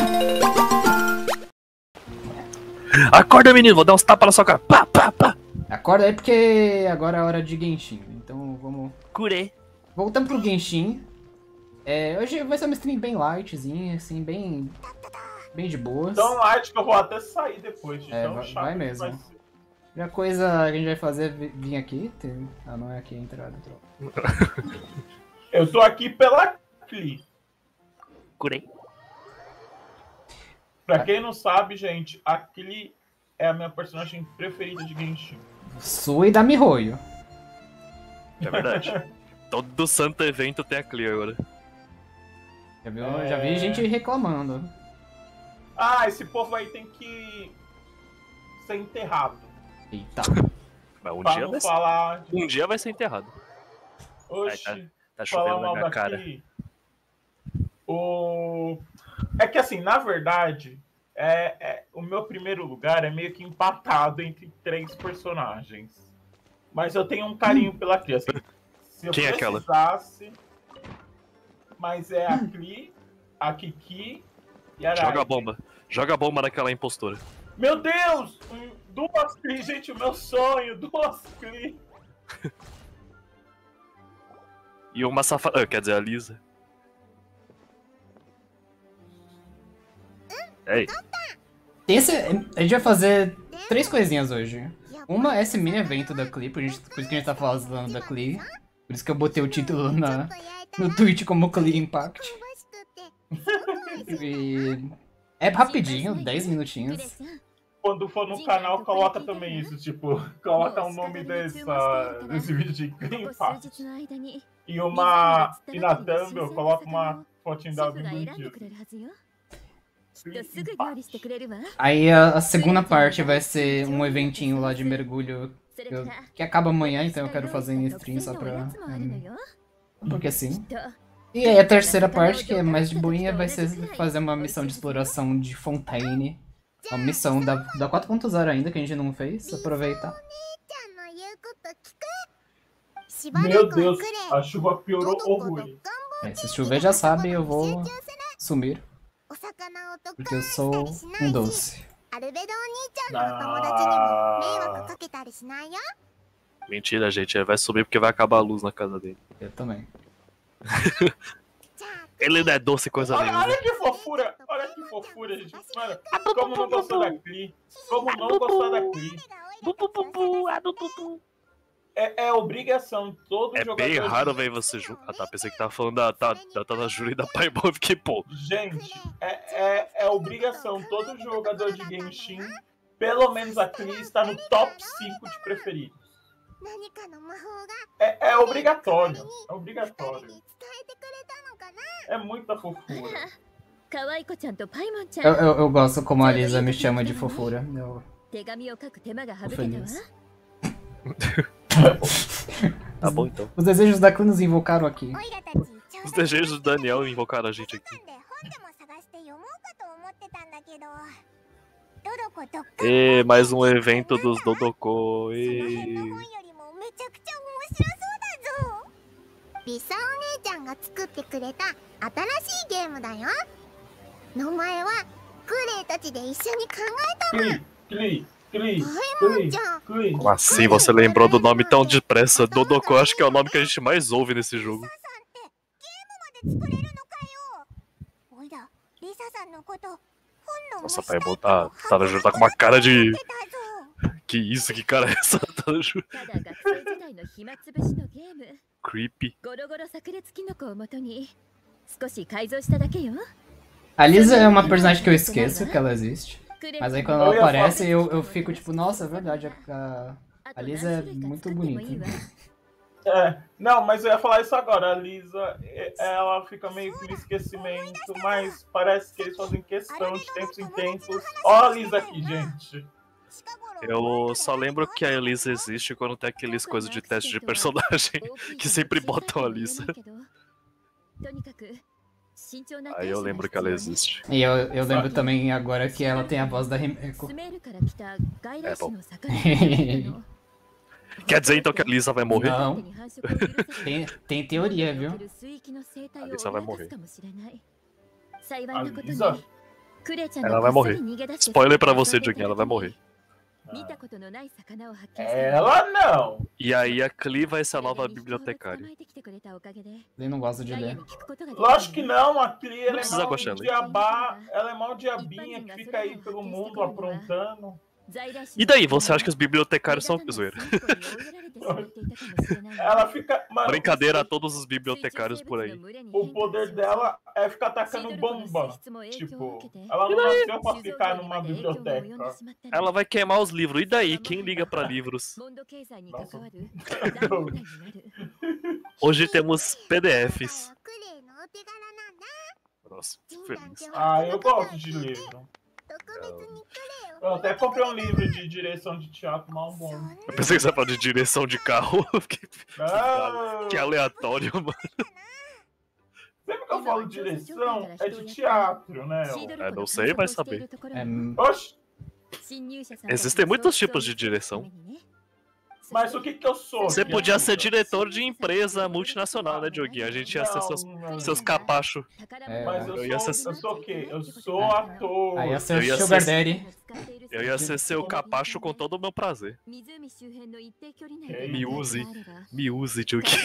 Acorda, menino, vou dar uns tapas na sua cara. Pá, pá, pá. Acorda aí porque agora é hora de Genshin. Então vamos... Curei. Voltando pro Genshin. Hoje vai ser uma stream bem lightzinha, assim, bem de boas. Tão light que eu vou até sair depois de tão chato. Vai mesmo. E a coisa que a gente vai fazer é vir aqui. Ah, não é aqui a entrada. Então. Eu tô aqui pela Klee. Curei. Pra quem não sabe, gente, a Klee é a minha personagem preferida de Genshin. Sua e da Mihoyo. É verdade. Todo santo evento tem a Clear agora. Já vi gente reclamando. Ah, esse povo aí tem que ser enterrado. Eita. Mas um dia vai ser enterrado. Oxi, tá falar chovendo na mal minha cara. daqui. É que assim, na verdade, o meu primeiro lugar é meio que empatado entre 3 personagens. Mas eu tenho um carinho pela Klee, assim. Se eu Quem é aquela? precisasse, mas é a Klee, a Kiki e a Raiden. Joga a bomba naquela impostora. Meu Deus! 2 Klee, gente, o meu sonho, 2 Klee. E uma safada. Quer dizer, a Lisa. Ei. A gente vai fazer 3 coisinhas hoje. Uma é esse mini evento da Klee, por isso que a gente tá falando da Klee. Por isso que eu botei o título no Twitch como Klee Impact. E é rapidinho, 10 minutinhos. Quando for no canal, coloca também isso, tipo, coloca o nome desse vídeo de Klee Impact. E na thumb eu coloco uma fotinho da bonitinha. Aí a segunda parte vai ser um eventinho lá de mergulho que acaba amanhã, então eu quero fazer em stream só pra... porque assim. E aí a terceira parte, que é mais de boinha, vai ser fazer uma missão de exploração de Fontaine. Uma missão da 4.0 ainda, que a gente não fez, aproveitar. Meu Deus, a chuva piorou horrores. Se chover já sabe, eu vou sumir. Porque eu sou um doce. Mentira, gente. Vai subir porque vai acabar a luz na casa dele. Eu também. Ele não é doce coisa nenhuma. Olha que fofura, gente. Mano, como não gostou da Klee? Como não gostar da Klee? É obrigação todo jogador. É bem raro, velho, você juntar. Ah, tá, pensei que tava falando da Júlia e da Paimon, fiquei, pô. Gente, é obrigação todo jogador de Genshin, pelo menos a Klee, está no top 5 de preferidos. É obrigatório, é obrigatório. É muita fofura. Eu gosto como a Lisa me chama de fofura. Eu tô feliz. Tá bom, então. Os desejos da Klee nos invocaram aqui. Os desejos do Daniel invocaram a gente aqui. E mais um evento dos Dodoko. E... Como assim você lembrou do nome tão depressa? Dodoko, acho que é o nome que a gente mais ouve nesse jogo. Nossa, Paimon tá com uma cara de... Que isso, que cara é essa? Creepy. A Lisa é uma personagem que eu esqueço que ela existe. Mas aí quando ela aparece, eu fico tipo, nossa, é verdade, a Lisa é muito bonita. Não, mas eu ia falar isso agora. A Lisa, ela fica meio que no esquecimento, mas parece que eles fazem questão de tempos em tempos. Ó a Lisa aqui, gente. Eu só lembro que a Elisa existe quando tem aqueles coisas de teste de personagem que sempre botam a Lisa. Aí eu lembro que ela existe. E eu lembro também agora que ela tem a voz da Himeko. É bom. Quer dizer então que a Lisa vai morrer? Não. Tem teoria, viu? A Lisa vai morrer. A Lisa? Ela vai morrer. Spoiler pra você, Dioguinho, ela vai morrer. Ela não. E aí a Klee vai ser a nova bibliotecária. Ele não gosta de ler. Lógico que não, a Klee ela é precisa mal gostar, né? diabá, ela é mal diabinha que fica aí pelo mundo aprontando. E daí, você acha que os bibliotecários são zoeira? Ela fica. Mano, Brincadeira a todos os bibliotecários por aí. o poder dela é ficar atacando bomba. Tipo, ela não nasceu pra ficar numa biblioteca. Ela vai queimar os livros. E daí, quem liga pra livros? Nossa. Hoje temos PDFs. Nossa, fico feliz. Ah, eu gosto de livro. Eu até comprei um livro de direção de teatro mal bom. Eu pensei que você ia falar de direção de carro. Que aleatório, mano. Sempre que eu falo de direção, é de teatro, né? É, não sei, vai saber. Oxi, Existem muitos tipos de direção. mas o que que eu sou? Você podia ser criatura? diretor de empresa multinacional, né, Dioguinho? A gente ia ser seus capachos. Mas Eu ia eu ser- sou o quê? Eu sou ator. Aí ia ser o Eu ia Sugar ser- Daddy. Eu ia ser seu capacho com todo o meu prazer. Me use. Me use, Dioguinho.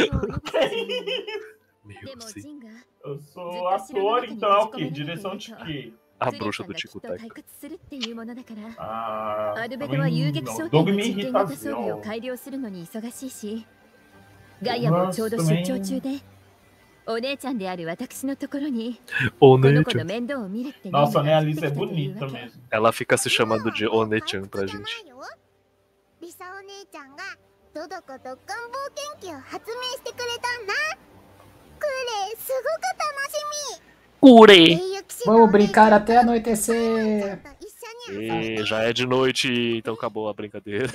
Me use. Eu sou ator, então é o quê? Direção de quê? A bruxa do Tico Teco. Ah, Doug me irrita assim, ó. One-chan. Nossa, né? A Alice é bonita mesmo. Ela fica se chamando de One-chan pra gente. リサお姉ちゃんがトドコ特艦冒険機を発明してくれたんだ。これすごく楽しみ。 Cure! Vamos brincar até anoitecer. E já é de noite, então acabou a brincadeira.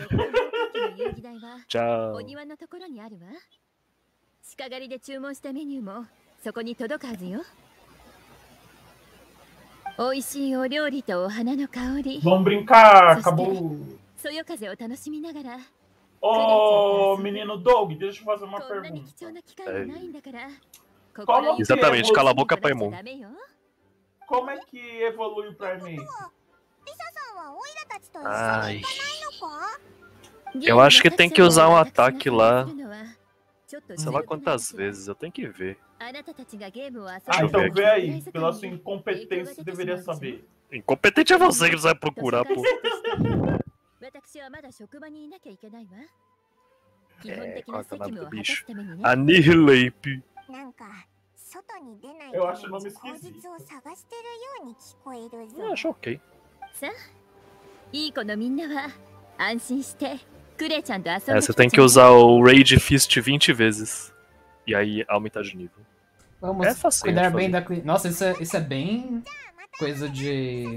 Tchau. お庭のところにあるわ。鹿狩りで注文したメニューもそこに届くはずよ。美味しいお料理とお花の香り、 Vamos brincar, acabou. そよ風を楽しみながら、 Ô, menino Doug, deixa eu fazer uma こんなに貴 pergunta. 重な機会はないんだから。 Como que Exatamente, evolu- cala a boca, Paimon. Como é que evolui pra mim? リサさんはオイラたちと一緒に Ai. 行かないのか？ Eu acho que tem que usar um ataque lá. Sei lá quantas vezes, eu tenho que ver. Ah, eu então ver vê aí. Pela sua incompetência, você deveria saber. Incompetente é você que vai procurar, pô. É, qual é o nome do bicho? Annihilate. なんか外に出ない Eu acho o ため nome に口 esquisito. 実を探してるように聞こえるぞ。 Eu acho ok. さあ、いい子のみんなは安心してクレちゃんと遊んで É, você tem que usar o Rage Fist 20 vezes. E aí aumentar de nível. Vamos É facinho cuidar de bem fazer. da... Nossa, isso é bem coisa de...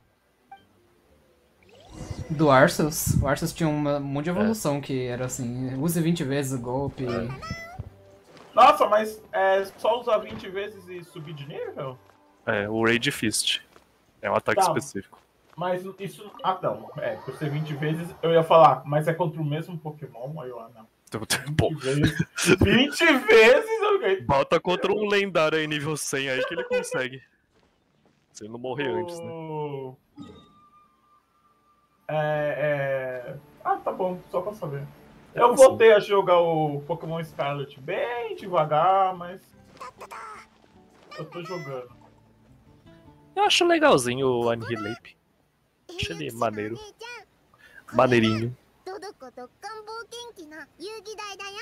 Do Arceus. O Arceus tinha um monte de evolução que era assim, use 20 vezes o golpe. Nossa, mas é só usar 20 vezes e subir de nível? É, o Rage Fist. É um ataque Tá. específico. Mas isso. Ah, não. É, por ser 20 vezes, eu ia falar, mas é contra o mesmo Pokémon? Aí eu, ah, não. Pô, 20 vezes eu ganhei. bota contra um lendário aí nível 100 aí que ele consegue. Se ele não morrer antes, né? Ah, tá bom, só pra saber. Eu voltei a jogar o Pokémon Scarlet bem devagar, mas. Eu tô jogando. Eu acho legalzinho o Annihilate. Acho ele maneiro. Maneirinho. トドコ特艦冒険機の遊戯台だよ。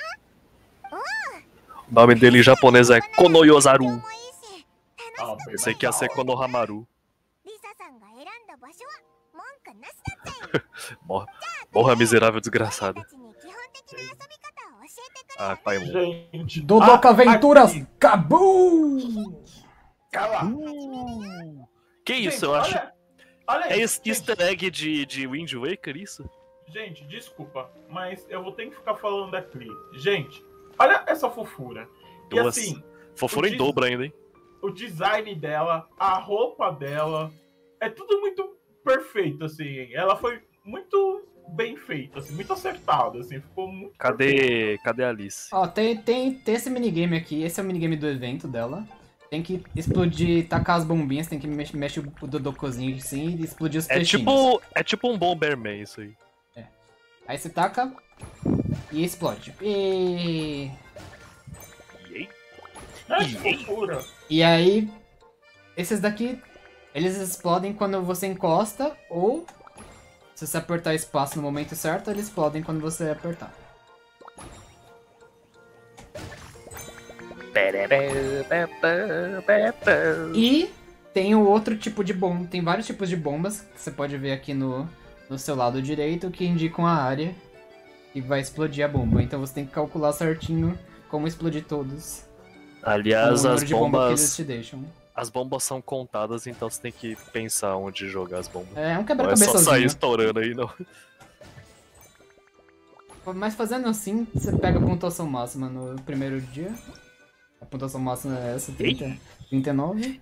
O nome dele em japonês é Konoyozaru. もいいし、 Ah, Pensei que ia ser Konohamaru. リサさんが選んだ場所は文句なしだぜ。 Morra, miserável desgraçado. たちに基本的な遊び方を教えてくれる。 Ah, Paimon. Gente. Dodoka Ah, Aventuras aqui. Kabum! Cala. Que isso, Gente, eu acho. Olha É isso. easter egg de Wind Waker, isso? Gente, desculpa, mas eu vou ter que ficar falando aqui. Gente, olha essa fofura. E Duas. assim, Fofura o em dis- dobro ainda, hein? o design dela, a roupa dela, é tudo muito perfeito, assim. Ela foi muito bem feita, assim, muito acertada, assim. Ficou muito perfeito. Cadê a Alice? Ó, tem esse minigame aqui. Esse é o minigame do evento dela. tem que explodir, tacar as bombinhas, tem que mexer o Dodocozinho assim e explodir os peixinhos. É tipo um Bomberman isso aí. É. Aí você taca e explode. E aí, esses daqui, eles explodem quando você encosta ou, se você apertar espaço no momento certo, eles explodem quando você apertar. E tem o outro tipo de bomba, tem vários tipos de bombas que você pode ver aqui no seu lado direito que indicam a área que vai explodir a bomba. Então você tem que calcular certinho como explodir todos. Aliás, as bombas que eles te deixam. As bombas são contadas, então você tem que pensar onde jogar as bombas. É um quebra-cabeçazinho. Não é só sair estourando aí, não. Mas fazendo assim, você pega a pontuação máxima no primeiro dia. A pontuação máxima é essa, 39.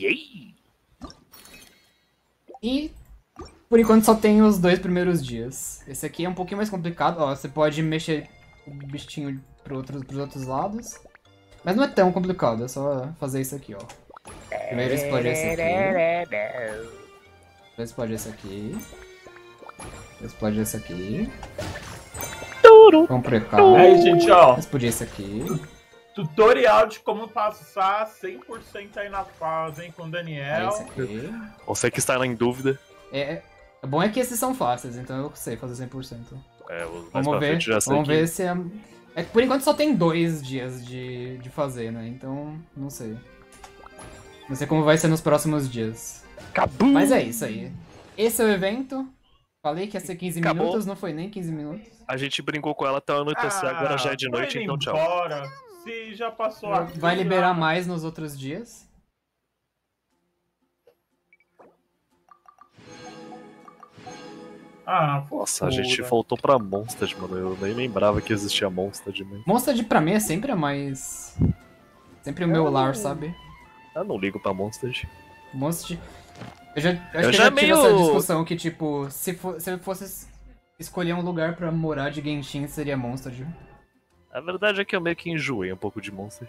E por enquanto só tem os 2 primeiros dias. Esse aqui é um pouquinho mais complicado. Ó, você pode mexer o bichinho pros outros lados. Mas não é tão complicado, é só fazer isso aqui, ó. Primeiro explode esse aqui. Depois explode esse aqui. Depois explode esse aqui. Vamos pra cá. Aí, gente, ó. Explodir esse aqui. Tutorial de como passar 100% aí na fase, hein, com o Daniel. Esse aqui. Você que está em dúvida. O bom é que esses são fáceis, então eu sei fazer 100%. Vamos ver, vamos ver se é... Por enquanto só tem 2 dias de fazer, né? Então, não sei. Não sei como vai ser nos próximos dias. Cabum! Mas é isso aí. Esse é o evento. Falei que ia ser 15 minutos, não foi nem 15 minutos. A gente brincou com ela até anoitecer, agora já é de noite, então tchau. Se já passou aqui, vai liberar mais nos outros dias. Nossa, a gente voltou pra Mondstadt, mano. Eu nem lembrava que existia Mondstadt, mano. Mondstadt pra mim é sempre a mais... Sempre o meu lar, sabe? Eu não ligo pra Mondstadt. Mondstadt... Eu já tive essa discussão que, tipo, se eu fosse escolher um lugar pra morar de Genshin, seria Mondstadt. A verdade é que eu meio que enjoei um pouco de Mondstadt.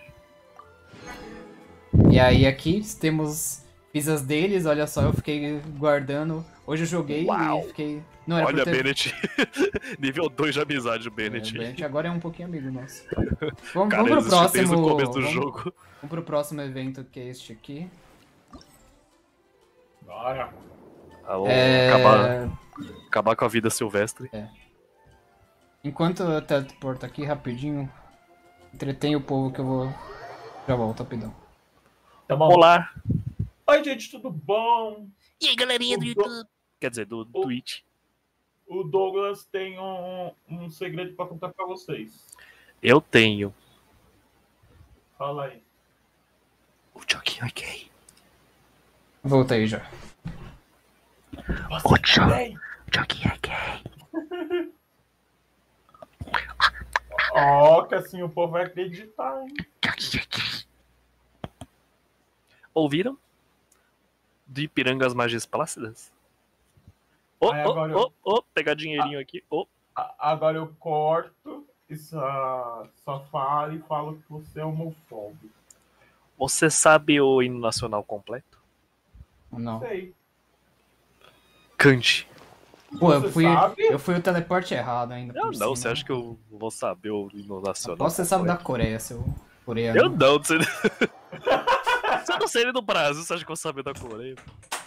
E aí aqui temos... Fiz as deles, olha só, eu fiquei guardando. Hoje eu joguei e fiquei... Não era olha, Bennett. Nível 2 de amizade, o Bennett. O Bennett agora é um pouquinho amigo nosso. Vamos pro próximo... Desde o começo do jogo. Vamos pro próximo evento, que é este aqui. Bora. Acabar com a vida silvestre. Enquanto eu teleporto aqui rapidinho, entretém o povo que eu vou... Já volto, rapidão. Tá bom. Olá. Oi, gente, tudo bom? E aí, galerinha do YouTube? Quer dizer, do Twitch. O Douglas tem um segredo pra contar pra vocês. Eu tenho. Fala aí. O joguinho é gay. Voltei já. O joguinho é gay. Ó, que assim o povo vai acreditar, hein? Ouviram? Do Ipirangas Magias Plácidas? Pegar dinheirinho aqui. Agora eu corto essa fala e falo que você é homofóbico. Você sabe o hino nacional completo? Não. Sei. Cante. Pô, eu fui o teleporte errado ainda. Não, você acha que eu vou saber o hino nacional? Você sabe da Coreia, seu coreano. Eu não, você não sei do Brasil, você acha que eu vou saber da Coreia?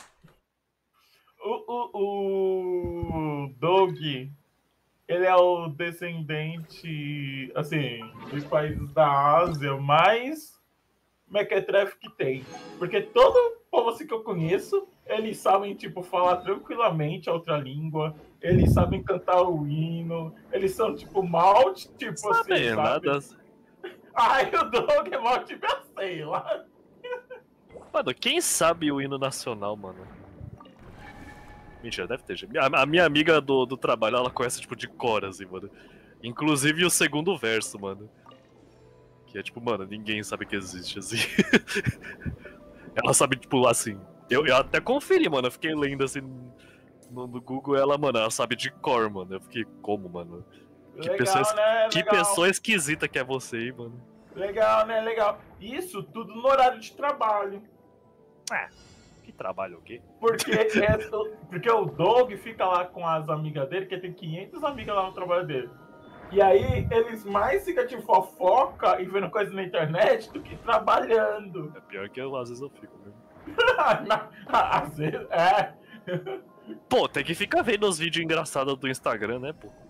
O Doug, ele é o descendente, assim, dos países da Ásia mais mequetrefe que tem. Porque todo povo assim que eu conheço, eles sabem, tipo, falar tranquilamente a outra língua, eles sabem cantar o hino, eles são, tipo, mal, tipo, sabe, assim, sabe? Nada. Ai, o Doug é mal, tipo, eu sei lá. Mano, quem sabe o hino nacional, mano? Mentira, deve ter. A minha amiga do trabalho, ela conhece, tipo, de cor, assim, mano. Inclusive o segundo verso, mano. Que é tipo, mano, ninguém sabe que existe, assim. Ela sabe, tipo, assim... Eu até conferi, mano. Eu fiquei lendo, assim, no Google. Ela sabe de cor, mano. Eu fiquei, como, mano? Que, Legal, pessoa, né? que pessoa esquisita que é você aí, mano. Legal, né? Legal. Isso tudo no horário de trabalho. Que trabalho o quê? Porque o Doug fica lá com as amigas dele, que tem 500 amigas lá no trabalho dele. E aí eles mais ficam de fofoca e vendo coisa na internet do que trabalhando. É pior que às vezes eu fico mesmo. Às vezes, é. Pô, tem que ficar vendo os vídeos engraçados do Instagram, né, pô?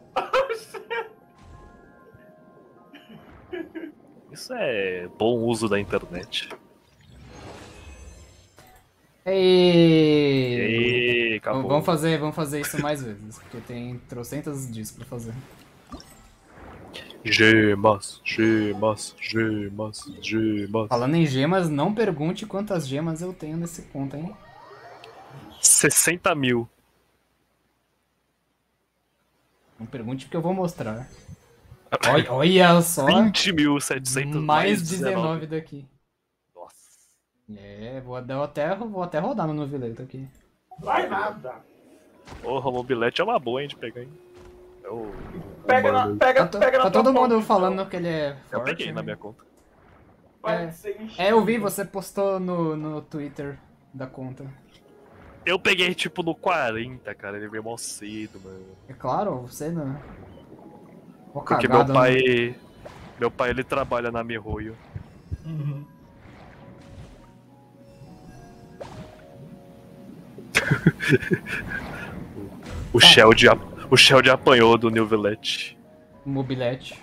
Isso é bom uso da internet. Ei, acabou. vamos fazer isso mais vezes, porque tem trocentas disso pra fazer. Gemas. Falando em gemas, não pergunte quantas gemas eu tenho nesse ponto, hein? 60 mil. Não pergunte porque eu vou mostrar. Olha só. 20.700 mais 19 daqui. Nossa. É, vou até rodar no novileto aqui. Vai nada. Porra, o mobilete é uma boa, hein, de pegar, hein? Pega Tá todo mundo falando que ele é forte. Eu peguei né? na minha conta. Eu vi, você postou no Twitter da conta. Eu peguei, tipo, no 40, cara. Ele veio mal cedo, mano. É claro, você não... Porque cagada, meu pai... Né? Meu pai, ele trabalha na Mihoyo. Uhum. O Sheld apanhou do New Villette. Mobilete.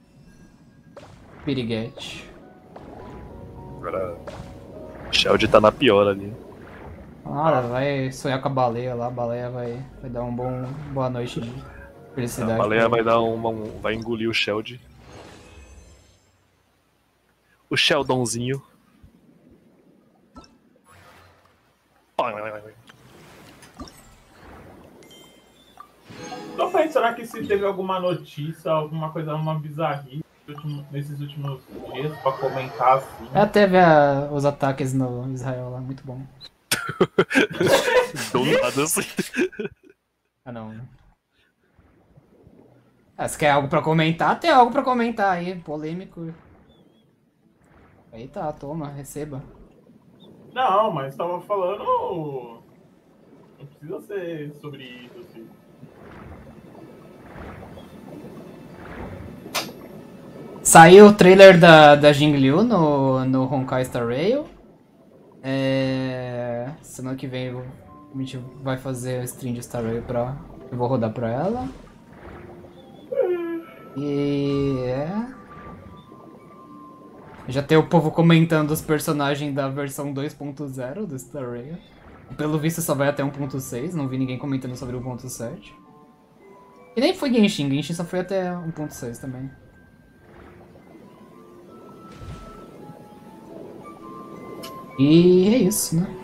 Piriguete. Agora... O Sheld tá na pior ali. Ah, vai sonhar com a baleia lá, a baleia vai dar boa noite de felicidade. A baleia vai dar vai engolir o Sheld. O Sheldonzinho. Tô pensando aqui se teve alguma notícia, alguma coisa, uma bizarrice nesses últimos dias pra comentar assim. Teve os ataques no Israel lá, muito bom. Do nada assim. Ah não. Se quer algo pra comentar, tem algo pra comentar aí, polêmico. Eita, toma, receba. Não, mas tava falando... Não precisa ser sobre isso, assim. Saiu o trailer da Jingliu no Honkai Star Rail. Semana que vem a gente vai fazer a stream de Star Rail eu vou rodar pra ela. Já tem o povo comentando os personagens da versão 2.0 do Star Rail. Pelo visto só vai até 1.6, não vi ninguém comentando sobre o 1.7. E nem foi Genshin só foi até 1.6 também. E é isso, né?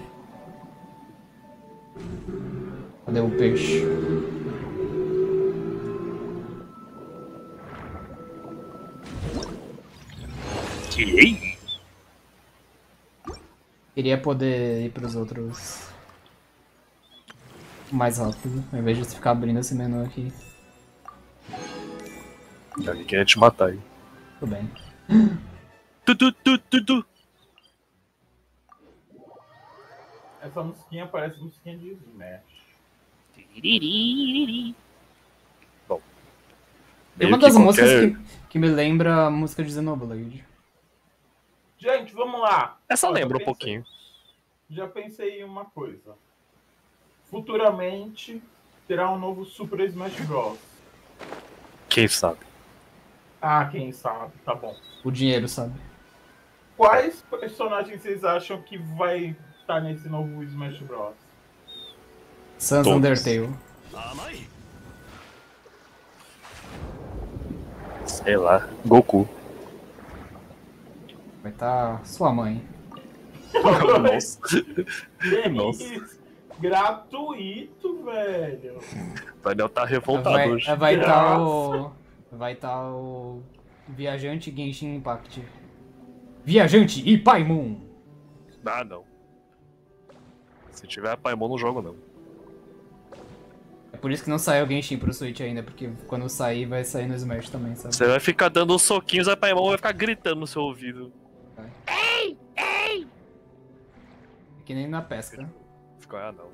Cadê o peixe? Queria poder ir pros outros mais rápido, ao invés de ficar abrindo esse menu aqui. Alguém queria te matar aí. Tudo bem. Essa musiquinha parece musiquinha de Smash. Bom. É uma das músicas que me lembra a música de Xenoblade. Gente, vamos lá. Essa lembra um pouquinho. Já pensei em uma coisa. Futuramente terá um novo Super Smash Bros. Quem sabe? Quem sabe, tá bom. O dinheiro, sabe? Quais personagens vocês acham que vai estar nesse novo Smash Bros? Sans Undertale. Sei lá. Goku. Vai estar sua mãe. Nossa. Nossa. Gratuito, velho. O Daniel tá revoltado hoje. Vai estar o Viajante Genshin Impact. Viajante e Paimon. Não. Se tiver Paimon, não jogo não. por isso que não saiu o Genshin pro Switch ainda, porque quando sair, vai sair no Smash também, sabe? Você vai ficar dando uns soquinhos, aí Paimon vai ficar gritando no seu ouvido. Ei! Ei! Que nem na pesca. Ficou, não.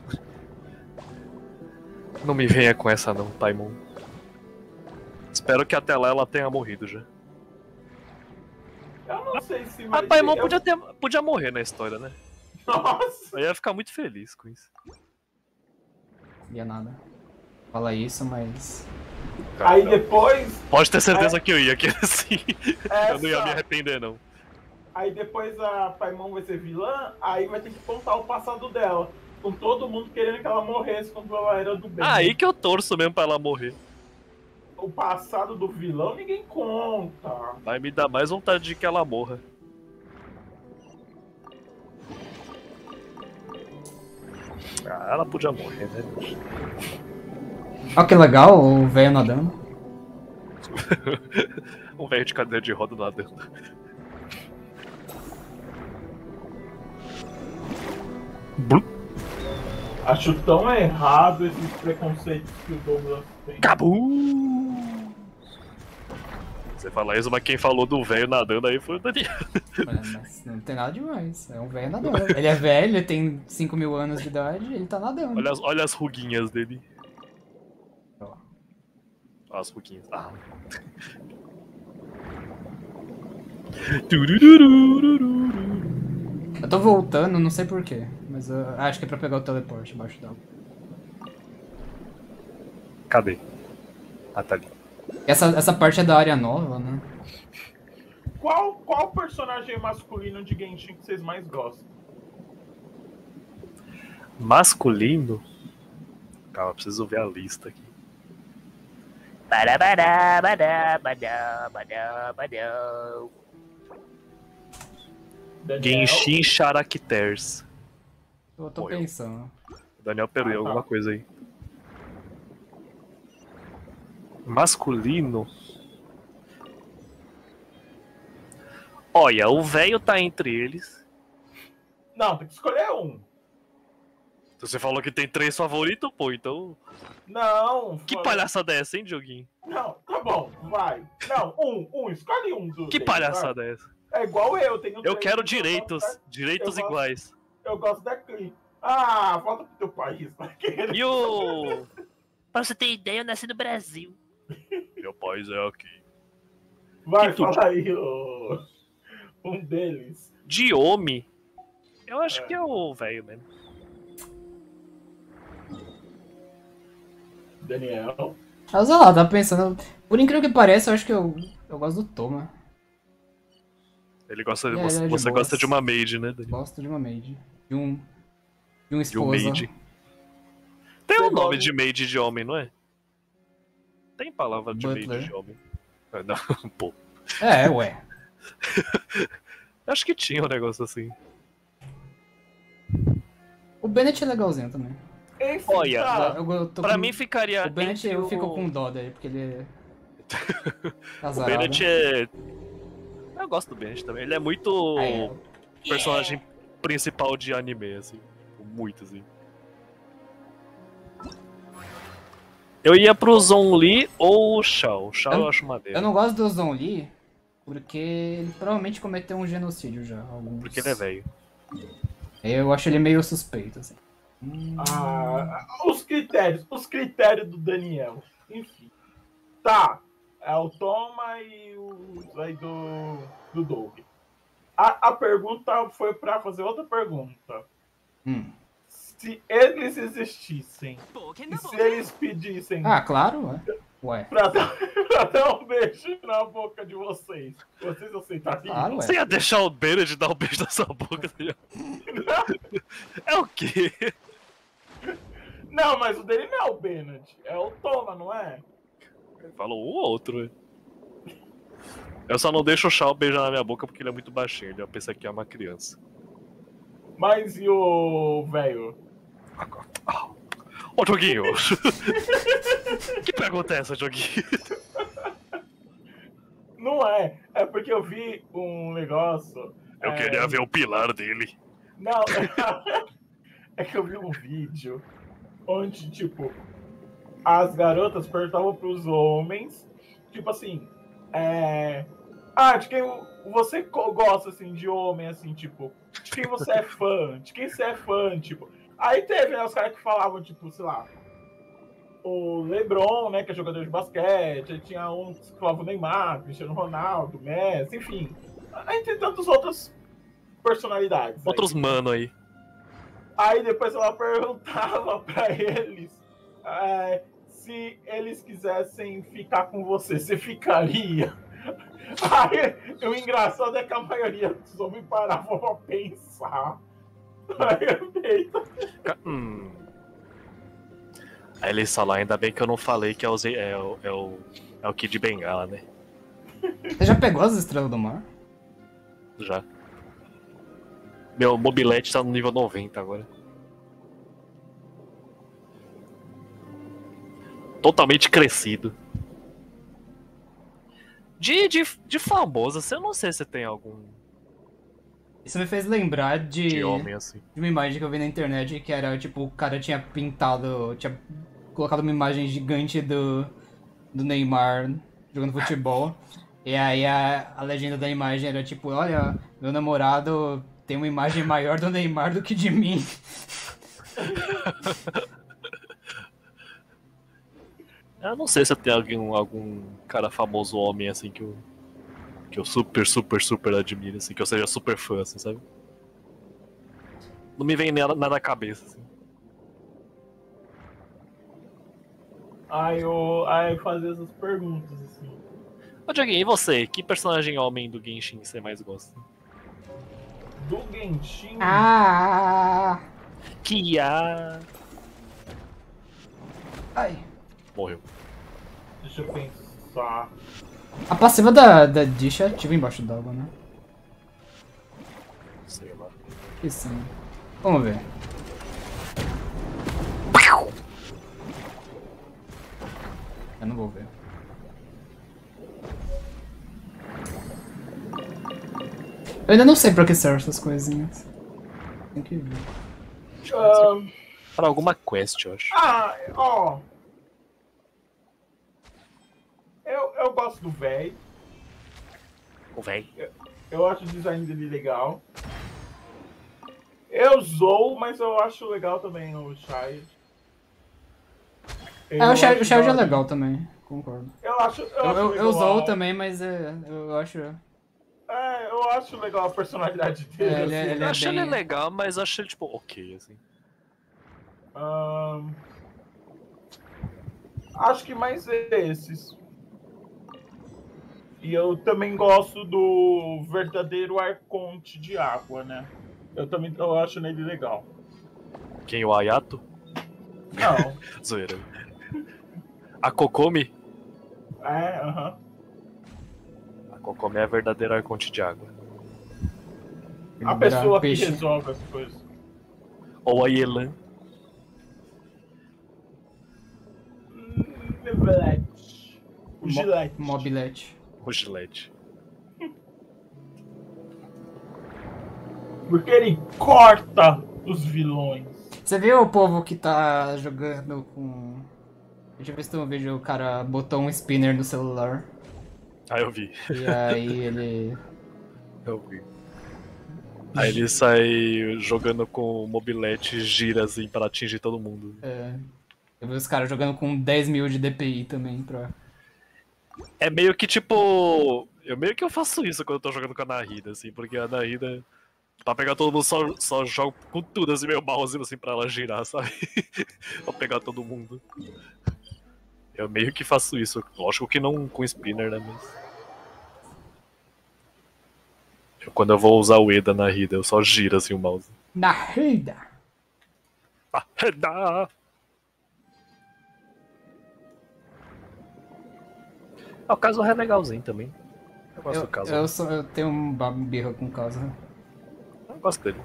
Não me venha com essa não, Paimon. Espero que até lá ela tenha morrido já. Eu não sei se... A Paimon podia morrer na história, né? Nossa! Eu ia ficar muito feliz com isso. Não ia nada. Fala isso, mas... Aí depois... Pode ter certeza que eu ia, que assim... Eu não ia me arrepender, não. Aí depois a Paimon vai ser vilã, aí vai ter que contar o passado dela. Com todo mundo querendo que ela morresse quando ela era do bem. Aí que eu torço mesmo pra ela morrer. O passado do vilão ninguém conta. Vai me dar mais vontade de que ela morra. Ah, ela podia morrer, né? Olha que legal, o velho nadando. Um velho de cadeira de roda nadando. Acho tão errado esses preconceitos que o Douglas tem. Cabu! Você fala isso, mas quem falou do velho nadando aí foi o Daniel. Mas não tem nada demais, é um velho nadando. Ele é velho, ele tem 5.000 anos de idade, ele tá nadando. Olha as ruguinhas dele. Olha as ruguinhas. Ah. Eu tô voltando, não sei porquê, mas acho que é pra pegar o teleporte embaixo d'água. Cadê? Ah, tá ali. Essa parte é da área nova, né? Qual personagem masculino de Genshin que vocês mais gostam? Masculino? Calma, preciso ver a lista aqui. Genshin Characters. Eu tô pensando. Daniel perdeu alguma coisa aí. Masculino? Olha, o velho tá entre eles. Não, tem que escolher um. Você falou que tem 3 favoritos, pô, então... Não. Que palhaçada é essa, hein, Dioguinho? Não, tá bom, vai. Não, escolhe um dos. Que palhaçada é essa? É igual eu, tenho... Eu quero direitos iguais. Eu gosto da Clee. Ah, volta pro teu país. E o... Pra você ter ideia, eu nasci no Brasil. Meu país é aqui. Vai, fala aí, um deles. Diomi? Eu acho que é o velho mesmo. Daniel? Ah, sei lá, tava pensando. Por incrível que pareça, eu acho que eu gosto do Toma. Ele gosta de Ele é você boas. gosta de uma maid, né, Daniel? Gosto de uma maid. De um De um esposa. maid. Tem um nome de maid de homem, não é? Tem palavra de Butler. maid de homem. Ah, não, pô. É, ué. Acho que tinha um negócio assim. O Bennett é legalzinho também. Enfim, Olha, tá. Eu tô pra com- mim ficaria. O Bennett entre eu fico com dó dele, porque ele é. O Azarado. Bennett é. Eu gosto do Bennett também. Ele é muito Aí, personagem principal de anime, assim. Muito, assim. Eu ia pro Zhongli ou o Shao. O Shao eu acho maneiro. eu não gosto do Zhongli, porque ele provavelmente cometeu um genocídio já. Alguns. Porque ele é velho. Eu acho ele meio suspeito, assim. Os critérios do Daniel. Enfim. Tá. É o Toma e os aí do Doug. A pergunta foi pra fazer outra pergunta. Se eles existissem, e se eles pedissem Ah, claro, ué. pra dar um beijo na boca de vocês aceitariam? Claro, ué. Você ia deixar o Bennett dar um beijo na sua boca? É o quê? Não, mas o dele não é o Bennett. É o Toma, não é? Falou um ou outro, né? Eu só não deixo o Shao beijar na minha boca porque ele é muito baixinho. Ele pensa que é uma criança. Mas e o velho? Ô, Joguinho! Que pergunta é essa, Joguinho? Não é. É porque eu vi um negócio. Eu queria ver o pilar dele. Não, é que eu vi um vídeo onde, tipo, as garotas perguntavam pros homens, tipo assim, de quem você gosta, assim, de homem, assim, tipo, de quem você é fã, de quem você é fã, tipo. Aí teve, né, os caras que falavam, tipo, sei lá, o LeBron, né, que é jogador de basquete, aí tinha uns que falavam o Neymar, Cristiano Ronaldo, Messi, enfim, entre tantas outras personalidades. Outros mano aí. Aí depois ela perguntava pra eles se eles quisessem ficar com você, você ficaria? Aí o engraçado é que a maioria dos homens paravam pra pensar. Aí eu deito. Aí eles falam, ainda bem que eu não falei que é o Kid Bengala, né? Você já pegou as estrelas do mar? Já. Meu mobilete tá no nível 90 agora. Totalmente crescido. De famosa, eu não sei se tem algum. Isso me fez lembrar de homem, assim. De uma imagem que eu vi na internet que era tipo, o cara tinha pintado, tinha colocado uma imagem gigante do Neymar jogando futebol. E aí a legenda da imagem era tipo, olha, meu namorado tem uma imagem maior do Neymar do que de mim. Eu não sei se tem algum cara famoso homem assim que eu super admiro, assim, que eu seja super fã, assim, sabe? Não me vem nada na cabeça, assim. Aí fazer essas perguntas, assim. Ô, Dioguinho, e você? Que personagem homem do Genshin você mais gosta? Do Genshin? Kia! Ai. Morreu. Deixa eu pensar. A passiva da Dish é ativa embaixo d'água, né? Sei lá. Que sim. Vamos ver. Eu não vou ver. Eu ainda não sei pra que servem essas coisinhas. Tem que ver. Para alguma quest, eu acho. Eu gosto do véi. O véi. Eu acho o design dele legal. Eu zoo, mas eu acho legal também o Shire. O Shire é legal também, concordo. Eu zoo também, mas eu acho... eu acho legal a personalidade dele. Assim. Eu acho ele legal, mas eu acho ele, tipo, ok, assim. Acho que mais esses. E eu também gosto do verdadeiro Arconte de água, né? Eu acho nele legal. Quem, o Ayato? Não. Zoeira. A Kokomi? Aham. A Kokomi é a verdadeira Arconte de água. A pessoa que resolve as coisas. Ou a Yelan. O Gillette. Mobilete. O Gillette. Porque ele corta os vilões. Você viu o povo que tá jogando com... Deixa eu ver se tem um vídeo, o cara botou um spinner no celular. Ah, eu vi. E aí ele... Eu vi. Aí ele sai jogando com o mobilete, gira assim pra atingir todo mundo. Eu vi os caras jogando com 10 mil de DPI também pra... É meio que tipo... Eu faço isso quando eu tô jogando com a Nahida, assim, porque a Nahida... Pra pegar todo mundo, só jogo com tudo assim, meu mouse assim, pra ela girar, sabe? Pra pegar todo mundo. Eu meio que faço isso. Lógico que não com spinner, né? Mas... Quando eu vou usar o Eda na Nahida, eu só giro assim o mouse. Nahida! Nahida! O Kazuha é legalzinho também. Eu gosto do Kazuha. Eu tenho um birra com o Kazuha. Eu gosto dele.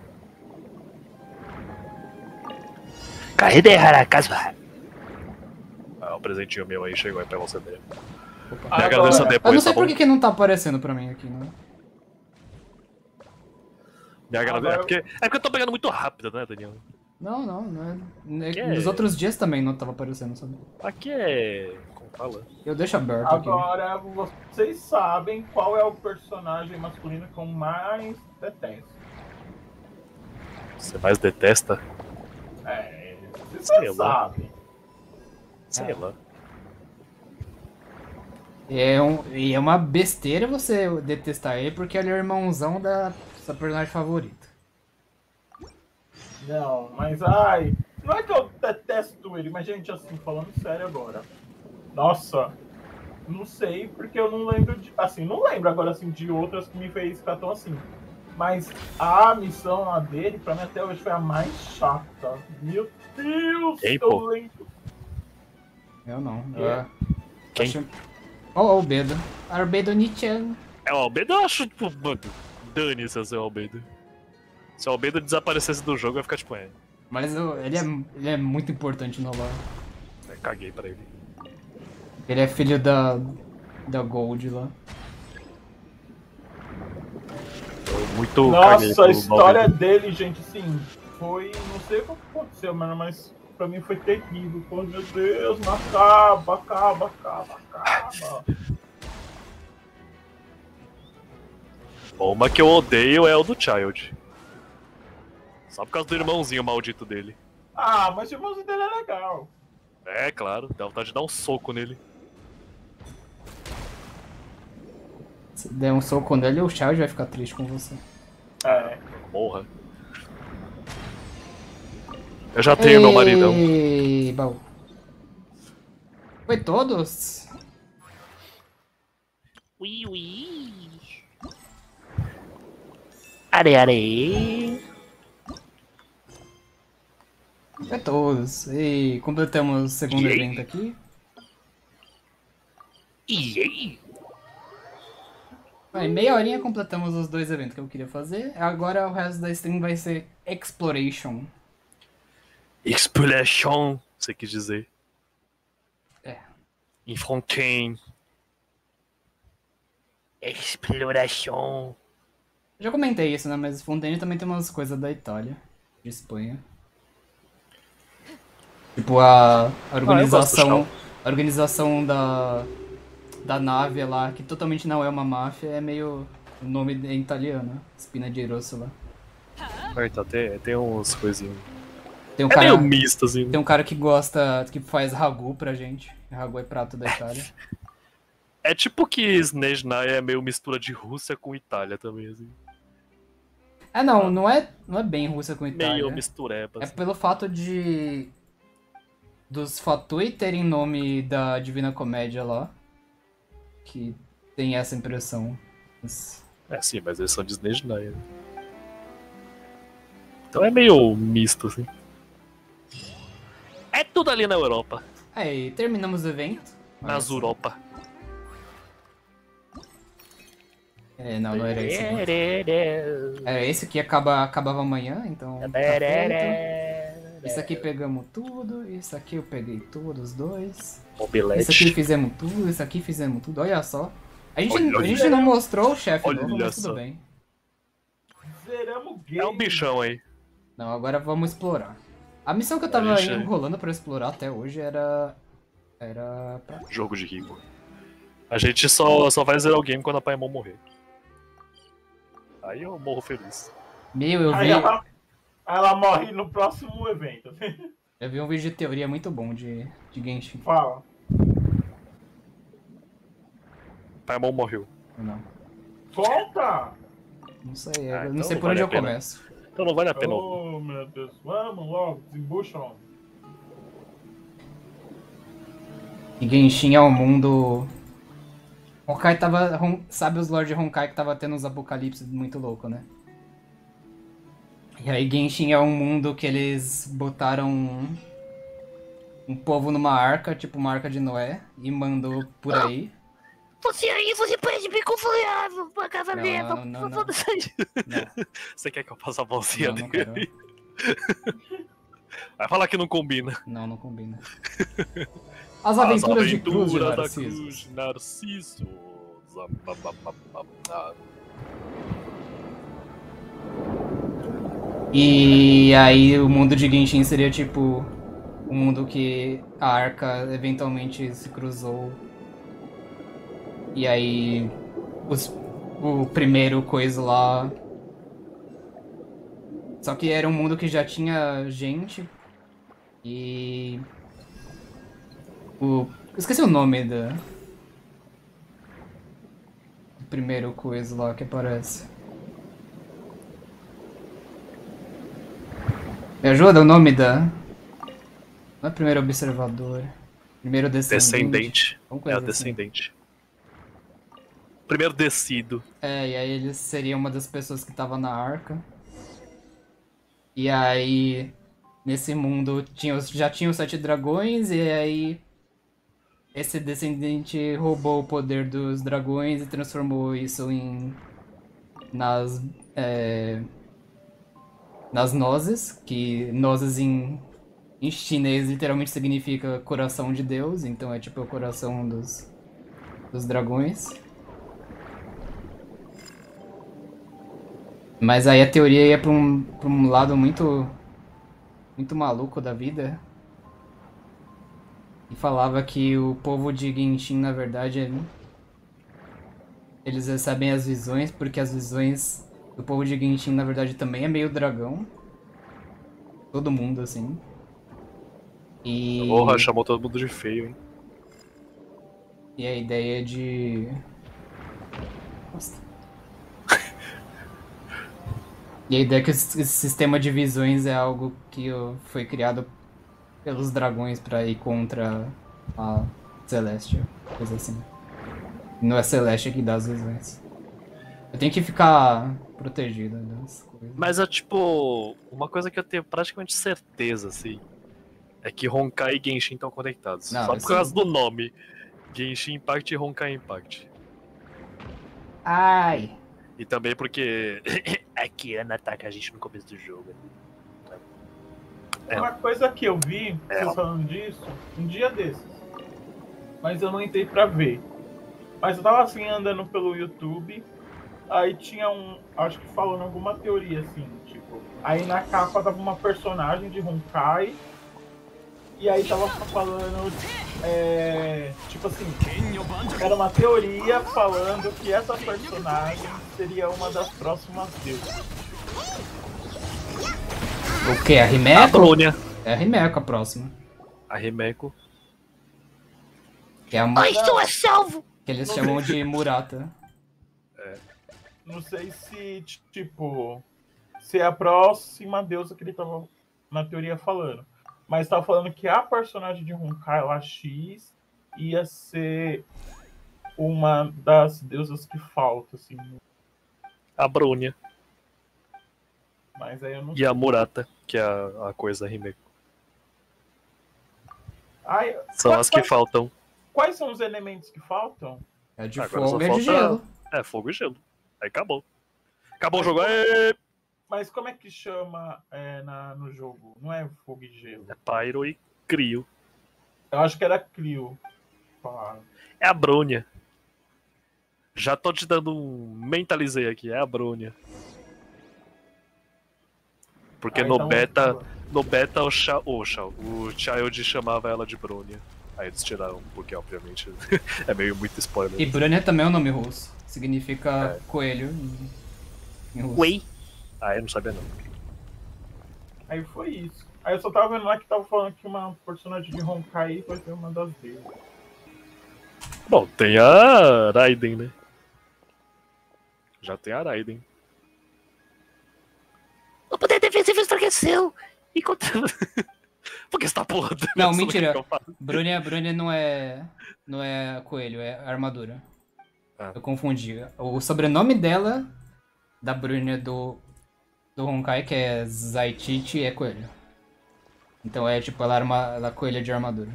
Kaedehara Kazuha. Um presentinho meu aí chegou aí pra você dele. Me agradeça depois, eu não sei tá por bom? que não tá aparecendo pra mim aqui, né? Me agradeço. É porque eu tô pegando muito rápido, né, Daniel? Não é. Que Nos é? outros dias também não tava aparecendo, sabe? Aqui é. Como fala? Eu deixo aberto aqui. Agora, vocês sabem qual é o personagem masculino que eu mais detesto. Você mais detesta? Vocês sabem. Sei lá. E é uma besteira você detestar ele porque ele é o irmãozão da sua personagem favorita. Não, mas não é que eu detesto ele, mas gente, assim, falando sério agora. Nossa, não sei, porque eu não lembro não lembro agora assim de outras que me fez ficar tão assim. Mas a missão lá dele, pra mim até hoje foi a mais chata. Meu Deus, Ei, eu pô. lembro. Eu não. Quem? Ó, o Albedo. Albedo Nichan. É o Albedo, eu acho, tipo, mano, dane-se ser o Albedo. Se o Albedo desaparecesse do jogo, eu ia ficar tipo, Mas ele é muito importante no lore. Caguei pra ele. Ele é filho da Gold lá. Eu muito caguei Nossa, pro a história Albedo. dele, gente, assim, foi. Não sei o que aconteceu, mano, mas pra mim foi terrível. Pô, meu Deus, não acaba. Uma que eu odeio é o do Child. Só por causa do irmãozinho maldito dele. Mas o irmãozinho dele é legal. É, claro, dá vontade de dar um soco nele. Se der um soco nele, o Charles vai ficar triste com você. Morra. Eu já tenho meu maridão. Baú. Foi todos? Ui. Are. Foi todos. E completamos o segundo E aí? evento aqui. E aí? Em meia horinha completamos os dois eventos que eu queria fazer. Agora o resto da stream vai ser Exploration. Exploration, você quis dizer. É. Em Fontaine. Exploração. Já comentei isso, né? Mas Fontaine também tem umas coisas da Itália, de Espanha. Tipo a organização, a organização da nave lá, que totalmente não é uma máfia, é meio... O nome é italiano, Spina di Rosso lá. Então, tem uns coisinhos. Tem um É cara, meio misto, assim. tem um cara que gosta, que faz ragu pra gente. Ragu é prato da Itália. É tipo que Snezhnaya é meio mistura de Rússia com Itália também, assim. Não é bem Rússia com Itália. Meio mistureba, É assim. pelo fato dos Fatui terem nome da Divina Comédia lá, que tem essa impressão. Sim, mas eles são de Snezhnaya. Então é meio misto, assim. É tudo ali na Europa. Aí, terminamos o evento. Nas Europa. Não era esse. Era esse que acabava amanhã, então tá feito. Isso aqui pegamos tudo, isso aqui eu peguei tudo, os dois. Mobilete. Isso aqui fizemos tudo, isso aqui fizemos tudo, olha só. A gente Olha. não mostrou o chefe Olha novo, mas só. tudo bem. Zeramos o game. É um bichão aí. Não, agora vamos explorar. A missão que eu tava Deixa aí. enrolando pra explorar até hoje era pra... Jogo de rico. A gente só vai zerar o game quando a Paimon morrer. Aí eu morro feliz. Meu, eu Aí vi, ela morre no próximo evento. eu vi um vídeo de teoria muito bom de Genshin. Fala. Paimon morreu. Não, Conta! não sei, eu Ah, não então sei não por vale onde a eu pena. começo. Então não vale a pena. Oh, meu Deus. Vamos logo, desembucha logo. E Genshin é um mundo... Honkai tava... Sabe os Lord Honkai que tava tendo uns apocalipses muito louco, né? E aí Genshin é um mundo que eles botaram um povo numa arca, tipo uma arca de Noé, e mandou por aí. Você parece bem confortável pra casa Não, mesmo. não, não, Por favor, Não, Você quer que eu passe a bolsinha não dele? quero. Vai falar que não combina. Não combina. As aventuras de Cruz de da Narciso. Cruz de Narciso. E aí o mundo de Genshin seria tipo o mundo que a Arca eventualmente se cruzou. E aí o primeiro coisa lá. Só que era um mundo que já tinha gente. E. Eu esqueci o nome do primeiro coisa lá que aparece. Me ajuda o nome da. Não é primeiro observador. Primeiro descendente. É o descendente. Primeiro descido. É, e aí ele seria uma das pessoas que tava na Arca. E aí, nesse mundo, já tinha os 7 dragões, e aí esse descendente roubou o poder dos dragões e transformou isso nas nozes, que nozes em chinês literalmente significa coração de Deus, então é tipo o coração dos dragões. Mas aí a teoria ia pra um lado muito maluco da vida. E falava que o povo de Genshin, na verdade, eles recebem as visões, porque as visões do povo de Genshin, na verdade, também é meio dragão. Todo mundo, assim. E... Porra, chamou todo mundo de feio, hein? E a ideia de... Nossa. E a ideia é que esse sistema de visões é algo que foi criado pelos dragões pra ir contra a Celestia, coisa assim. Não é Celestia que dá as visões. Eu tenho que ficar protegido das coisas. Mas é tipo, uma coisa que eu tenho praticamente certeza, assim, é que Honkai e Genshin estão conectados. Não, só por causa do nome. Genshin Impact e Honkai Impact. Ai! E também porque a Kiana ataca a gente no começo do jogo. Uma coisa que eu vi, vocês falando disso, um dia desses. Mas eu não entrei pra ver. Mas eu tava assim, andando pelo YouTube. Aí tinha acho que falando alguma teoria assim, tipo. Aí na capa tava uma personagem de Honkai. E aí tava falando, tipo assim, era uma teoria falando que essa personagem seria uma das próximas deusas. O que? A Himeko? A Brônia. É a Himeko a próxima. A Himeko. Que é a Ai, estou a salvo! que eles chamam de Murata. Não sei se, tipo, se é a próxima deusa que ele tava na teoria falando. Mas tava falando que a personagem de Honkai, lá X, ia ser uma das deusas que falta, assim. A Brônia. Mas aí eu não E a Murata, que é a coisa da Himeko. Ai, São as que faltam. Quais são os elementos que faltam? É de Agora fogo só e de falta- gelo. É, fogo e gelo. Aí acabou. Acabou o jogo. Aê! Mas como é que chama no jogo? Não é fogo e gelo. É Pyro e Crio. Eu acho que era Clio. Falaram. É a Brônia. Já tô te dando um mentalizei aqui, é a Brônia. Porque no então, beta o Child chamava ela de Brônia. Aí eles tiraram, porque obviamente é meio muito spoiler. E Brânia também é um nome russo. Significa coelho em russo. Uei. Ah, eu não sabia não. Aí foi isso. Aí eu só tava vendo lá que tava falando que uma personagem de Honkai vai ser uma das deles. Bom, tem a Raiden, né? Já tem a Raiden. O poder defensivo enfraqueceu. E contra... Por que você tá porra? Não, mentira. Brânia não é coelho, é armadura. Ah. Eu confundi. O sobrenome dela, da Brânia do Honkai, que é Zaitichi, é coelho. Então é tipo, ela é coelha de armadura.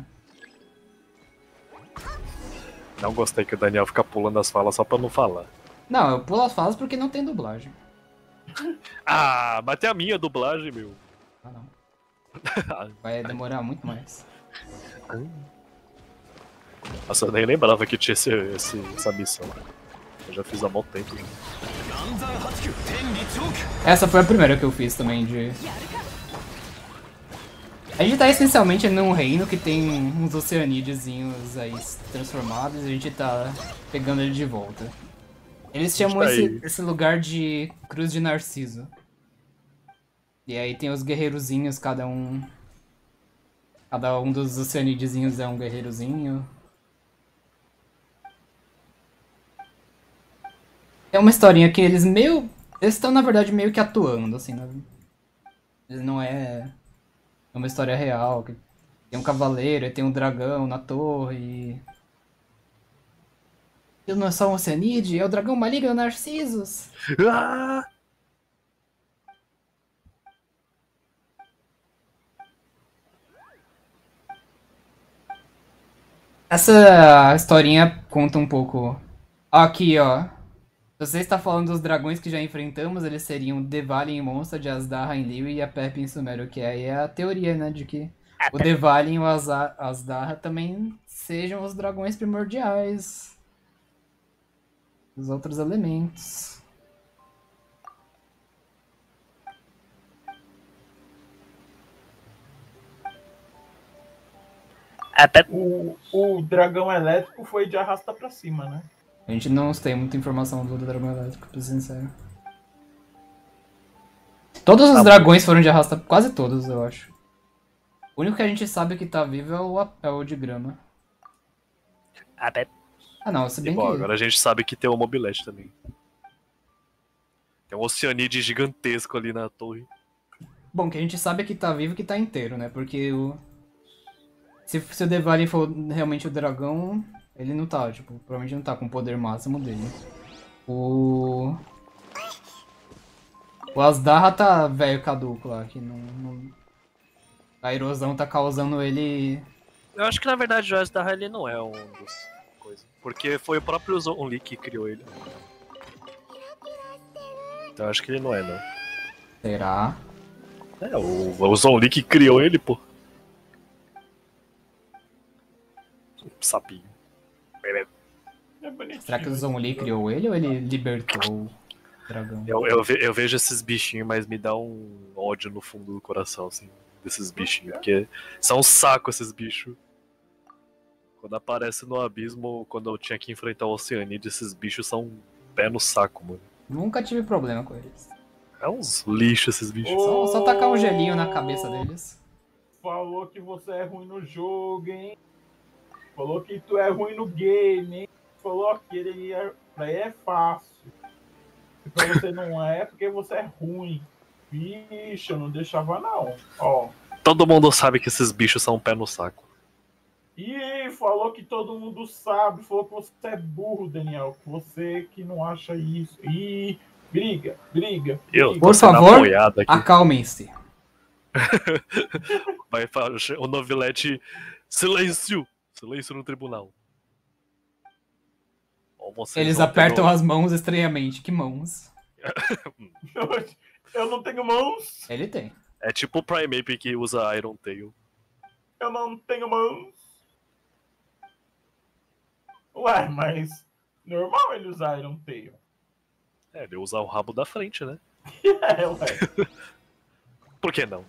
Não gostei que o Daniel fica pulando as falas só pra não falar. Não, eu pulo as falas porque não tem dublagem. Ah, mas tem a minha dublagem, meu. Ah, não. Vai demorar muito mais. Nossa, eu nem lembrava que tinha essa missão. Eu já fiz há muito tempo. Já. Essa foi a primeira que eu fiz também de... A gente tá essencialmente num reino que tem uns oceanidezinhos aí transformados e a gente tá pegando ele de volta. Eles chamam esse lugar de Cruz de Narciso. E aí tem os guerreirozinhos, cada um dos oceanidezinhos é um guerreirozinho. É uma historinha que eles estão na verdade meio que atuando, assim, né? Eles não é uma história real, que tem um cavaleiro, e tem um dragão na torre. Ele não é só um oceanide, é o dragão maligno Narcisos. Ah! Essa historinha conta um pouco. Aqui, ó. Você está falando dos dragões que já enfrentamos, eles seriam Devalin em Monster, de Azdaha em Liyue e a Pepe em Sumério, que aí é a teoria, né, de que o Devalin e o Azdaha também sejam os dragões primordiais. Os outros elementos. O dragão elétrico foi de arrasta pra cima, né? A gente não tem muita informação do dragão elétrico, pra ser sincero. Todos os dragões foram de arrasta, quase todos, eu acho. O único que a gente sabe que tá vivo é o de grama. Ah não, se bem Bom, que... agora a gente sabe que tem o Mobilete também. Tem um oceanide gigantesco ali na torre. Bom, que a gente sabe é que tá vivo e que tá inteiro, né? Porque o... Se o Devalin for realmente o dragão, ele não tá, tipo, provavelmente não tá com o poder máximo dele. O Azdaha tá velho caduco lá, que não... A erosão tá causando ele... Eu acho que na verdade o Azdaha ele não é um dos coisas. Porque foi o próprio Zonli que criou ele. Então eu acho que ele não é, não. Será? É, o Zonli que criou ele, pô. Sapinho. Será que o Zonli criou ele ou ele libertou o dragão? Eu vejo esses bichinhos, mas me dá um ódio no fundo do coração, assim, desses bichinhos. Porque são um saco esses bichos. Quando aparece no abismo, quando eu tinha que enfrentar o Oceanide, esses bichos são um pé no saco, mano. Nunca tive problema com eles. É uns lixos esses bichos. Só tacar um gelinho na cabeça deles. Falou que você é ruim no jogo, hein? Falou que tu é ruim no game, hein? Falou que ele é fácil. E pra você não é, porque você é ruim. Vixe, eu não deixava não. Ó. Todo mundo sabe que esses bichos são um pé no saco. E falou que todo mundo sabe. Falou que você é burro, Daniel. Que você que não acha isso. E briga. Por favor, acalmem-se. Vai falar o Novilete, silêncio no tribunal. Eles apertam as mãos estranhamente. Que mãos? Eu não tenho mãos. Ele tem. É tipo o Primeape que usa Iron Tail. Eu não tenho mãos. Ué, mas normal ele usar Iron Tail. É, ele usa o rabo da frente, né? É, ué. Por que não?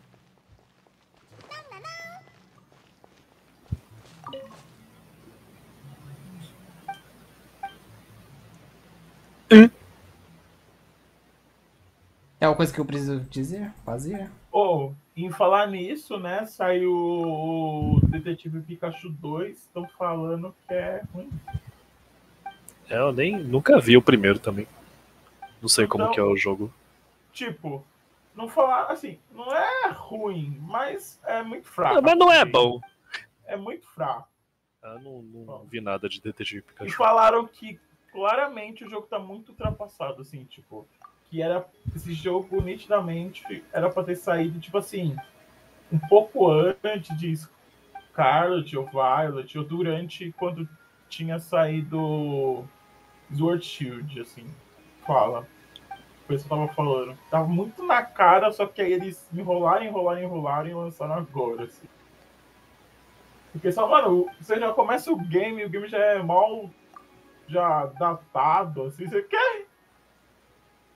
É uma coisa que eu preciso dizer? Fazer? Em falar nisso, né? Saiu o Detetive Pikachu 2. Estão falando que é ruim. Eu nunca vi o primeiro também. Não sei como que é o jogo. Tipo, não falar assim, não é ruim, mas é muito fraco. Não, mas não é bom. É muito fraco. Eu não vi nada de Detetive Pikachu. E falaram que claramente o jogo tá muito ultrapassado, assim, tipo, que esse jogo nitidamente era pra ter saído, tipo assim, um pouco antes de Scarlet ou Violet, ou durante quando tinha saído Sword Shield, assim, fala. O pessoal tava falando. Tava muito na cara, só que aí eles enrolaram e lançaram agora, assim. Porque só, mano, você já começa o game já é mal já datado, assim, você quer?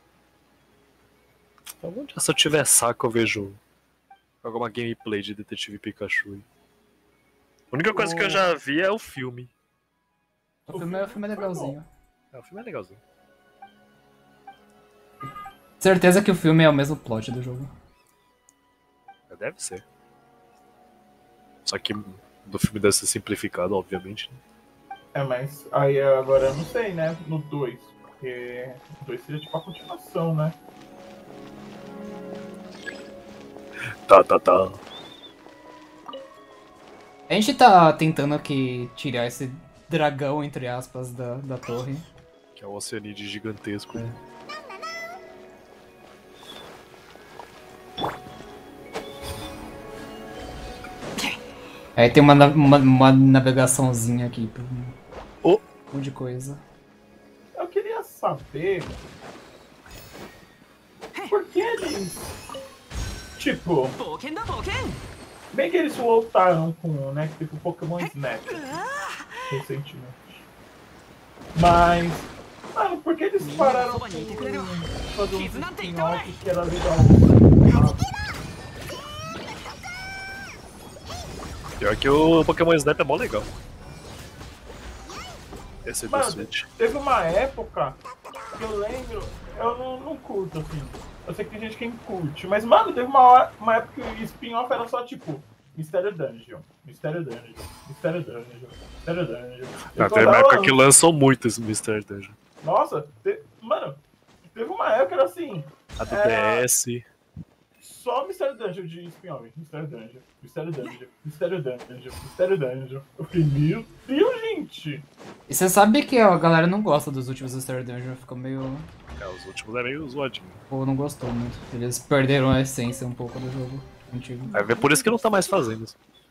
Algum dia, se eu tiver saco, eu vejo alguma gameplay de Detetive Pikachu. A única coisa que eu já vi é o filme. O filme é legalzinho. O filme é legalzinho. Certeza que o filme é o mesmo plot do jogo. Deve ser. Só que do filme deve ser simplificado, obviamente. Mas aí agora eu não sei, né? No 2. Porque o 2 seria tipo a continuação, né? Tá. A gente tá tentando aqui tirar esse dragão, entre aspas, da torre. Que é um oceanide gigantesco. Aí tem uma navegaçãozinha aqui pra um monte de coisa. Eu queria saber por que eles, tipo, bem que eles voltaram com, né, que teve o Pokémon Snap recentemente. Mas, mano, por que eles pararam com fazer um spin-off que era legal? Pior que o Pokémon Snap é mó legal. Esse é do Mano, Switch. teve uma época que eu lembro, eu não curto assim. Eu sei que tem gente que curte, mas mano, teve uma época que o spin-off era só tipo Mistério Dungeon, Mistério Dungeon, Mistério Dungeon, Mistério Dungeon. Teve uma época que lançou muito esse Mystery Dungeon. Nossa, mano, teve uma época que era assim. A do DS. Só Mistério Dungeon de spin-off. Mistério Dungeon, Mistério Dungeon, Mistério Dungeon, Mistério Dungeon. Eu fiquei, meu Deus, gente! E você sabe que a galera não gosta dos últimos Star Dungeon, ficou meio... Os últimos é meio zoadinho. Ou não gostou muito. Eles perderam a essência um pouco do jogo antigo. É por isso que não tá mais fazendo.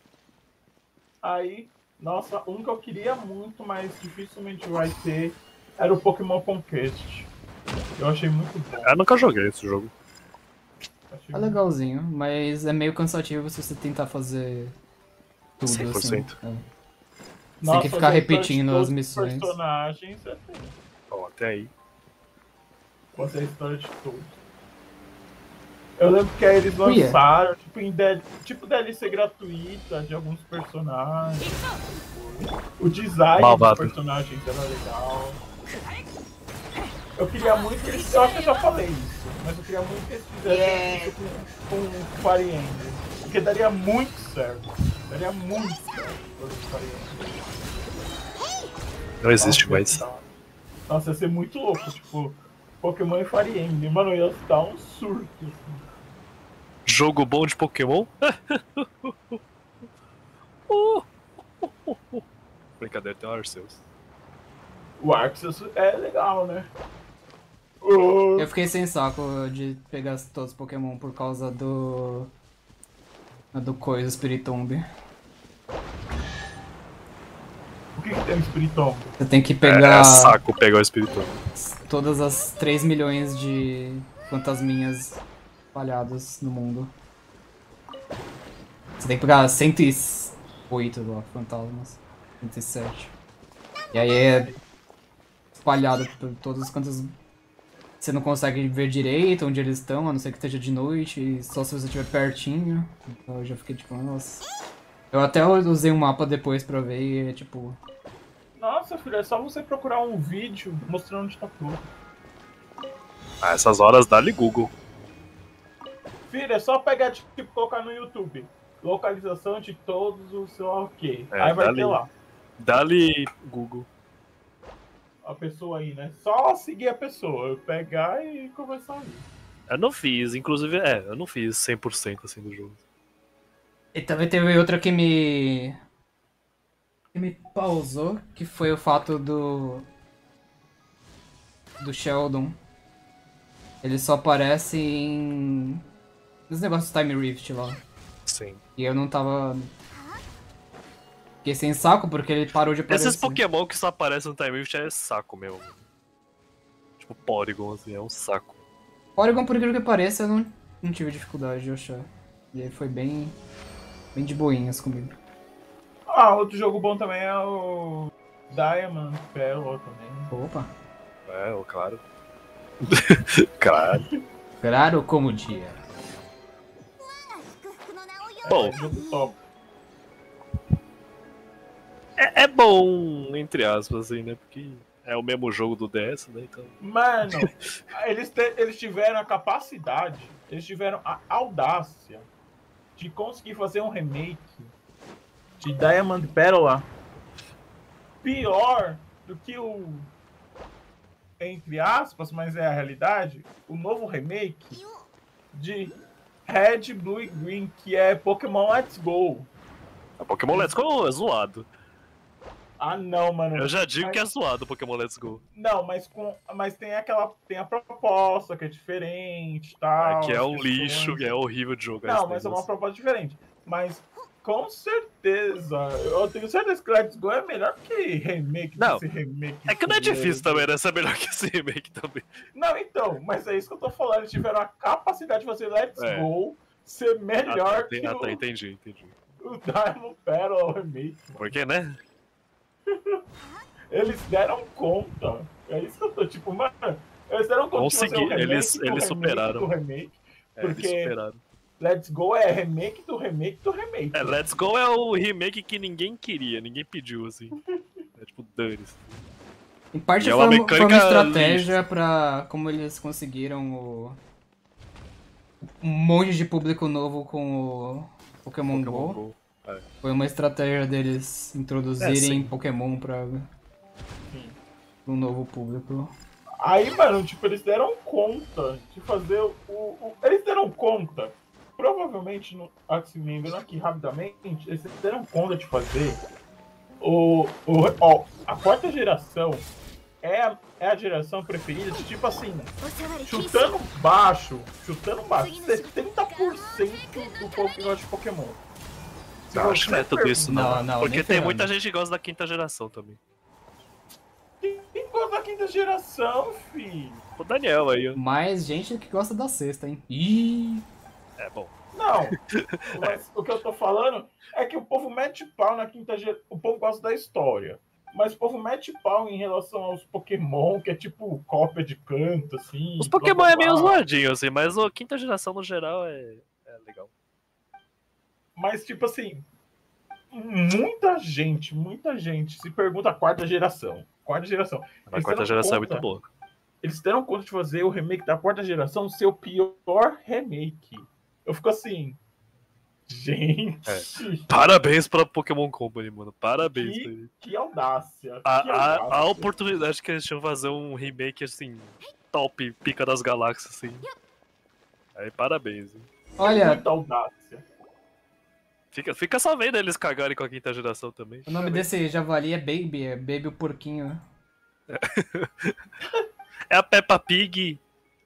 Aí, nossa, um que eu queria muito, mas dificilmente vai ter, era o Pokémon Conquest. Eu achei muito bom. Eu nunca joguei esse jogo. É legalzinho, mas é meio cansativo se você tentar fazer tudo 100%. assim. Você tem que ficar repetindo as missões. Personagens, Ó, até aí. Você a história de todos. Eu lembro que aí eles lançaram, tipo DLC gratuita de alguns personagens. O design dos personagens era legal. Eu queria muito que eles... Eu acho que eu já falei isso, mas eu queria muito que eles fizessem isso com Fire Emblem. Porque daria muito certo. Daria muito certo com o Fire Emblem. Não existe mais. Nossa, ia ser muito louco, tipo, Pokémon e Fire Emblem. Mano, ia dar um surto. Assim. Jogo bom de Pokémon? Brincadeira, tem o Arceus. O Arceus é legal, né? Eu fiquei sem saco de pegar todos os Pokémon por causa do coisa Spiritomb. O que tem o Spiritomb? Você tem que pegar... É saco pegar o Spiritomb. Todas as 3 milhões de fantasminhas espalhadas no mundo. Você tem que pegar 108 lá, fantasmas. 107. E aí é espalhado por todos os cantos. Você não consegue ver direito onde eles estão, a não ser que esteja de noite, só se você estiver pertinho. Então eu já fiquei tipo, nossa. Eu até usei um mapa depois pra ver e é tipo... Nossa, filho, é só você procurar um vídeo mostrando onde tá tudo. Ah, essas horas dá-lhe Google. Filho, é só pegar, tipo, colocar no YouTube. Localização de todos os sei lá o quê. Aí vai ter lá. Dá-lhe Google. A pessoa aí, né? Só seguir a pessoa. Eu pegar e começar ali. Eu não fiz, inclusive, eu não fiz 100% assim do jogo. E também teve outra que me pausou, que foi o fato do Sheldon. Ele só aparece nos negócios do Time Rift lá. Sim. E eu não tava... Fiquei sem saco porque ele parou de aparecer. Esses Pokémon que só aparecem no Time Rift é saco mesmo. Tipo Porygon, assim, é um saco. Porygon, por incrível que pareça, eu não tive dificuldade de achar. E ele foi bem de boinhas comigo. Ah, outro jogo bom também é o Diamond Pearl também. Opa. Claro. Claro. Claro como o dia. Bom, Jogo top. é bom, entre aspas, assim, né? Porque é o mesmo jogo do DS, né? Então... Mano, eles tiveram a capacidade, eles tiveram a audácia de conseguir fazer um remake de Diamond Pearl pior do que o, entre aspas, mas é a realidade, o novo remake de Red, Blue e Green, que é Pokémon Let's Go. A Pokémon Let's Go é zoado. Ah, não, mano. Eu já digo que é zoado o Pokémon Let's Go. Não, mas tem a proposta que é diferente, tal. Que é um lixo, que é horrível de jogar. Não, mas é uma proposta diferente. Mas com certeza, eu tenho certeza que Let's Go é melhor que remake não, desse remake. É que não é difícil também, né? Ser melhor que esse remake também. Não, então, mas é isso que eu tô falando. Eles tiveram a capacidade de fazer Let's Go ser melhor que o... Entendi. O Diamond Pearl remake. Por que, né? Eles deram conta. É isso que eu tô, tipo, mano. Eles deram conta Consegui, de fazer o eles superaram. do remake. Eles superaram. Let's Go é remake do remake do remake. Let's Go é o remake que ninguém queria, ninguém pediu, assim. É tipo, dane-se. Em parte foi uma estratégia pra como eles conseguiram um monte de público novo com o Pokémon Go. Foi uma estratégia deles introduzirem Pokémon pra um novo público. Aí, mano, tipo, eles deram conta de fazer eles deram conta. Provavelmente, assim, lembrando aqui rapidamente, eles deram conta de fazer a quarta geração é a geração preferida de, tipo assim, chutando baixo, 70% do povo que gosta de Pokémon. Não, acho que não é tudo isso, não. Porque tem muita ferrando. gente que gosta da quinta geração também. Quem gosta da quinta geração, filho? O Daniel aí, ó. Mais gente que gosta da sexta, hein? Ih! É bom. Não, mas o que eu tô falando é que o povo mete pau na quinta geração. O povo gosta da história. Mas o povo mete pau em relação aos Pokémon, que é tipo cópia de canto, assim. Os Pokémon é meio zoadinho, assim, mas a quinta geração no geral é legal. Mas, tipo assim, muita gente se pergunta a quarta geração. A quarta geração é muito boa. Eles deram conta de fazer o remake da quarta geração ser o pior remake. Eu fico assim, gente... Parabéns pra Pokémon Company, mano. Parabéns. Que audácia. A oportunidade que eles tinham de fazer um remake, assim, top, pica das galáxias, assim. Aí, parabéns. Hein? Olha... Muita audácia. Fica só vendo eles cagarem com a quinta geração também. O nome desse javali é Baby o porquinho. É a Peppa Pig.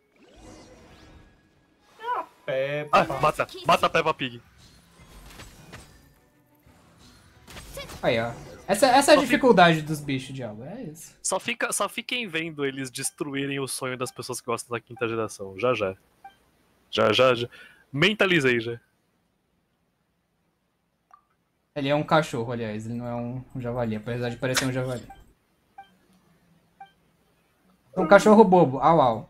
Mata a Peppa Pig. Aí, ó. Essa é a dificuldade dos bichos de água, é isso. Só fiquem vendo eles destruírem o sonho das pessoas que gostam da quinta geração. Já. Mentalizei já. Ele é um cachorro, aliás, ele não é um javali, apesar de parecer um javali. É um cachorro bobo, au.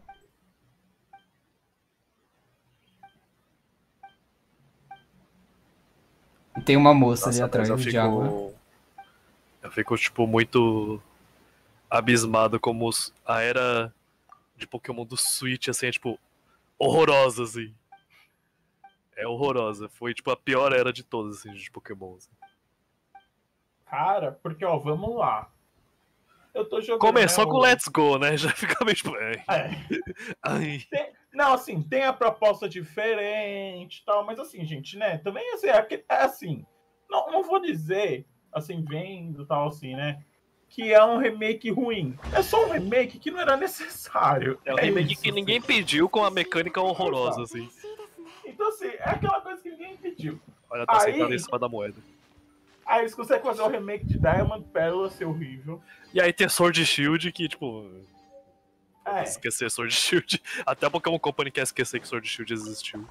E tem uma moça ali atrás de água. Eu fico, tipo, muito abismado como a era de Pokémon do Switch, assim, é, tipo, horrorosa, assim. É horrorosa. Foi, tipo, a pior era de todas, assim, de Pokémon. Assim. Cara, porque, ó, vamos lá. Eu tô jogando... Começou com Let's Go, né? Já fica meio, tipo... Ai. Não, assim, tem a proposta diferente e tal, mas assim, gente, né? Também, assim, é assim... Não vou dizer, assim, vendo tal, assim, né? Que é um remake ruim. É só um remake que não era necessário. É um remake que ninguém pediu com a mecânica horrorosa, assim. Então, assim, é aquela coisa que ninguém pediu. Olha, tá sentado em cima da moeda. Aí eles conseguem fazer o remake de Diamond Pearl ser horrível. E aí tem Sword Shield que, tipo... Esquecer Sword Shield. Até a Pokémon Company quer esquecer que Sword Shield existiu.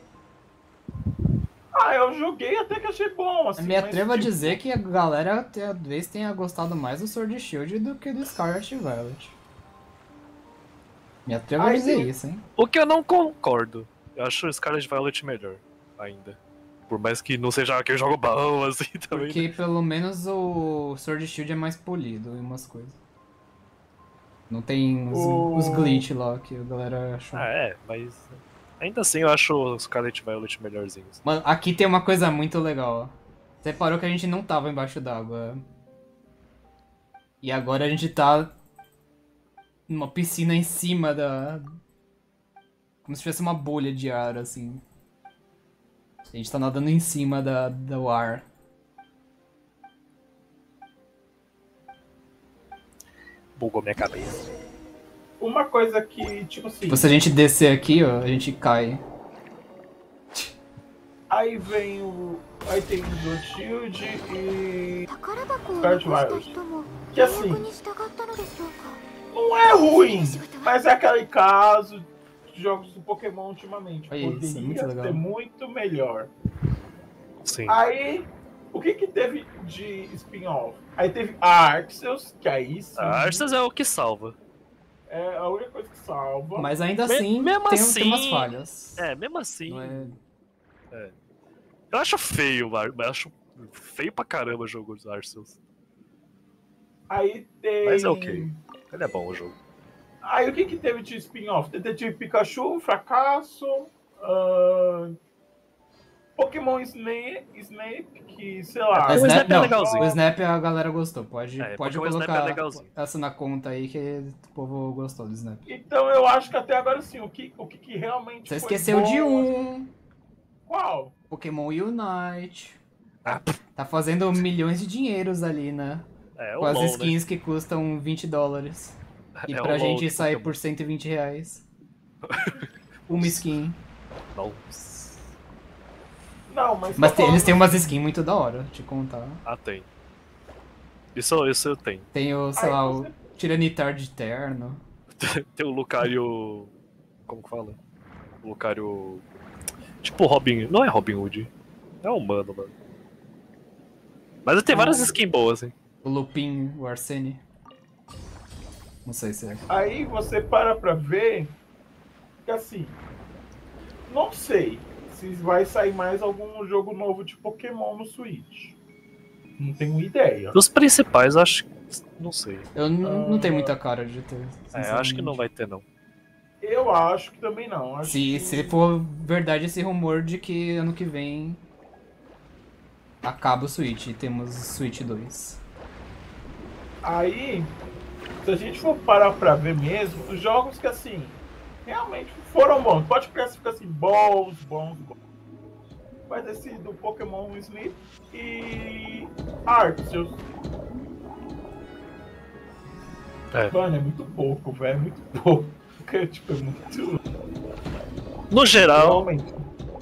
Eu joguei até que achei bom, assim. Me atrevo a dizer que a galera talvez tenha gostado mais do Sword Shield do que do Scarlet Violet. Me atrevo a dizer isso, hein? O que eu não concordo. Eu acho o Scarlet Violet melhor, ainda. Por mais que não seja aquele jogo bom, assim, também. Porque pelo menos o Sword Shield é mais polido em umas coisas. Não tem os glitch lá que a galera achou. Mas ainda assim eu acho o Scarlet Violet melhorzinhos. Mano, aqui tem uma coisa muito legal, ó. Você reparou que a gente não tava embaixo d'água. E agora a gente tá numa piscina em cima da... Como se tivesse uma bolha de ar, assim. A gente tá nadando em cima do ar. Bugou minha cabeça. Uma coisa que, tipo assim... Tipo, se a gente descer aqui, ó, a gente cai. Aí vem o... Aí tem o Sword Shield e... Scarlet Violet. Que assim... Não é ruim, mas é aquele caso de jogos do Pokémon ultimamente. Olha isso, é muito Poderia legal. ser muito melhor. Sim. Aí, o que teve de spin-off? Aí teve Arceus, que aí sim... A Arceus é o que salva. É a única coisa que salva. Mas ainda assim, mesmo tem assim- umas falhas. Mesmo assim. Não é... Eu acho feio, mas eu acho feio pra caramba o jogo dos Arceus. Aí tem... Mas é ok. Ele é bom o jogo. Aí o que teve de spin-off? Detetive Pikachu, fracasso. Pokémon Snape, que sei lá. O Snap Snap, é não, legalzinho. o Snap a galera gostou. Pode Pokémon Snap colocar é legalzinho. essa na conta aí que o povo gostou do Snap. Então eu acho que até agora sim, o que realmente Você foi esqueceu bom, de um. Qual? Pokémon Unite. Ah, Tá fazendo milhões de dinheiros ali, né? o Com as LOL, skins que custam $20. E É o pra LOL gente de sair Pokémon. por R$120. Uma skin. Nossa. Não, mas Mas tô falando- eles têm umas skins muito da hora, te contar. Ah, tem. Isso eu tenho. Tem o, sei lá, o Tiranitar de terno. Tem o Lucario. Como que fala? O Lucario. Tipo Robin. Não é Robin Hood. É humano, mano. Mas tem várias skins boas, hein? O Lupin, o Arsene. Não sei se é. Aí você para pra ver que assim, não sei se vai sair mais algum jogo novo de Pokémon no Switch. Não tenho ideia. Dos principais, acho. Não sei. Eu não tenho muita cara de ter. Acho que não vai ter, não. Eu acho que também não. Acho que... Se for verdade esse rumor de que ano que vem acaba o Switch e temos Switch 2. Aí, se a gente for parar pra ver mesmo, os jogos que assim, realmente foram bons. Pode classificar assim, bons. Vai ter sido Pokémon Snap e Arceus. Mano, é muito pouco, velho. É muito pouco. Tipo, é muito. No geral, Realmente.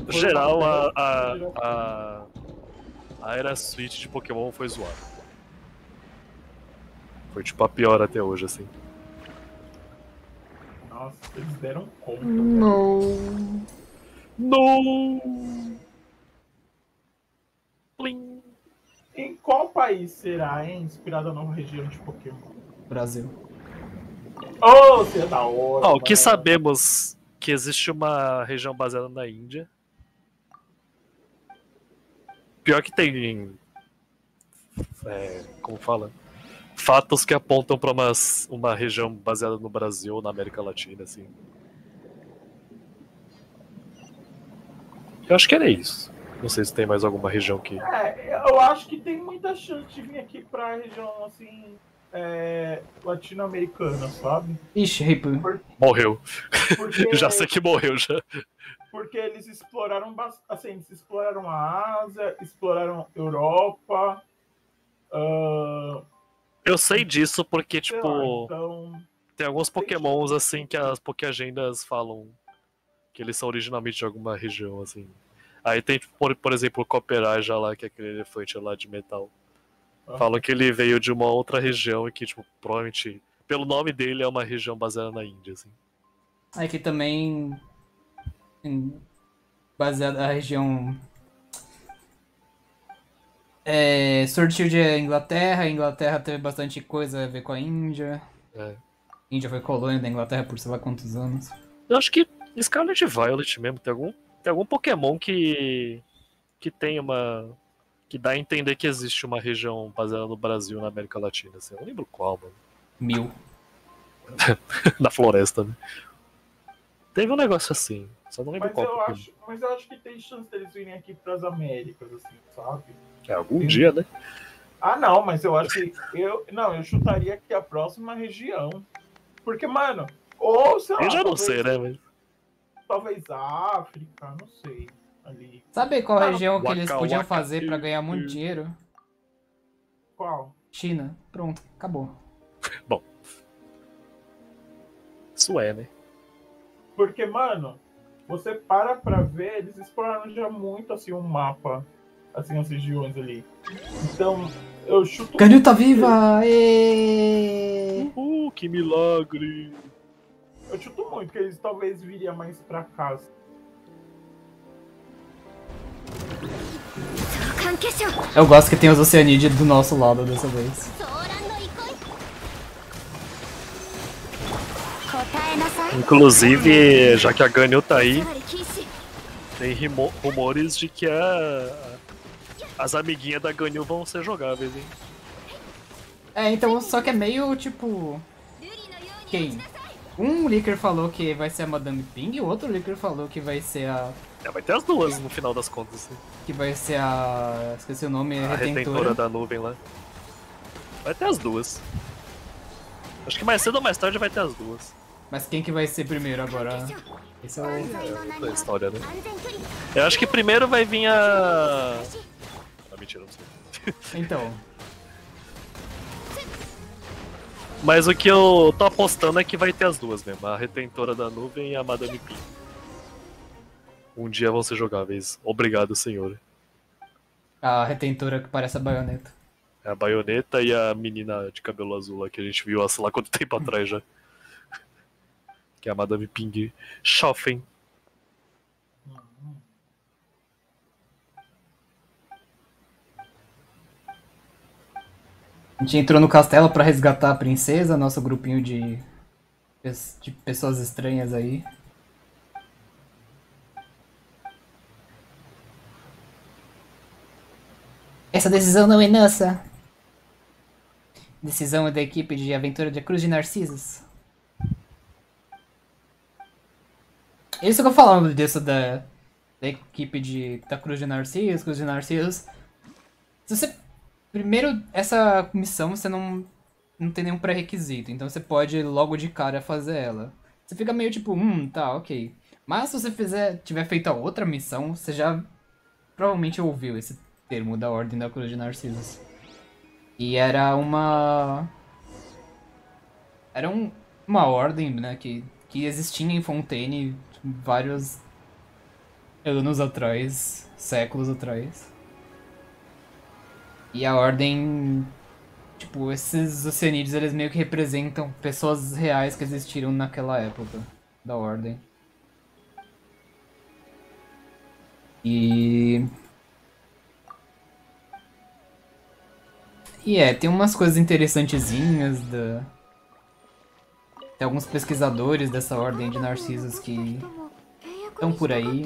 a era Switch de Pokémon foi zoada. Foi tipo a pior até hoje, assim. Nossa, eles deram conta. Não. No. Plim. Em qual país será, hein? Inspirada na nova região de Pokémon? Brasil. Oh, você é da hora. O que sabemos que existe uma região baseada na Índia. Pior que tem. Como fala? Fatos que apontam pra uma região baseada no Brasil ou na América Latina, assim. Eu acho que era isso. Não sei se tem mais alguma região que. Eu acho que tem muita chance de vir aqui pra região, assim, latino-americana, sabe? Ixi, Ripo. Morreu. Porque, Já sei que morreu já. porque eles exploraram assim, eles exploraram a Ásia, exploraram a Europa. Eu sei disso porque, Sei tipo, lá, então, tem alguns pokémons, assim, que as pokéagendas falam que eles são originalmente de alguma região, assim. Aí tem, por exemplo, o Copperajah lá, que é aquele elefante lá de metal. Falam que ele veio de uma outra região e que, tipo, provavelmente, pelo nome dele, é uma região baseada na Índia, assim. Aqui também, baseada na região... Sword Shield é Inglaterra, a Inglaterra teve bastante coisa a ver com a Índia. Índia foi colônia da Inglaterra por sei lá quantos anos. Eu acho que Scarlet Violet mesmo, tem algum Pokémon que tem uma... que dá a entender que existe uma região baseada no Brasil, na América Latina, assim. Eu não lembro qual, mano. 1000. Na floresta, né? Teve um negócio assim, só não lembro Mas qual. eu acho que tem chance deles virem aqui pras Américas, assim, sabe? É, algum dia, né? Ah, não, mas eu acho que... eu chutaria que a próxima região. Porque, mano, ou sei lá... Eu já não sei, né? Mas... Talvez África, não sei. Ali. Sabe qual Mano, região que eles Waka podiam Waka, fazer pra ganhar muito dinheiro? Qual? China. Pronto, acabou. Bom. Isso é, né? Porque, mano, você para pra ver, eles exploraram já muito, assim, um mapa, assim, as regiões ali. Então, eu chuto... Ganyu tá viva! Êêêê! Que milagre! Eu chuto muito que eles talvez viriam mais pra casa. Eu gosto que tem os Oceanides do nosso lado dessa vez. Inclusive, já que a Ganyu tá aí, tem rumores de que as amiguinhas da Ganyu vão ser jogáveis, hein? É, então, só que é meio tipo... Quem? Um leaker falou que vai ser a Madame Ping e o outro leaker falou que vai ser a... É, vai ter as duas no final das contas. Né? Que vai ser a... Esqueci o nome, A Retentora da nuvem lá. Vai ter as duas. Acho que mais cedo ou mais tarde vai ter as duas. Mas quem que vai ser primeiro agora? Esse é o... Da história, né? Eu acho que primeiro vai vir a... Ah, mentira, não sei. Então... Mas o que eu tô apostando é que vai ter as duas mesmo, a Retentora da Nuvem e a Madame Pim. Um dia vão ser jogáveis. Obrigado, senhor. A Retentora que parece a baioneta. É a Baioneta e a menina de cabelo azul lá que a gente viu há sei lá quanto tempo atrás já. Que é a Madame Ping Schoffen. A gente entrou no castelo pra resgatar a princesa, nosso grupinho de pessoas estranhas aí. Essa decisão não é nossa. Decisão é da equipe de aventura de Cruz de Narcisos. Eles ficam falando disso da equipe da Cruz de Narcisos. Se você... Primeiro, essa missão você não tem nenhum pré-requisito, então você pode logo de cara fazer ela. Você fica meio tipo, tá, ok. Mas se você tiver feito a outra missão, você já provavelmente ouviu esse termo da Ordem da Cruz de Narcisos. E era uma ordem, né, que existia em Fontaine vários anos atrás, séculos atrás. E a ordem, tipo, esses Oceanides, eles meio que representam pessoas reais que existiram naquela época da ordem. E tem umas coisas interessantezinhas tem alguns pesquisadores dessa ordem de Narcisos que estão por aí.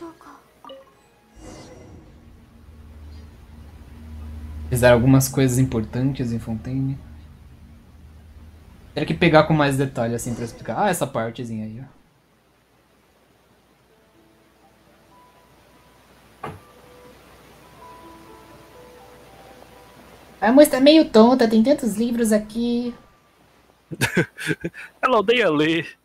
Fizeram algumas coisas importantes em Fontaine. Teria que pegar com mais detalhe assim pra explicar. Ah, essa partezinha aí, ó. A moça tá meio tonta, tem tantos livros aqui. Ela odeia ler.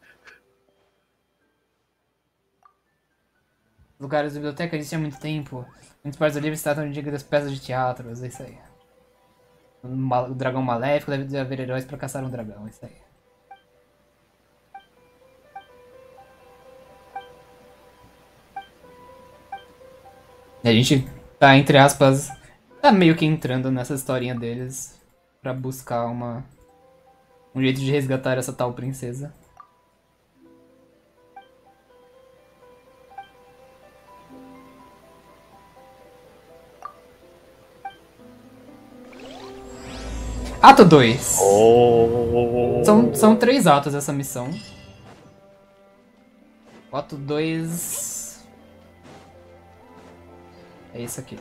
Lugares da biblioteca existem há muito tempo. Muitas partes do livro tratam de das peças de teatro, é isso aí. O dragão maléfico deve haver heróis pra caçar um dragão, é isso aí. E a gente tá, entre aspas, tá meio que entrando nessa historinha deles pra buscar um jeito de resgatar essa tal princesa. Ato 2. Oh. São 3 atos essa missão. O ato 2... é esse aqui.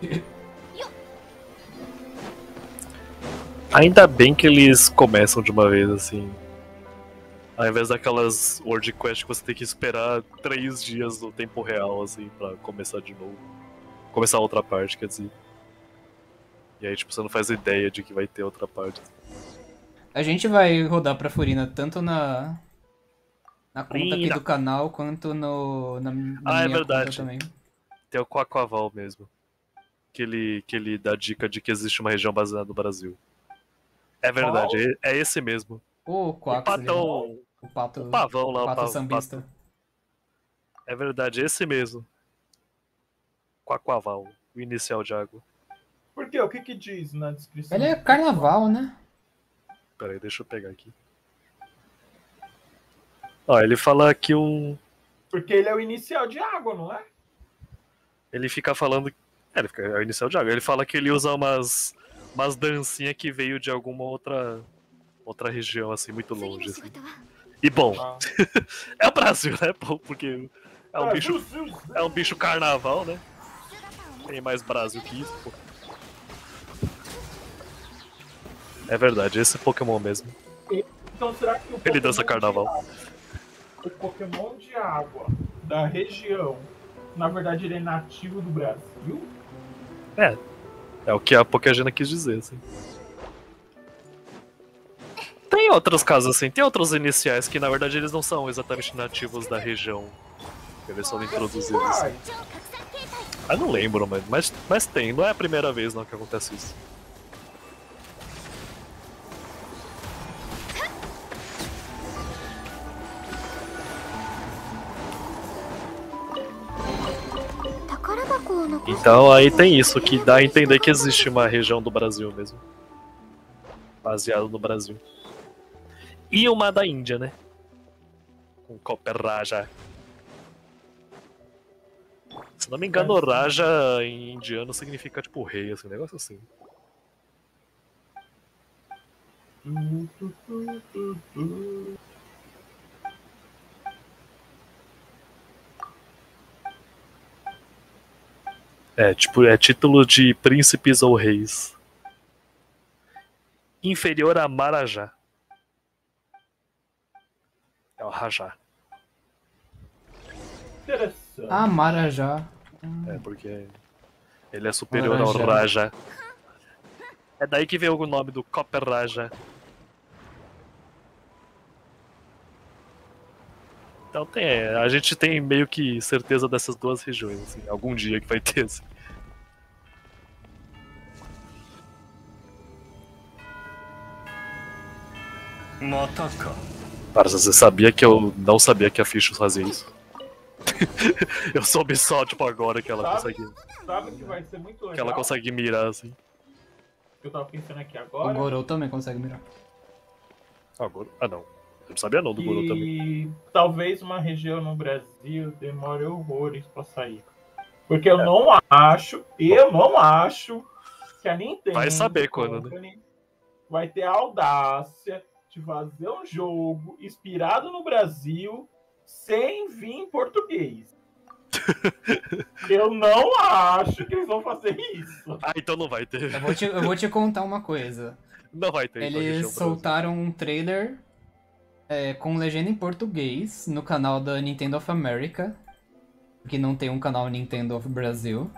Ainda bem que eles começam de uma vez, assim. Ao invés daquelas World Quest que você tem que esperar 3 dias no tempo real, assim, pra começar de novo. Começar outra parte, quer dizer. E aí, tipo, você não faz ideia de que vai ter outra parte. A gente vai rodar pra Furina tanto na conta aqui do canal, quanto na minha é verdade. conta também. Tem o Quaquaval mesmo. Que ele dá dica de que existe uma região baseada no Brasil. É verdade, é esse mesmo. O Quax ali, o pavão lá, o pato sambista. É verdade, esse mesmo. Quaquaval, o inicial de água. Por quê? O que diz na descrição? Ele é carnaval, né? Pera aí, deixa eu pegar aqui. Ó, ele fala que Porque ele é o inicial de água, não é? Ele fica falando... É o inicial de água. Ele fala que ele usa umas dancinhas que veio de alguma outra região, assim, muito longe, assim. E bom, é o Brasil, né? Porque é um bicho carnaval, né? Tem mais Brasil que isso, pô. É verdade, esse Pokémon mesmo. Então será que ele dança carnaval? O Pokémon de água da região, na verdade ele é nativo do Brasil? É o que a Pokéagena quis dizer, assim. Tem outros casos assim, tem outros iniciais que na verdade eles não são exatamente nativos da região. Eles são introduzidos assim. Eu não lembro, mas tem, não é a primeira vez não que acontece isso. Então aí tem isso, que dá a entender que existe uma região do Brasil mesmo. Baseado no Brasil. E uma da Índia, né? Com Copper Raja. Se não me engano, Raja em indiano significa tipo rei, assim, um negócio assim. Tipo, é título de príncipes ou reis. Inferior a Marajá. É o Rajá. Interessante. Ah, Marajá. Porque ele é superior ao Raja. É daí que veio o nome do Copper Raja. Então a gente tem meio que certeza dessas duas regiões, assim, algum dia que vai ter, assim. Parça, você sabia que eu não sabia que a Fish fazia isso? Eu soube só, tipo, agora que ela consegue... Sabe que vai ser muito legal? Que ela consegue mirar, assim. Eu tava pensando aqui agora... O Gorou também consegue mirar. Ah, não. Eu não sabia não do Gorou também. E talvez uma região no Brasil demore horrores pra sair. Porque eu não acho que a Nintendo vai saber quando, né? Vai ter a audácia de fazer um jogo inspirado no Brasil sem vir em português. Eu não acho que eles vão fazer isso. Ah, então não vai ter. Eu vou te contar uma coisa. Não vai ter. Eles soltaram um trailer com legenda em português no canal da Nintendo of America, que não tem um canal Nintendo of Brasil,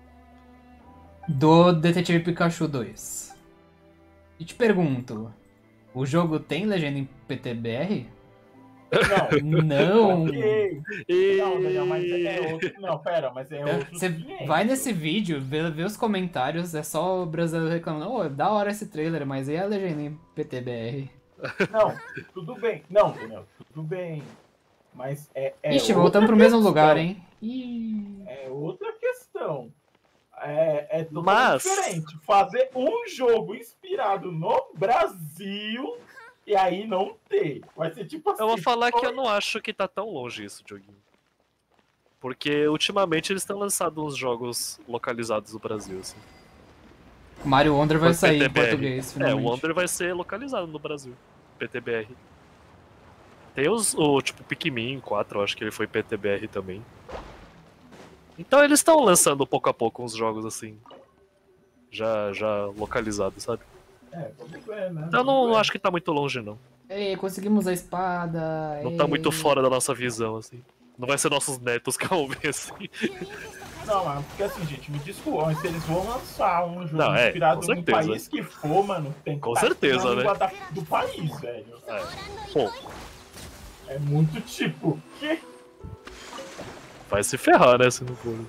do Detetive Pikachu 2. E te pergunto, o jogo tem legenda em PTBR? Não. Okay. Não, mas é outro. Não, pera, mas é outro. Você vai nesse vídeo, vê os comentários, é só o brasileiro reclamando, da hora esse trailer, mas e a legenda em PTBR? Não, tudo bem. Não, Daniel, tudo bem. Mas Ixi, voltamos pro mesmo lugar, hein? É outra questão. É totalmente diferente. Fazer um jogo inspirado no Brasil e aí não ter. Vai ser tipo assim. Eu vou falar que eu não acho que tá tão longe isso, Dioguinho. Porque ultimamente eles têm lançado uns jogos localizados no Brasil, assim. Mario Wonder vai sair em PTBR. português, É, finalmente. o Wonder vai ser localizado no Brasil. PTBR. Tem tipo, Pikmin 4, eu acho que ele foi PTBR também. Então eles estão lançando pouco a pouco uns jogos assim. Já localizados, sabe? Vamos ver, né? Então não acho que tá muito longe, não. Ei, conseguimos a espada. Não tá muito fora da nossa visão, assim. Não vai ser nossos netos que vão ver, assim. Não, mano, porque assim, gente, me desculpa, se eles vão lançar um jogo Não, inspirado com no certeza. país que for, mano, tem que Com tá certeza, na né? língua do país, velho. Pô, É muito tipo, que? vai se ferrar, né, se não for.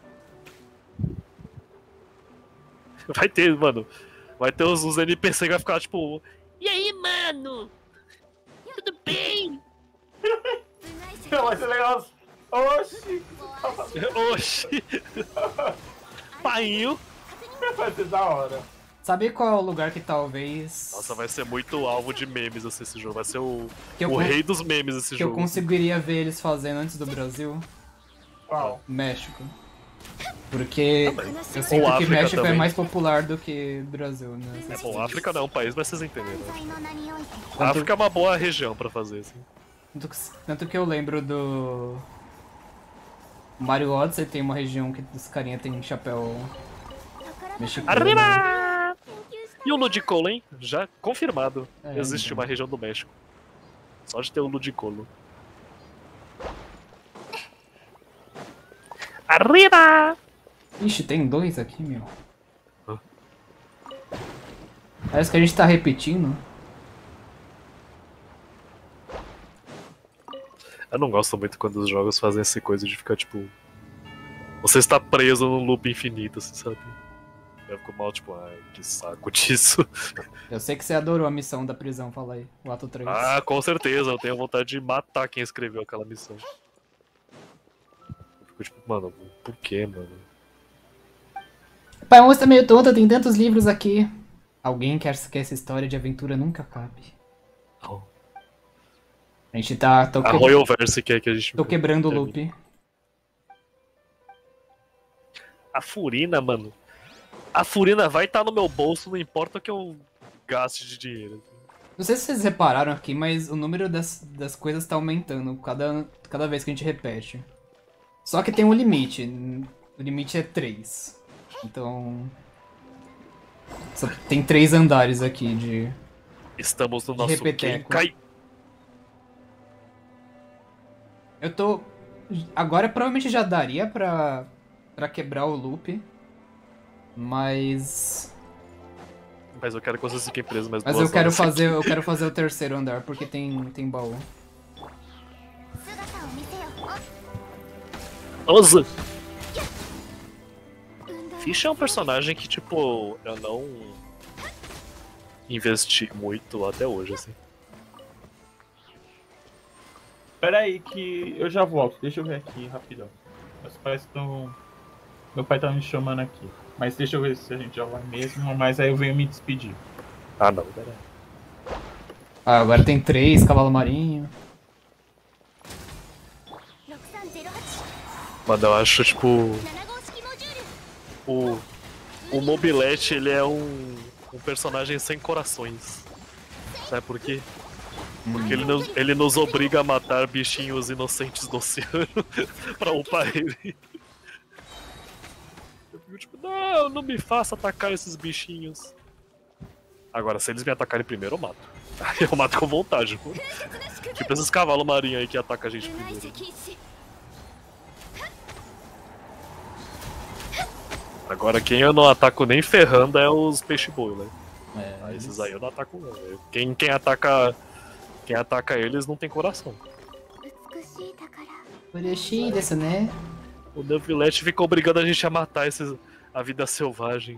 Vai ter, mano. Vai ter uns NPC que vai ficar, tipo... E aí, mano? Tudo bem? Não, vai ser legal. Oxi! Oxi! Painho! Vai ser da hora. Sabe qual é o lugar que talvez... Nossa, vai ser muito alvo de memes assim, esse jogo. Vai ser o Que eu con- rei dos memes esse que eu jogo. conseguiria ver eles fazendo antes do Brasil? Qual? México. Porque eu sinto Ou que África México é também. mais popular do que Brasil, né? É bom, a África não é um país, mas vocês entenderam. A Tanto, África é uma boa região pra fazer, assim. tanto que eu lembro do... Mario Odyssey tem uma região que os carinha tem chapéu mexicano. Arriba! E o Ludicolo, hein? Já confirmado. É, Existe então. uma região do México. Só de ter o Ludicolo. Arriba! Ixi, tem dois aqui, meu. Hã? Parece que a gente tá repetindo. Eu não gosto muito quando os jogos fazem essa coisa de ficar, tipo... Você está preso num loop infinito, assim, sabe? Eu fico mal, tipo, ai, que saco disso. Eu sei que você adorou a missão da prisão, fala aí. O ato 3. Ah, com certeza, eu tenho vontade de matar quem escreveu aquela missão. Eu fico tipo, mano, por que, mano? Pai, a moça tá meio tonta, tem tantos livros aqui. Alguém quer que essa história de aventura nunca acabe. Não. A gente tá... A Royal Verse quer que a gente... Tô quebrando o loop. A Furina, mano. A Furina vai estar no meu bolso, não importa o que eu gaste de dinheiro. Não sei se vocês repararam aqui, mas o número das coisas tá aumentando cada vez que a gente repete. Só que tem um limite. O limite é 3. Então... Só tem 3 andares aqui de... Estamos no nosso repeteco. Genkai. Eu tô... Agora provavelmente já daria pra quebrar o loop. Mas... Mas eu quero que vocês fiquem presos mais Mas duas eu quero horas. fazer o terceiro andar, porque tem baú. Nossa! Fish é um personagem que, tipo, eu não investi muito até hoje, assim. Pera aí que eu já volto. Deixa eu ver aqui rapidão. Meus pais estão... Meu pai tá me chamando aqui. Mas deixa eu ver se a gente já vai mesmo, mas aí eu venho me despedir. Ah, não, pera aí. Ah, agora tem 3, cavalo marinho. Mano, eu acho, tipo... O Mobilete, ele é um personagem sem corações. Sabe por quê? Porque ele nos obriga a matar bichinhos inocentes do oceano pra upar ele. Eu fico tipo, não me faça atacar esses bichinhos. Agora, se eles me atacarem primeiro, eu mato. Eu mato com vontade, pô. Tipo esses cavalos marinhos aí que atacam a gente primeiro. Agora, quem eu não ataco nem ferrando é os peixe-boi, né? É, Esses aí eu não ataco não. Quem ataca eles não tem coração. Urexi desse, né? O Neuvillette fica obrigando a gente a matar a vida selvagem.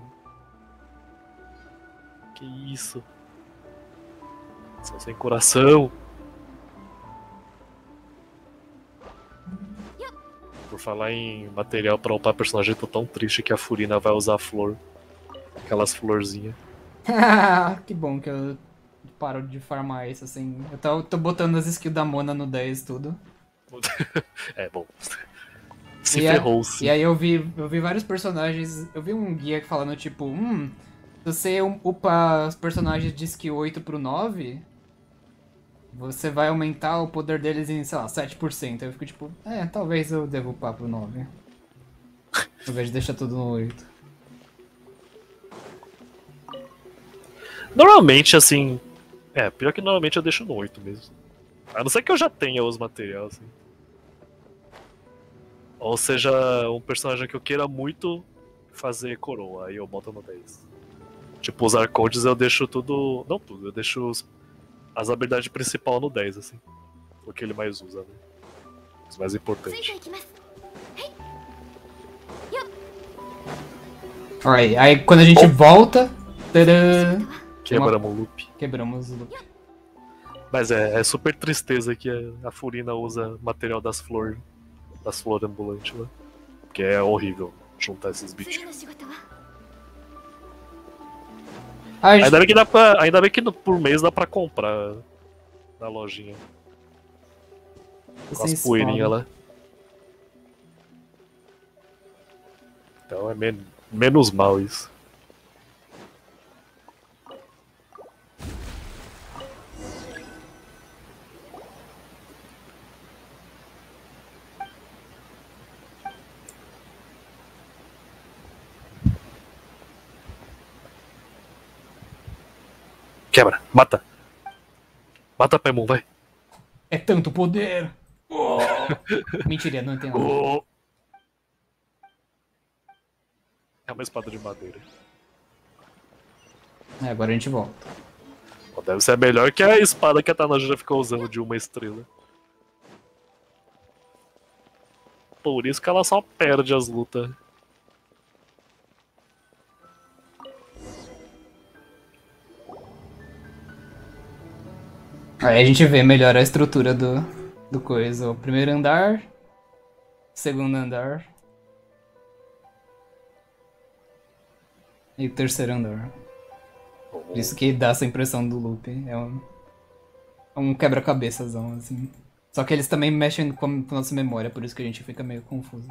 Que isso? São sem coração. Por falar em material pra upar personagem, eu tô tão triste que a Furina vai usar flor. Aquelas florzinhas. Que bom que eu paro de farmar isso, assim. Eu tô botando as skills da Mona no 10 tudo. É, bom. Se ferrou, sim. E aí eu vi vários personagens. Eu vi um guia falando tipo, você upa os personagens de skill 8 pro 9, você vai aumentar o poder deles em, sei lá, 7%. Aí eu fico tipo, talvez eu devo upar pro 9. Ao invés de deixar tudo no 8. Normalmente, assim... pior que normalmente eu deixo no 8 mesmo. A não ser que eu já tenha os materiais, assim. Ou seja, um personagem que eu queira muito fazer coroa, aí eu boto no 10. Tipo, os arcontes eu deixo tudo... Não tudo, eu deixo as habilidades principais no 10, assim. O que ele mais usa, né? Os mais importantes. Alright, aí quando a gente volta... Tadã, Quebramos o loop. quebramos o loop. Mas é super tristeza que a Furina usa material das flores ambulantes, né? Porque é horrível juntar esses bichos. Ainda bem que por mês dá pra comprar na lojinha. Com as poeirinhas lá. Então é menos mal isso. Quebra, mata. Mata Paimon, vai. É tanto poder. Oh. Mentira, não tem nada. Oh. É uma espada de madeira. Agora a gente volta. Deve ser melhor que a espada que a Tanajira ficou usando de 1 estrela. Por isso que ela só perde as lutas. Aí a gente vê melhor a estrutura do coisa. O primeiro andar, segundo andar e o terceiro andar. Por isso que dá essa impressão do loop. É um quebra-cabeçazão, assim. Só que eles também mexem com a nossa memória, por isso que a gente fica meio confuso.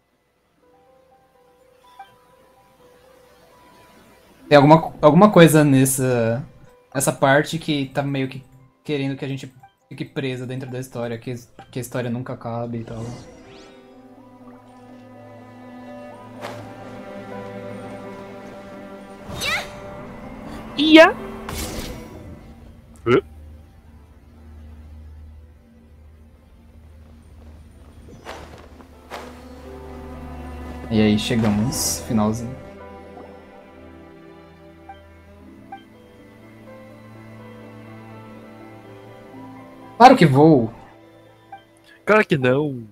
Tem alguma coisa nessa parte que tá meio que querendo que a gente fique preso dentro da história, que a história nunca acabe e tal. Ia! E aí chegamos, finalzinho. Claro que vou. Claro que não.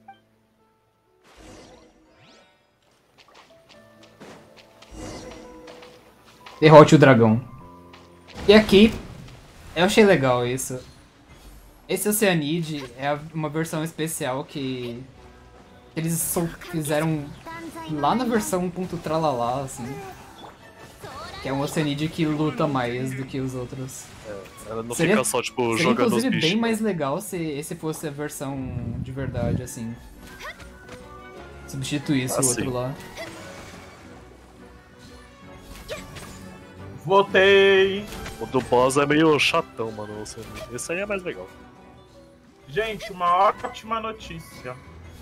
Derrote o dragão. E aqui, eu achei legal isso. Esse Oceanide é uma versão especial que eles fizeram lá na versão .tralala, assim. Que é um Oceanide que luta mais do que os outros. Ela não fica só, tipo, jogando os bichos. Seria bem mais legal se esse fosse a versão de verdade, assim. Substituísse o outro lá. Voltei! O do boss é meio chatão, mano. Esse aí é mais legal. Gente, uma ótima notícia.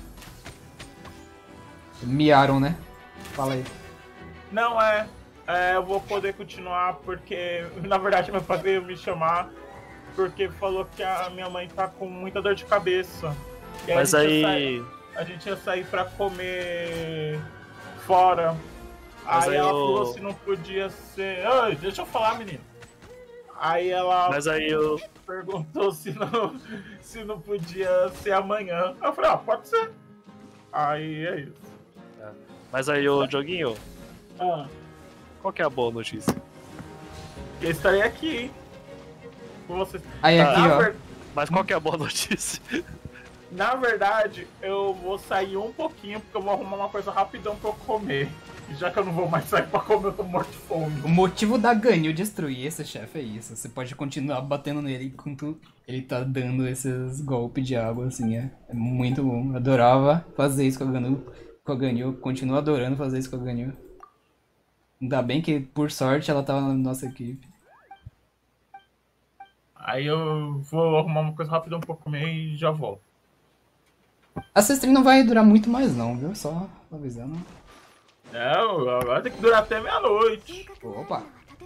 Miaram, né? Fala aí. Não eu vou poder continuar porque, na verdade, meu pai veio me chamar porque falou que a minha mãe tá com muita dor de cabeça. E mas aí... A gente ia sair pra comer fora. Aí ela falou se não podia ser... Ai, deixa eu falar, menino. Aí ela perguntou se não podia ser amanhã. Eu falei, pode ser. Aí é isso. Mas aí, ô Dioguinho, qual que é a boa notícia? Eu estarei aqui com vocês. Aí aqui, ó. Mas qual que é a boa notícia? Na verdade, eu vou sair um pouquinho, porque eu vou arrumar uma coisa rapidão pra eu comer. Já que eu não vou mais sair pra comer, eu tô morto de fome. O motivo da Ganyu destruir esse chefe é isso. Você pode continuar batendo nele enquanto ele tá dando esses golpes de água, assim. É muito bom. Eu adorava fazer isso com a Ganyu. Continuo adorando fazer isso com a Ganyu. Ainda bem que, por sorte, ela tava na nossa equipe. Aí eu vou arrumar uma coisa rápida pra comer e já volto. Essa stream não vai durar muito mais não, viu? Só avisando. É, agora tem que durar até meia-noite. Opa!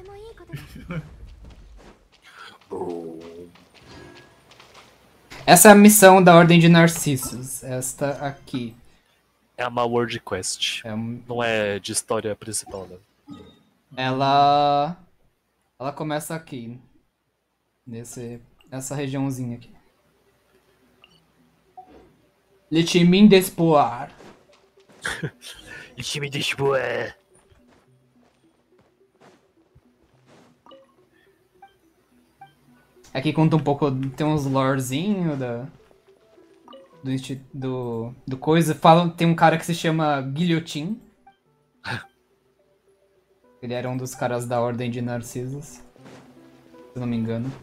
Essa é a missão da Ordem de Narcissos. Esta aqui. É uma World Quest. É Não é de história principal, né? Ela começa aqui. Nessa regiãozinha aqui. Let-me despoar. E me deixa boé. Aqui conta um pouco, tem uns lorezinho do coisa. Tem um cara que se chama Guilhotin. Ele era um dos caras da Ordem de Narcissos. Se eu não me engano.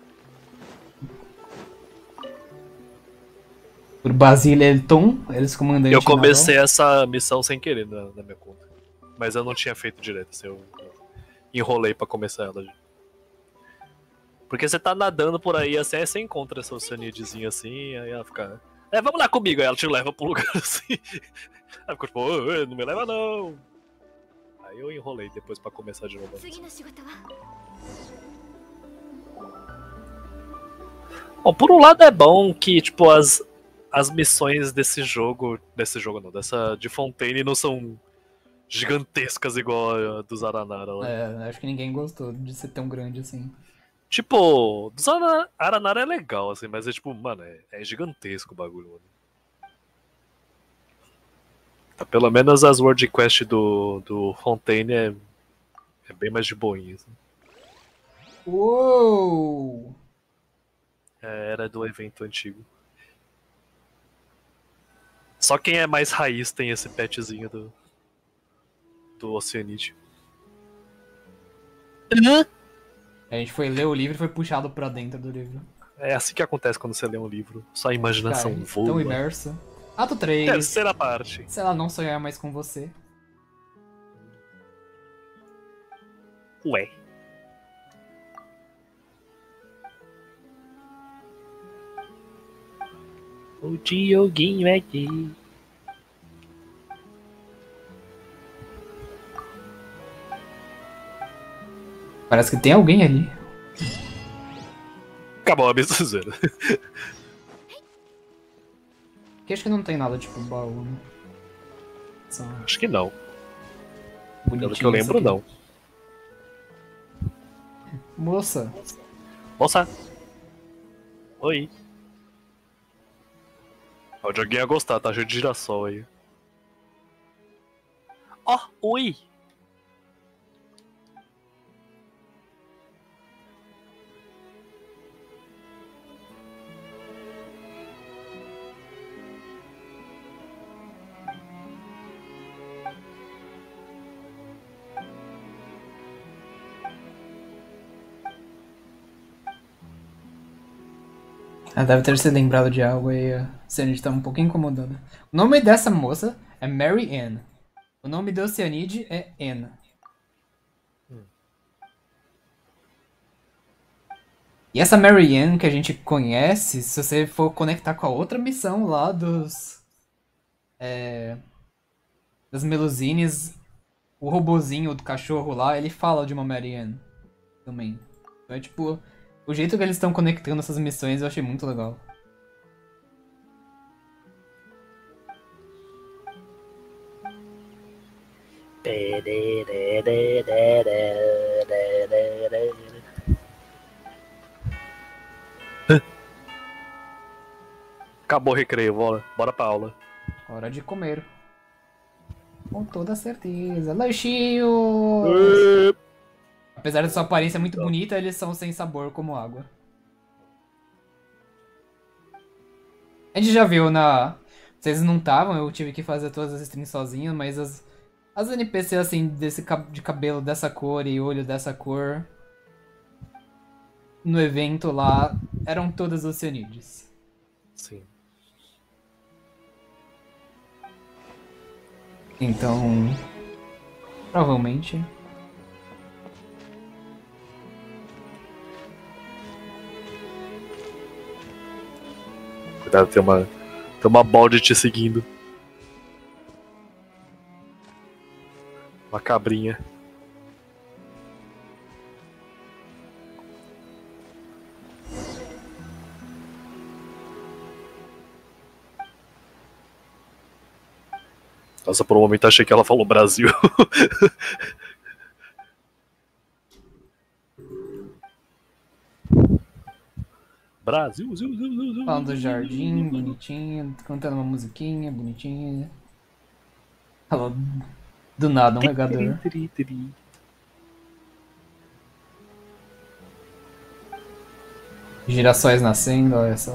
Por Basile Elton, eles comandantes. Eu comecei essa missão sem querer na minha conta. Mas eu não tinha feito direito, assim, eu enrolei pra começar ela. Porque você tá nadando por aí, assim, aí você encontra essa oceanidezinha assim, aí ela fica... vamos lá comigo, aí ela te leva pro lugar assim. Aí ficou tipo, não me leva não. Aí eu enrolei depois pra começar de novo. Bom, por um lado é bom que, tipo, as missões desse jogo não, dessa de Fontaine não são gigantescas igual a dos Aranara lá. Acho que ninguém gostou de ser tão grande assim. Tipo, dos Aranara é legal, assim, mas é tipo, mano, é gigantesco o bagulho, mano. Pelo menos as World Quest do Fontaine é bem mais de boinha, assim. Uou! Era do evento antigo. Só quem é mais raiz tem esse petzinho do Oceanite. A gente foi ler o livro e foi puxado pra dentro do livro. É assim que acontece quando você lê um livro. Sua imaginação voa. Tão imersa. Ato 3. Terceira parte. Se ela não sonhar mais com você. Ué. O Dioguinho é aqui. Parece que tem alguém ali. Acabou a mesa zero. Aqui acho que não tem nada tipo baú, né? Só Acho que não. bonitinho. Pelo que eu lembro, aqui. não. Moça. Moça. Oi. O Dioguinho ia gostar, tá cheio de girassol aí. Ó, oi. Ela deve ter se lembrado de algo e a Cianide tá um pouquinho incomodada. O nome dessa moça é Mary Ann. O nome da Cianide é Ann. E essa Mary Ann que a gente conhece, se você for conectar com a outra missão lá das Melusines, o robozinho do cachorro lá, ele fala de uma Mary Ann também. Então é tipo, o jeito que eles estão conectando essas missões eu achei muito legal. Acabou o recreio, bora pra aula. Hora de comer. Com toda certeza. Lanchinho! Apesar de sua aparência muito bonita, eles são sem sabor como água. A gente já viu Vocês não estavam, eu tive que fazer todas as streams sozinho, mas as NPC assim, de cabelo dessa cor e olho dessa cor, no evento lá, eram todas Oceanides. Sim. Então, provavelmente Cuidado, tem uma balde te seguindo. Uma cabrinha. Nossa, por um momento achei que ela falou Brasil. Brasil. Falando do jardim, bonitinho, cantando uma musiquinha, bonitinha. Falou do nada, um regador. Girassóis nascendo, olha só.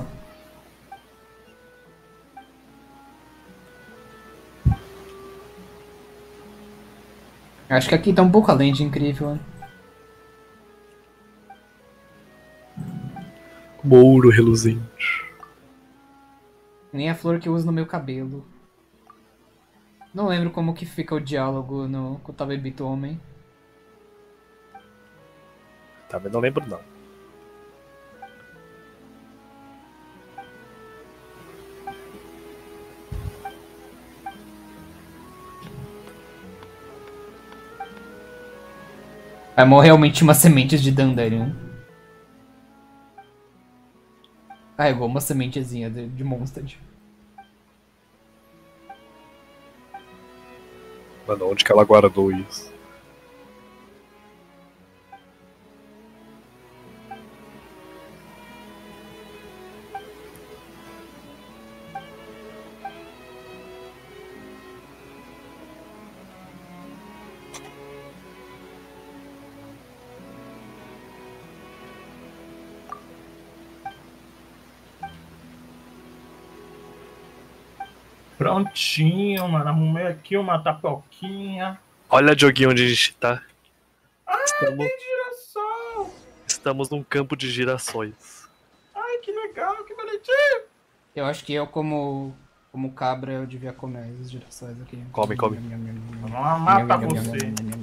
Acho que aqui tá um pouco além de incrível, né? Mouro reluzente. Nem a flor que eu uso no meu cabelo. Não lembro como que fica o diálogo no com o Tabebito Homem. Também não lembro, não. Vai morrer realmente umas sementes de Dandelion. Carregou uma sementezinha de Mondstadt. Mano, onde que ela guardou isso? Prontinho, mano. Arrumei aqui uma tapioquinha. Olha, Dioguinho, onde a gente tá. Ai, tem girassol. Estamos num campo de girassóis. Ai, que legal, que bonitinho. Eu acho que eu, como cabra, eu devia comer os girassóis aqui. Come. Vamos matar você.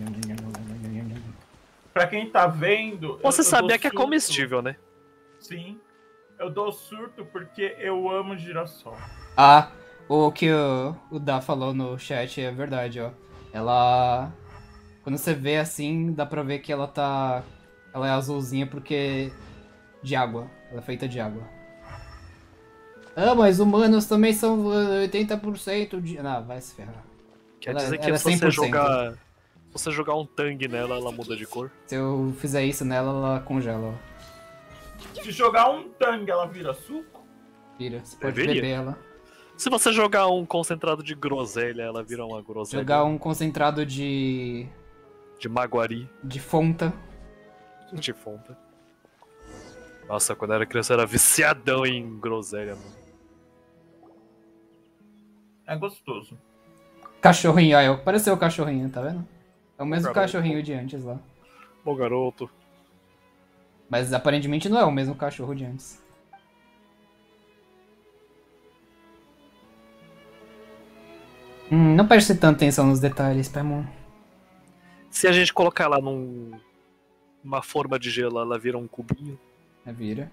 Pra quem tá vendo... Você eu sabia dou que é surto. comestível, né? Sim. Eu dou surto porque eu amo girassol. Ah, o que o Da falou no chat é verdade, ó. Ela... Quando você vê assim, dá pra ver que ela tá... Ela é azulzinha porque... De água. Ela é feita de água. Ah, mas humanos também são 80% de... Não, vai se ferrar. Quer Ela- dizer que ela é se você 100%. jogar... Se você jogar um Tang nela, ela muda de cor? Se eu fizer isso nela, ela congela, ó. Se jogar um tangue, ela vira suco? Vira. Você pode Deveria. beber ela. Se você jogar um concentrado de groselha, ela vira uma groselha. Jogar um concentrado de Maguari. fonta. De fonta. Nossa, quando eu era criança eu era viciadão em groselha, mano. É gostoso. Cachorrinho, aí, apareceu o cachorrinho, tá vendo? É o mesmo Garoto. cachorrinho de antes lá. Bom garoto. Mas aparentemente não é o mesmo cachorro de antes. Não preste tanta atenção nos detalhes, Paimon. Se a gente colocar ela numa forma de gelo, ela vira um cubinho. Vira.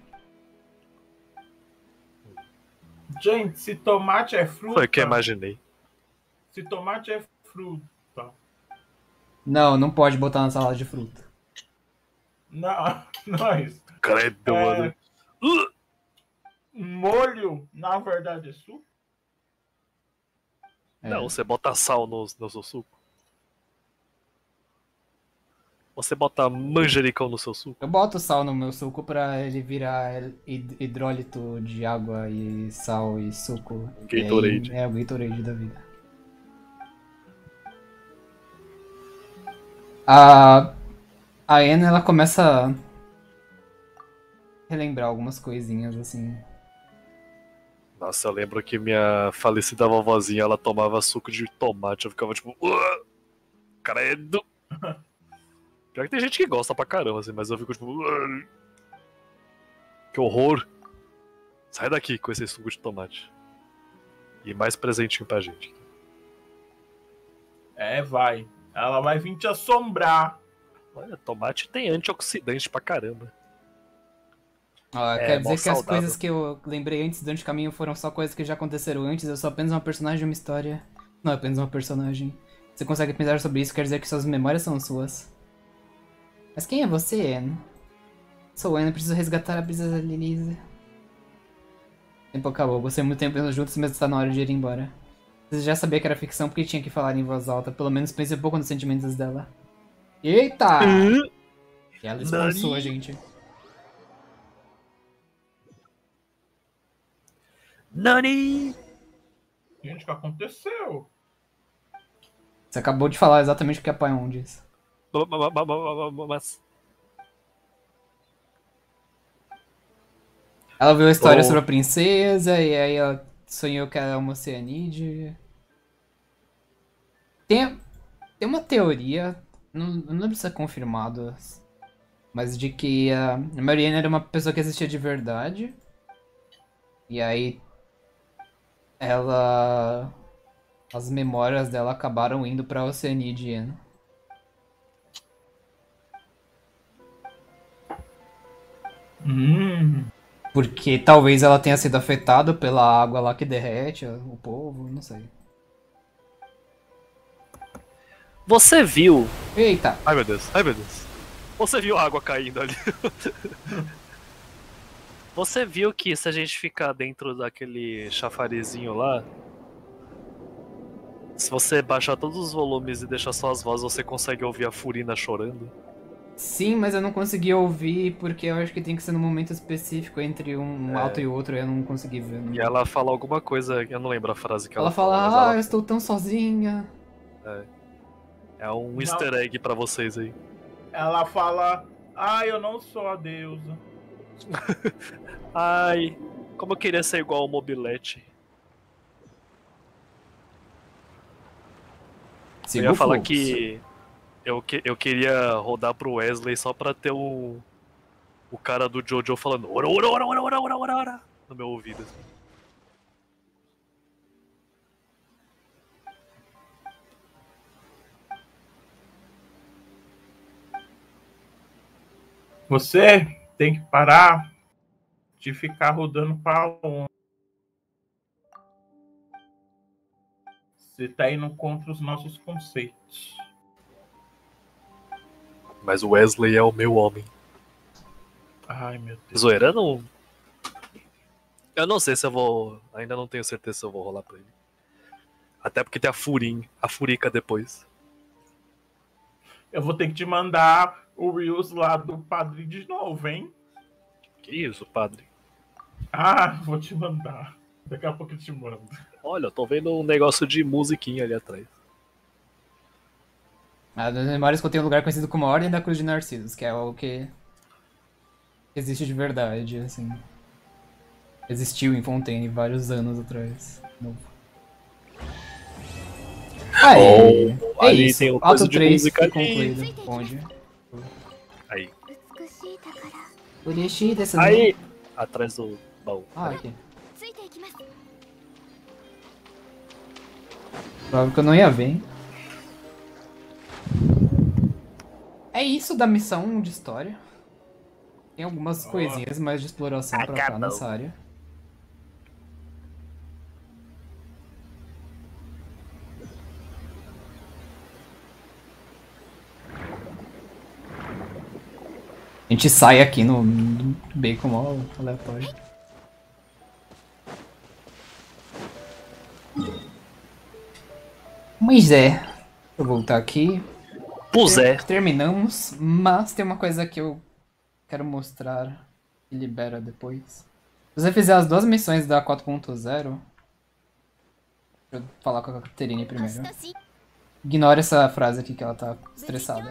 Gente, se tomate é fruta... Foi o que eu imaginei. Se tomate é fruta... Não pode botar na salada de fruta. Não, não é isso. Credo, mano. Molho, na verdade, é suco? Não, você bota sal no seu suco. Você bota manjericão no seu suco. Eu boto sal no meu suco pra ele virar hidrólito de água e sal e suco. Gatorade. E aí, é o Gatorade da vida. A Anne, ela começa a relembrar algumas coisinhas, assim. Nossa, eu lembro que minha falecida vovozinha, ela tomava suco de tomate. Eu ficava tipo... Credo! Pior que tem gente que gosta pra caramba, assim, mas eu fico tipo... Que horror! Sai daqui com esse suco de tomate. E mais presentinho pra gente. É, vai. Ela vai vir te assombrar. Olha, tomate tem antioxidante pra caramba. Ó, É, quer mó dizer que as saudável. coisas que eu lembrei antes durante o caminho foram só coisas que já aconteceram antes, eu sou apenas uma personagem de uma história. Não é apenas uma personagem. Você consegue pensar sobre isso, quer dizer que suas memórias são suas. Mas quem é você, Anne? Sou Anne, preciso resgatar a princesa Lilisa. O tempo acabou, gostei muito tempo juntos, mas está na hora de ir embora. Você já sabia que era ficção porque tinha que falar em voz alta, pelo menos pense um pouco nos sentimentos dela. Eita! E ela expulsou a gente. Nani! Gente, o que aconteceu? Você acabou de falar exatamente o que a Paimon disse. Mas... Ela viu a história Oh. sobre a princesa, e aí ela sonhou que ela é uma Oceanide. Tem uma teoria, não lembro se é confirmado, mas de que a Marianne era uma pessoa que existia de verdade. E aí as memórias dela acabaram indo pra Oceanide. Porque talvez ela tenha sido afetada pela água lá que derrete o povo, não sei. Você viu... Eita! Ai meu Deus, ai meu Deus. Você viu a água caindo ali? Você viu que se a gente ficar dentro daquele chafarizinho lá, se você baixar todos os volumes e deixar só as vozes, você consegue ouvir a Furina chorando? Sim, mas eu não consegui ouvir porque eu acho que tem que ser num momento específico entre um alto e outro, eu não consegui ver. E ela fala alguma coisa, eu não lembro a frase que ela, Ela fala, mas eu estou tão sozinha. é um Não. easter egg pra vocês aí. Ela fala, eu não sou a deusa. Ai, como eu queria ser igual ao Mobilete. Eu ia falar que eu queria rodar pro Wesley só pra ter o cara do Jojo falando ora, ora, ora, ora, ora, ora, ora, ora, no meu ouvido. Você tem que parar de ficar rodando pra longe. Você tá indo contra os nossos conceitos. Mas o Wesley é o meu homem. Ai, meu Deus. Zoeira, não. Eu não sei se eu vou. Ainda não tenho certeza se eu vou rolar pra ele. Até porque tem a Furica depois. Eu vou ter que te mandar o Reels lá do padre de novo, hein? Que isso, padre? Vou te mandar. Daqui a pouco eu te mando. Olha, eu tô vendo um negócio de musiquinha ali atrás. As memórias que eu tenho um lugar conhecido como a Ordem da Cruz de Narcisos, que é algo que existe de verdade, assim. Existiu em Fontaine vários anos atrás. Aí, é ali isso. tem uma Ato coisa de 3 música foi ali. concluído. Onde? Aí. Urishi dessa Aí! Atrás do baú. aqui. Provável que eu não ia ver, hein? É isso da missão de história. Tem algumas coisinhas mais de exploração pra cá nessa área. A gente sai aqui no bacon mó aleatório. Mas deixa eu voltar aqui. Pois é. Terminamos, mas tem uma coisa que eu quero mostrar e libera depois. Se você fizer as duas missões da 4.0, deixa eu falar com a Caterine primeiro. Ignora essa frase aqui que ela tá estressada.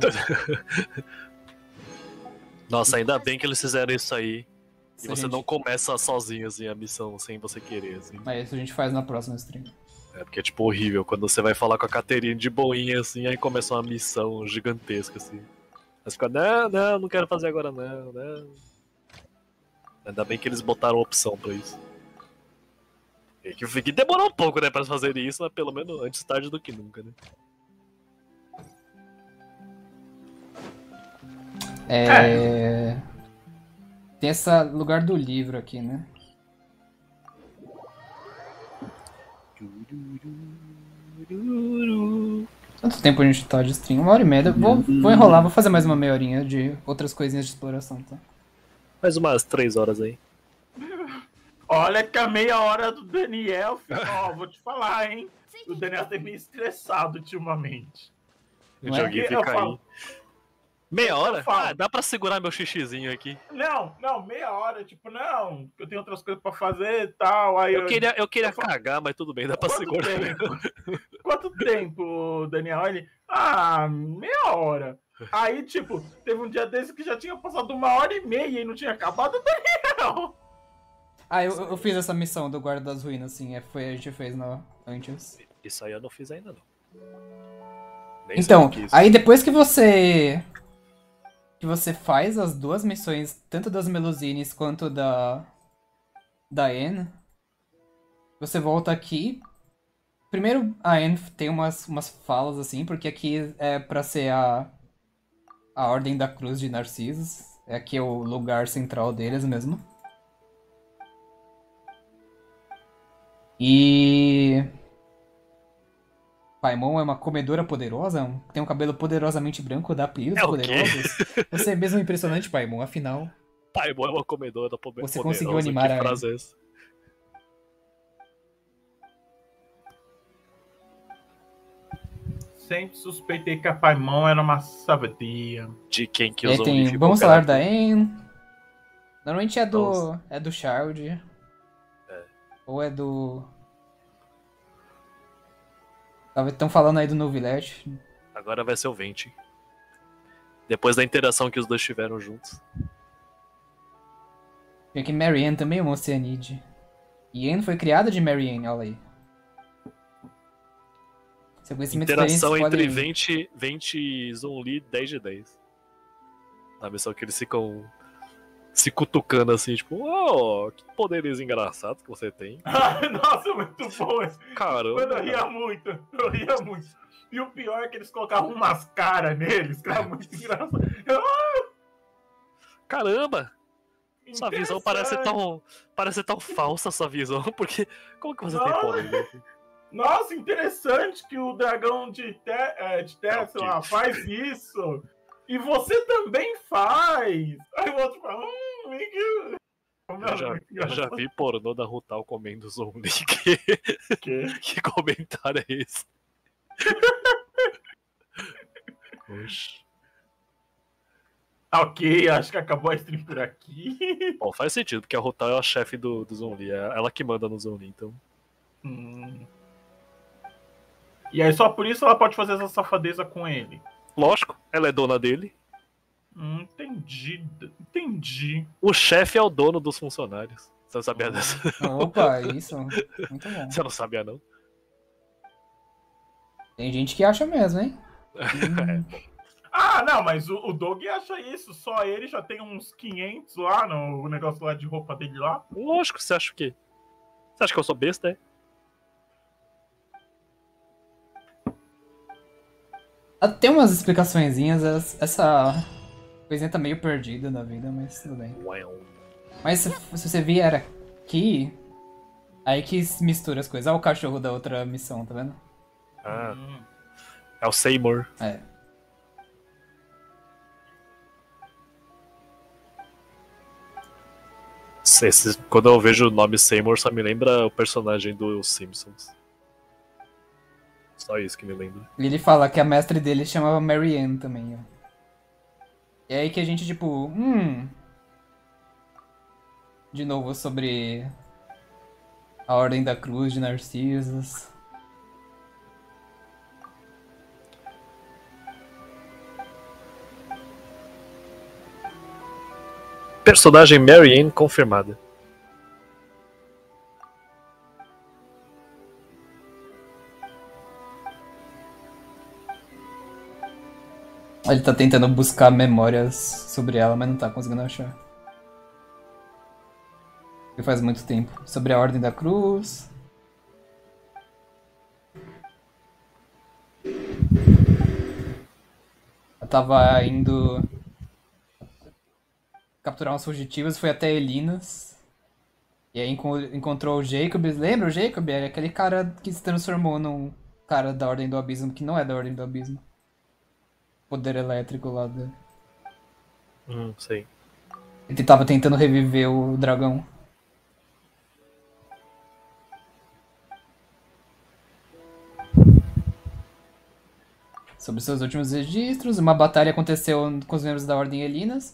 Nossa, ainda bem que eles fizeram isso aí. E Se você a gente- não começa sozinho assim, a missão sem você querer, assim. Mas isso a gente faz na próxima stream. É porque é tipo horrível quando você vai falar com a Caterine de boinha assim, aí começa uma missão gigantesca assim. Aí você fica, não quero fazer agora não. Ainda bem que eles botaram opção pra isso. E que demorou um pouco, né, pra fazer isso, mas pelo menos antes tarde do que nunca, né? Tem esse lugar do livro aqui, né? Quanto tempo a gente tá de stream? 1h30. Vou enrolar, vou fazer mais uma meia horinha de outras coisinhas de exploração, tá? Mais umas 3 horas aí. Olha que a meia hora do Daniel, filho. Ó, vou te falar, hein? O Daniel tem me estressado ultimamente. O joguinho fica aí. Meia hora? Ah, dá pra segurar meu xixizinho aqui. Não, meia hora, tipo, não, eu tenho outras coisas pra fazer e tal. Aí eu queria cagar, mas tudo bem, dá pra segurar. Quanto tempo, Daniel? Ele, meia hora. Aí, tipo, teve um dia desse que já tinha passado 1h30 e não tinha acabado o Daniel. Ah, eu fiz essa missão do Guarda das Ruínas, sim, a gente fez antes. Isso aí eu não fiz ainda, não. Nem então, aí depois que você faz as duas missões, tanto das Melusines quanto da Anne, você volta aqui. Primeiro, a Anne tem umas falas assim, porque aqui é pra ser a Ordem da Cruz de Narcisos. Aqui é o lugar central deles mesmo. E... Paimon é uma comedora poderosa, tem um cabelo poderosamente branco, dá apelidos poderosos. Você é mesmo impressionante, Paimon, afinal... Paimon é uma comedora poderosa. Você conseguiu animar a frase é essa? Sempre suspeitei que a Paimon era uma sabadia. De quem que usou o vamos falar da Anne. Normalmente é do Shard. Ou é do... Estão falando aí do Novilete. Agora vai ser o Venti. Depois da interação que os dois tiveram juntos. Tem aqui Marianne também é uma Oceanide. E Anne foi criada de Marianne, olha aí. Seu conhecimento interação entre Venti e Zhongli 10 de 10. Na missão que eles ficam se cutucando assim, tipo, que poderes engraçados que você tem. Nossa, muito bom. Caramba. Mano, eu ria muito. E o pior é que eles colocavam umas caras neles, que era muito engraçado. Caramba! Sua visão parece tão falsa, sua visão, porque como que você tem poder? Nossa, interessante que o dragão de Tesla faz isso. E você também faz! Aí o outro fala, eu já vi pornô da Rutal comendo Zhongli. Que comentário é esse? Oxi. Ok, acho que acabou a stream por aqui. Bom, faz sentido, porque a Rutal é a chefe do Zhongli. É ela que manda no Zhongli, então. E aí só por isso ela pode fazer essa safadeza com ele. Lógico, ela é dona dele. Entendi. O chefe é o dono dos funcionários. Você não sabia dessa? Opa, isso. Muito bom. Você não sabia, não? Tem gente que acha mesmo, hein? Não, mas o Doug acha isso. Só ele já tem uns 500 lá no negócio lá de roupa dele lá. Lógico, você acha o quê? Você acha que eu sou besta, é? Tem umas explicaçõezinhas, essa coisinha tá meio perdida na vida, mas tudo bem. Mas se você vier aqui, aí que mistura as coisas. Olha o cachorro da outra missão, tá vendo? É o Seymour. É. Quando eu vejo o nome Seymour, só me lembra o personagem dos Simpsons. Só isso que me lembra. E ele fala que a mestre dele chamava Marianne também, ó. E aí que a gente, tipo, de novo sobre a Ordem da Cruz de Narcisos. Personagem Marianne confirmada. Ele tá tentando buscar memórias sobre ela, mas não tá conseguindo achar. Porque faz muito tempo. Sobre a Ordem da Cruz. Eu tava indo... capturar uns fugitivos, foi até Elinas. E aí encontrou o Jacob. Lembra o Jacob? É aquele cara que se transformou num cara da Ordem do Abismo, que não é da Ordem do Abismo. Poder elétrico lá dele. Sei. Ele tava tentando reviver o dragão. Sobre seus últimos registros, uma batalha aconteceu com os membros da Ordem Elinas.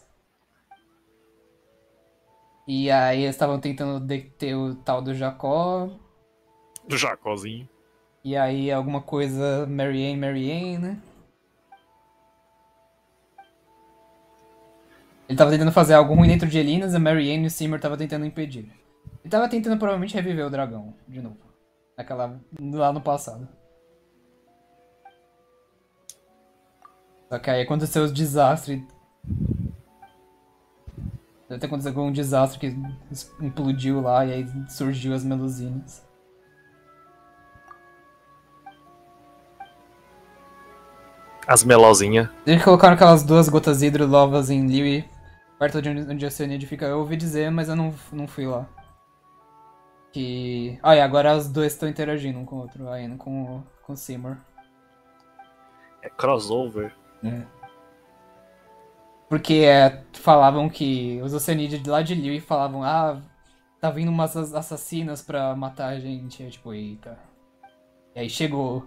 E aí eles estavam tentando deter o tal do Jacó. Do Jacózinho. E aí alguma coisa Marianne, né? Ele tava tentando fazer algo ruim dentro de Elinas, a Marianne e o Seymour tava tentando impedir. Ele tava tentando provavelmente reviver o dragão, de novo. Lá no passado. Só que aí aconteceu os desastres. Deve ter acontecido algum desastre que implodiu lá e aí surgiu as melusinas. As melosinhas. Eles colocaram aquelas 2 gotas hidrolovas em Liyue, perto de onde a Oceanide fica. Eu ouvi dizer, mas eu não fui lá. Que... e agora os dois estão interagindo um com o outro, ainda com o Seymour. É crossover. Porque falavam que os Oceanides lá de Liyue falavam, tá vindo umas assassinas pra matar a gente. É tipo, eita. E aí chegou.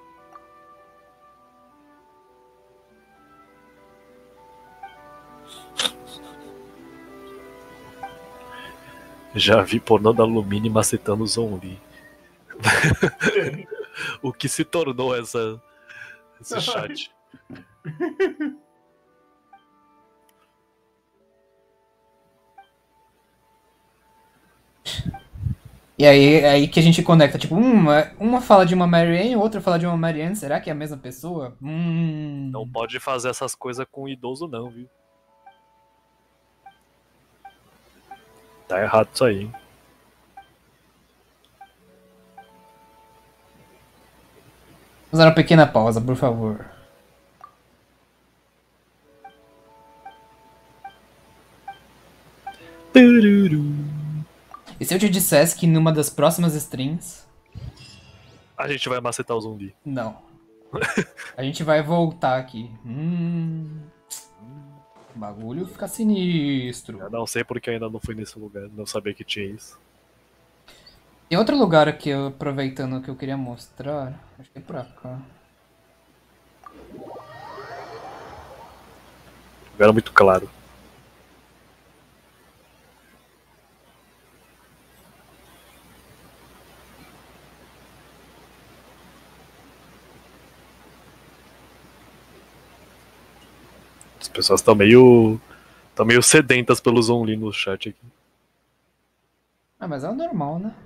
Já vi pornô da Lumine macetando o Zombi. O que se tornou esse chat? E aí que a gente conecta, tipo, uma fala de uma Marianne, outra fala de uma Marianne, será que é a mesma pessoa? Não pode fazer essas coisas com o idoso não, viu? Tá errado isso aí, hein? Vamos dar uma pequena pausa, por favor. E se eu te dissesse que numa das próximas streams... A gente vai macetar o zumbi. Não. A gente vai voltar aqui. O bagulho fica sinistro. Eu não sei porque ainda não fui nesse lugar, não sabia que tinha isso. Tem outro lugar aqui, aproveitando que eu queria mostrar. Acho que é pra cá. Era muito claro. As pessoas estão meio sedentas pelo Zonli no chat aqui. Mas é o normal, né?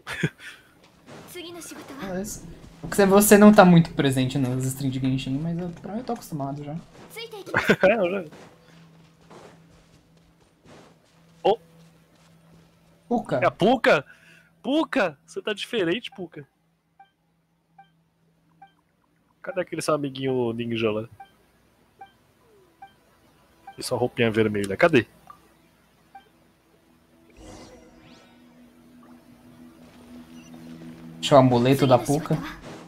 Porque você não tá muito presente nos streams de Genshin, mas eu tô acostumado já. Eu já. Oh! Puka! É a Puka! Puka! Você tá diferente, Puka. Cadê aquele seu amiguinho ninja lá? E sua roupinha vermelha, cadê? Deixa o amuleto da Puka.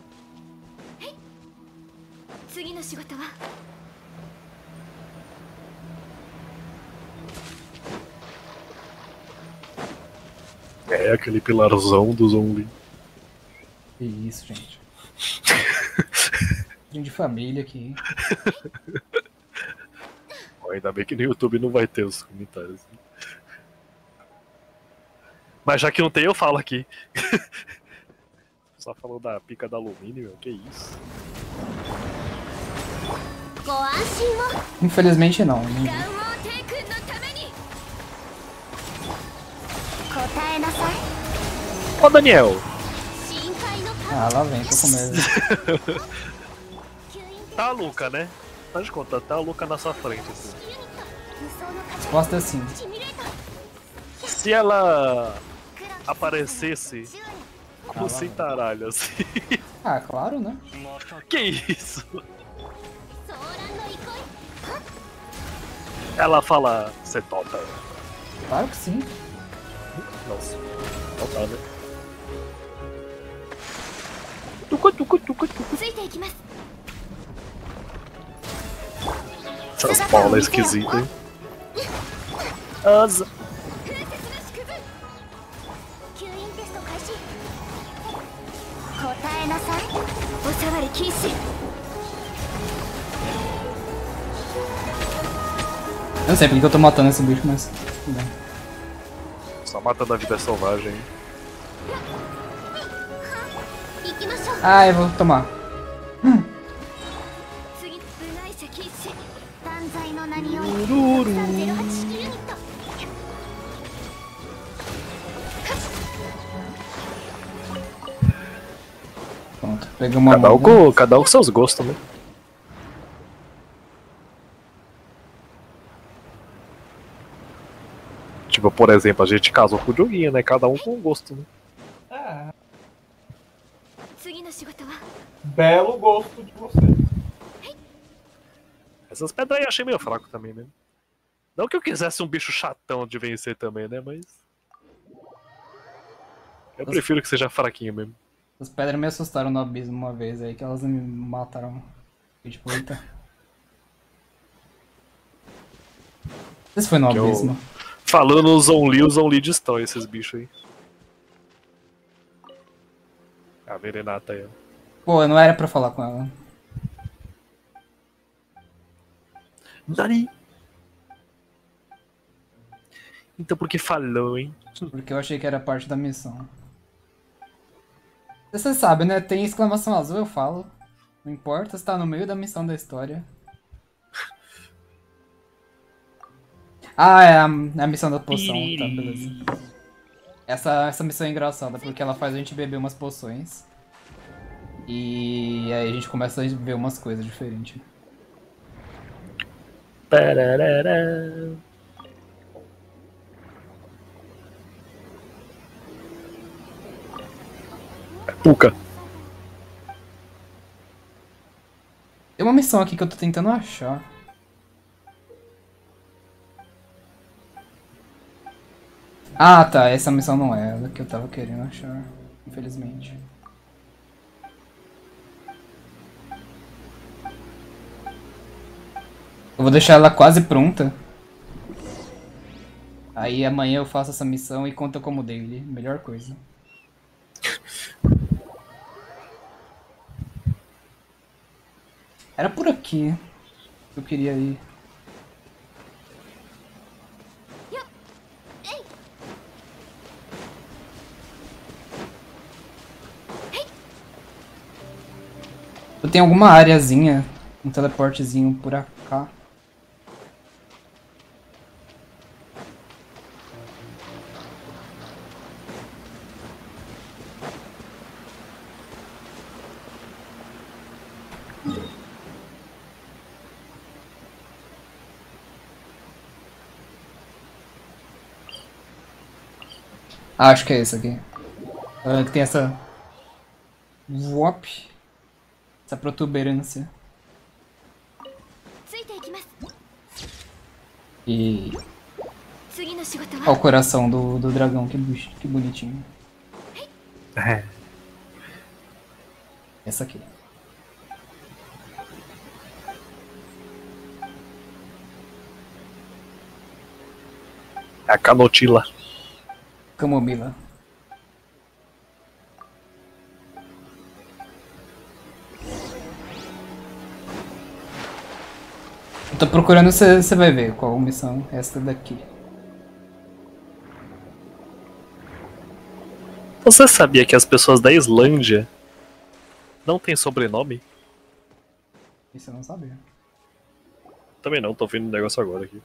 É aquele pilarzão do Zonli. Que isso, gente. Gente de família aqui. Ainda bem que no YouTube não vai ter os comentários. Mas já que não tem, eu falo aqui. Só falou da pica da alumínio, meu. Que isso? Infelizmente não. Ô, Daniel! Lá vem, tô com medo. Tá a Luca, né? Faz de conta, tá a Luca na sua frente. Assim. Resposta é sim. Se ela aparecesse com cintaralho assim. Claro, né? Que isso? Ela fala, você topa. Claro que sim. Nossa, não tá, né? Essas bolas esquisitas, hein? Asa. Eu não sei porque eu tô matando esse bicho, mas tudo bem. Só matando a vida selvagem, hein? Ah, eu vou tomar. Pronto, peguei uma Cada um com seus gostos, né? Tipo, por exemplo, a gente casou com o joguinho, né? Cada um com um gosto, né? É. Belo gosto de você. Essas pedras aí eu achei meio fraco também, né? Não que eu quisesse um bicho chatão de vencer também, né? Mas. Eu prefiro que seja fraquinho mesmo. As pedras me assustaram no abismo uma vez aí, que elas me mataram. E, tipo, eita. Esse foi no Que abismo. Falando os Only destrói esses bichos aí. A Verenata aí, ó. Pô, não era pra falar com ela. Nani? Então por que falou, hein? Porque eu achei que era parte da missão. Você sabe, né? Tem exclamação azul, eu falo. Não importa se tá no meio da missão da história. Ah, é a missão da poção. Tá, beleza. Essa missão é engraçada, porque ela faz a gente beber umas poções. E aí a gente começa a ver umas coisas diferentes. Pararara. Puka. Tem uma missão aqui que eu tô tentando achar. Ah, tá. Essa missão não é ela que eu tava querendo achar, infelizmente. Eu vou deixar ela quase pronta. Aí amanhã eu faço essa missão e conta como daily. Melhor coisa. Era por aqui que eu queria ir. Eu tenho alguma areazinha, um teleportezinho por cá. Ah, acho que é esse aqui. Que tem essa... Wop. Essa protuberância. E... Olha o coração do dragão, que bonitinho. Essa aqui. É a Canotila. Camomila. Eu tô procurando, você vai ver qual missão é essa daqui. Você sabia que as pessoas da Islândia não têm sobrenome? Isso eu não sabia. Também não, tô vendo um negócio agora aqui.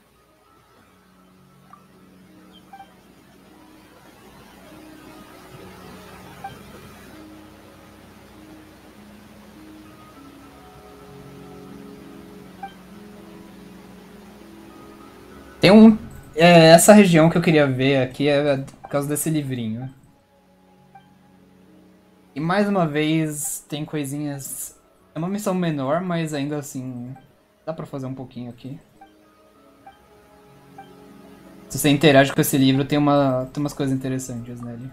Tem essa região que eu queria ver aqui é por causa desse livrinho. E mais uma vez tem coisinhas... É uma missão menor, mas ainda assim... Dá pra fazer um pouquinho aqui. Se você interage com esse livro, tem umas coisas interessantes nele.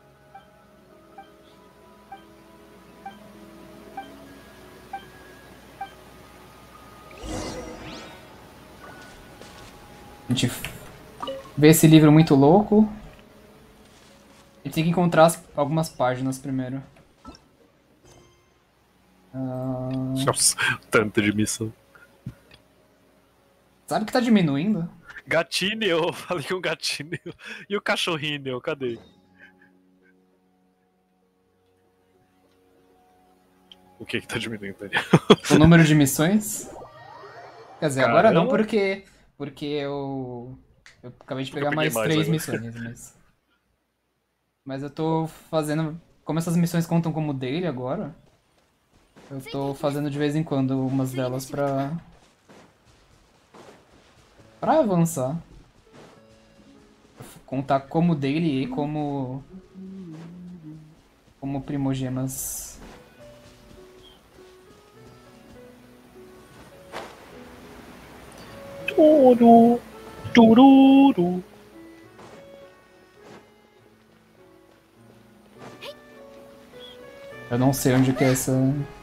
A gente vê esse livro muito louco. A gente tem que encontrar algumas páginas primeiro. Nossa, tanto de missão. Sabe que tá diminuindo? Gatinho, eu falei com o gatinho. E o cachorrinho, cadê? O que tá diminuindo, Daniel? O número de missões? Quer dizer, Caramba. agora não, porque eu acabei de pegar mais 3 missões, mas eu tô fazendo, como essas missões contam como daily agora, eu tô fazendo de vez em quando umas delas pra avançar. Contar como daily e como primogemas. Tururu. Eu não sei onde que é essa...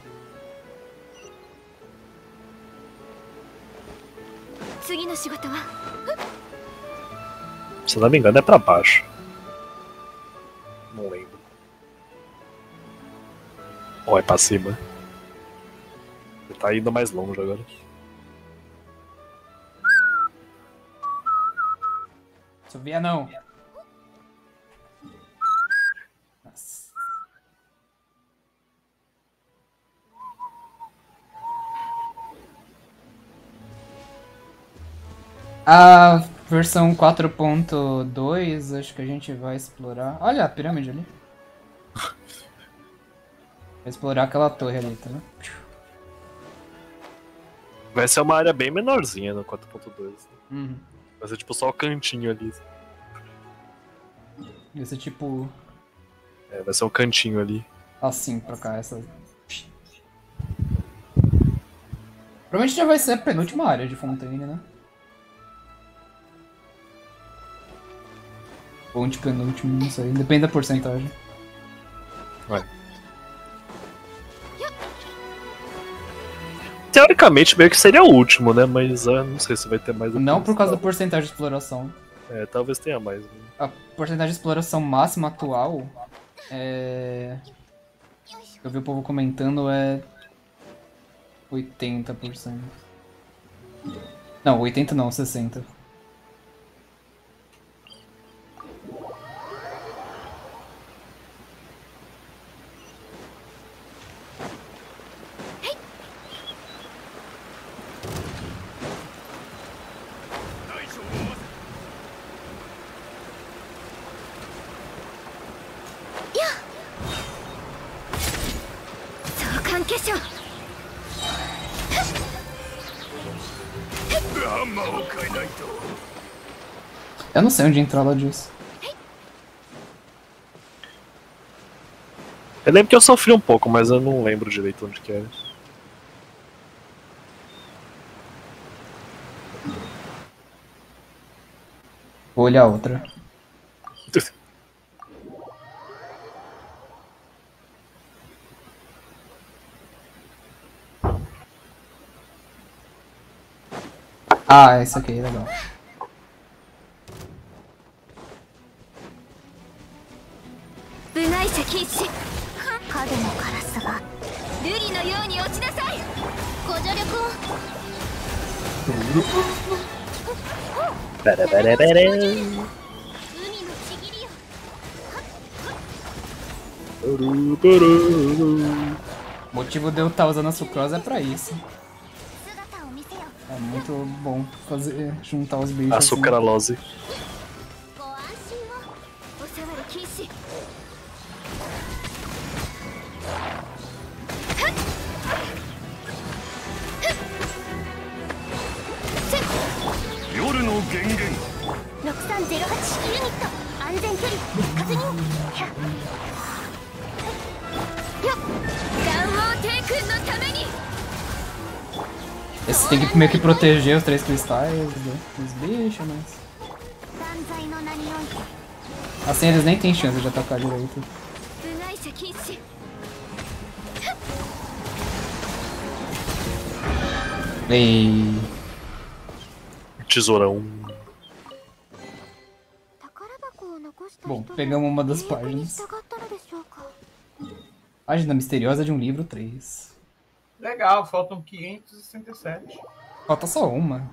Se não me engano é pra baixo. Não lembro. Ou é pra cima? Ele tá indo mais longe agora. Subia não. Nossa. A versão 4.2 acho que a gente vai explorar. Olha a pirâmide ali. Vai explorar aquela torre ali, tá vendo? Vai ser uma área bem menorzinha no 4.2. Uhum. Vai ser tipo só o cantinho ali. Vai ser tipo... É, vai ser um cantinho ali. assim pra cá, essa... Provavelmente já vai ser a penúltima área de Fontaine, né? Ou antepenúltimo, não sei. Depende da porcentagem. Vai. Teoricamente meio que seria o último, né? Mas não sei se vai ter mais. Não por causa da porcentagem de exploração. É, talvez tenha mais. Né? A porcentagem de exploração máxima atual eu vi o povo comentando é 80%. Não, 80 não, 60. Eu não sei onde entrar lá disso. Eu lembro que eu sofri um pouco, mas eu não lembro direito onde que era. Vou olhar outra. Ah, esse aqui é legal. O motivo de eu estar usando a sucrose é pra isso. É muito bom fazer, juntar os bichos. A sucralose. Esse tem que meio que proteger os 3 cristais dos bichos, mas... Assim eles nem têm chance de atacar direito. Ei. Tesourão. Bom, pegamos uma das páginas. Página misteriosa de um livro 3. Legal, faltam 567. Falta só uma.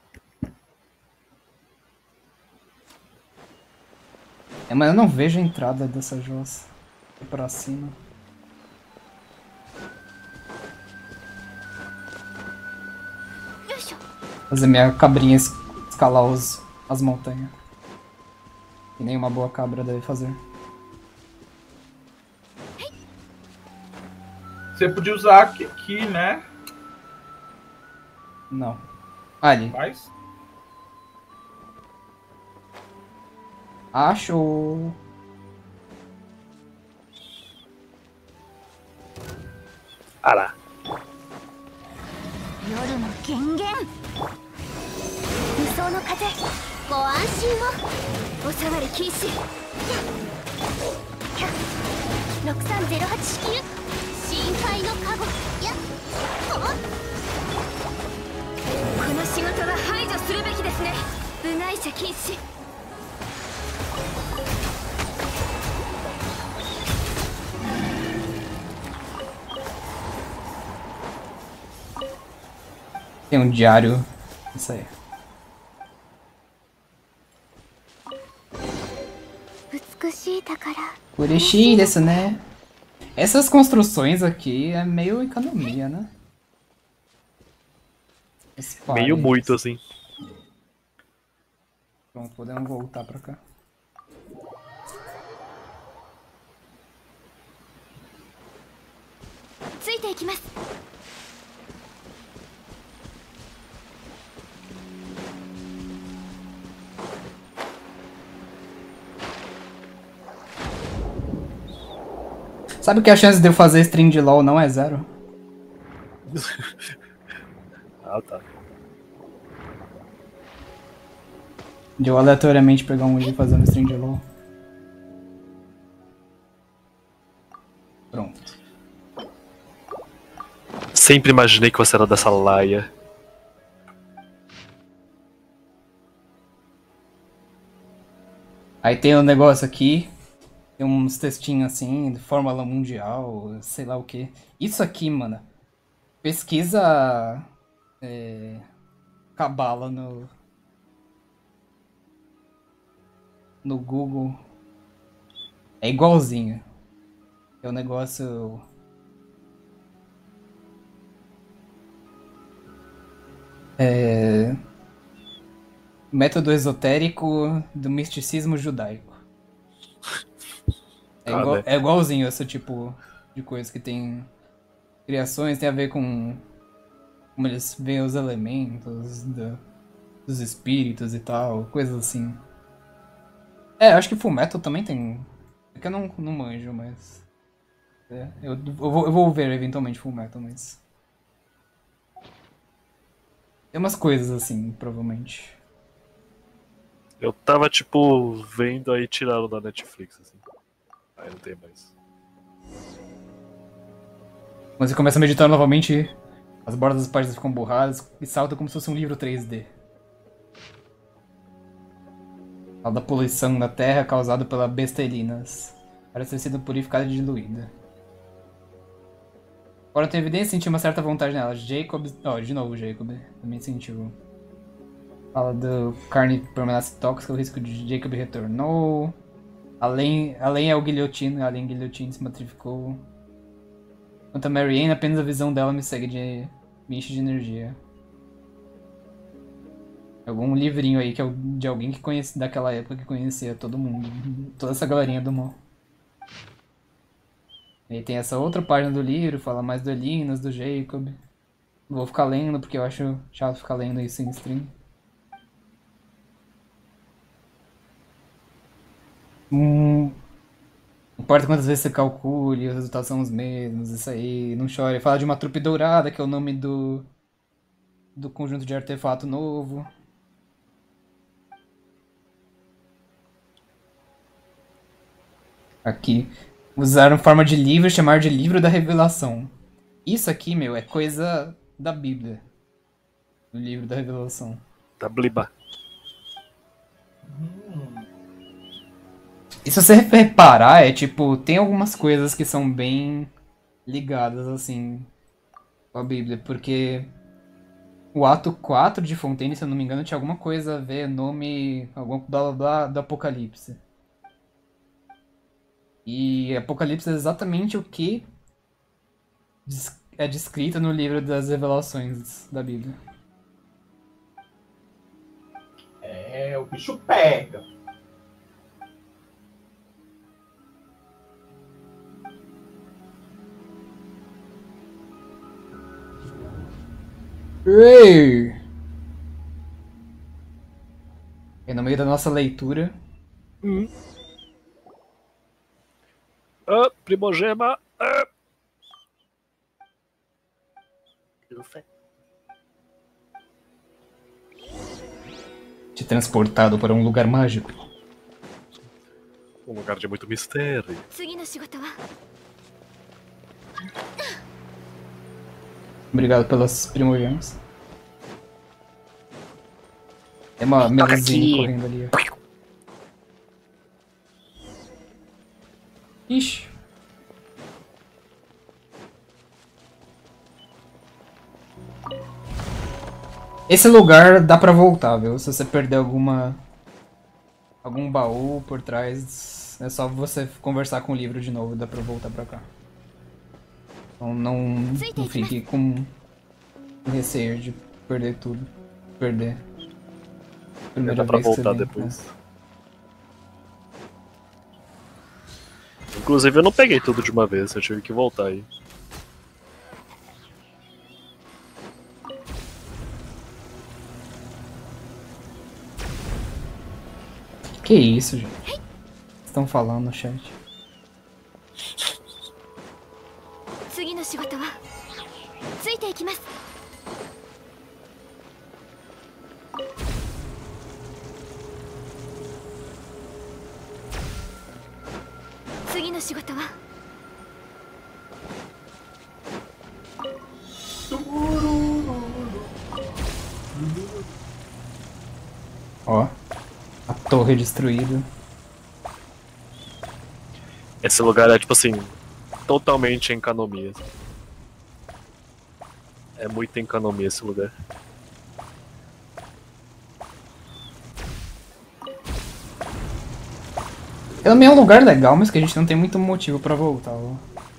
Mas eu não vejo a entrada dessa jossa. Pra cima. Fazer minha cabrinha escalar as montanhas. Que nem uma boa cabra deve fazer. Você podia usar aqui, né? Não. Ali. Faz? Achou. Ará. 夜の権限理想の風ご安心をおさわり禁止6308式深海のカゴやっこの仕事は排除するべきですね部外者禁止 Tem um diário. Isso aí. Urishi desu, né? Essas construções aqui é meio economia, né? Meio muito, assim. Pronto, podemos voltar pra cá. Sabe que a chance de eu fazer stream de LoL não é 0? Ah, tá. De eu aleatoriamente pegar um vídeo fazendo stream de LoL. Pronto. Sempre imaginei que você era dessa laia. Aí tem um negócio aqui. Tem uns textinhos assim, de Fórmula Mundial, sei lá o que. Isso aqui, mano. Pesquisa Cabala no Google. É igualzinho. É um negócio... Método esotérico do misticismo judaico. É igualzinho esse tipo de coisa que tem criações, tem a ver com como eles veem os elementos dos espíritos e tal, coisas assim. Acho que Fullmetal também tem. É que eu não manjo, mas... eu vou ver eventualmente Fullmetal, mas... Tem umas coisas assim, provavelmente. Eu tava, tipo, vendo aí tiraram da Netflix, assim. Aí não tem mais. Quando você começa a meditar novamente, as bordas das páginas ficam borradas e salta como se fosse um livro 3D. Fala da poluição da terra causada pela bestelinas. Parece ter sido purificada e diluída. Agora tem evidência, senti uma certa vontade nela. Jacob... de novo Jacob. Também sentiu. Fala do carne permanece tóxica, o risco de Jacob retornou. Além é o guilhotino, além guilhotino se matrificou. Quanto a Marianne, apenas a visão dela me enche de energia. Algum livrinho aí que é de alguém que conhece daquela época que conhecia todo mundo. Toda essa galerinha do mal. E tem essa outra página do livro, fala mais do Elinas, do Jacob. Vou ficar lendo porque eu acho chato ficar lendo isso em stream. Não importa quantas vezes você calcule, os resultados são os mesmos, isso aí, não chore. Fala de uma trupe dourada, que é o nome do conjunto de artefato novo. Aqui. Usaram forma de livro, chamar de livro da revelação. Isso aqui, meu, é coisa da Bíblia. O livro da revelação. Da Bliba. E se você reparar, é tipo, tem algumas coisas que são bem ligadas, assim, com a Bíblia. Porque o ato 4 de Fontaine, se eu não me engano, tinha alguma coisa a ver, nome, algum blá blá blá do Apocalipse. E Apocalipse é exatamente o que é descrito no livro das revelações da Bíblia. É, o bicho pega. Ei! E no meio da nossa leitura, Primogema. te transportado para um lugar mágico. Um lugar de muito mistério. Obrigado pelas primogemas. Tem uma Melusine correndo ali, ó. Ixi. Esse lugar dá pra voltar, viu? Se você perder algum baú por trás, é só você conversar com o livro de novo, dá pra voltar pra cá. Então não fique com receio de perder tudo. Perder. Dá pra voltar depois. Inclusive eu não peguei tudo de uma vez, eu tive que voltar aí. Que isso, gente? O que estão falando no chat? Ó, a torre destruída. Esse lugar é tipo assim, totalmente em Kanomiya. É muito em Kanomiya esse lugar. Também é um lugar legal, mas que a gente não tem muito motivo pra voltar. Ó.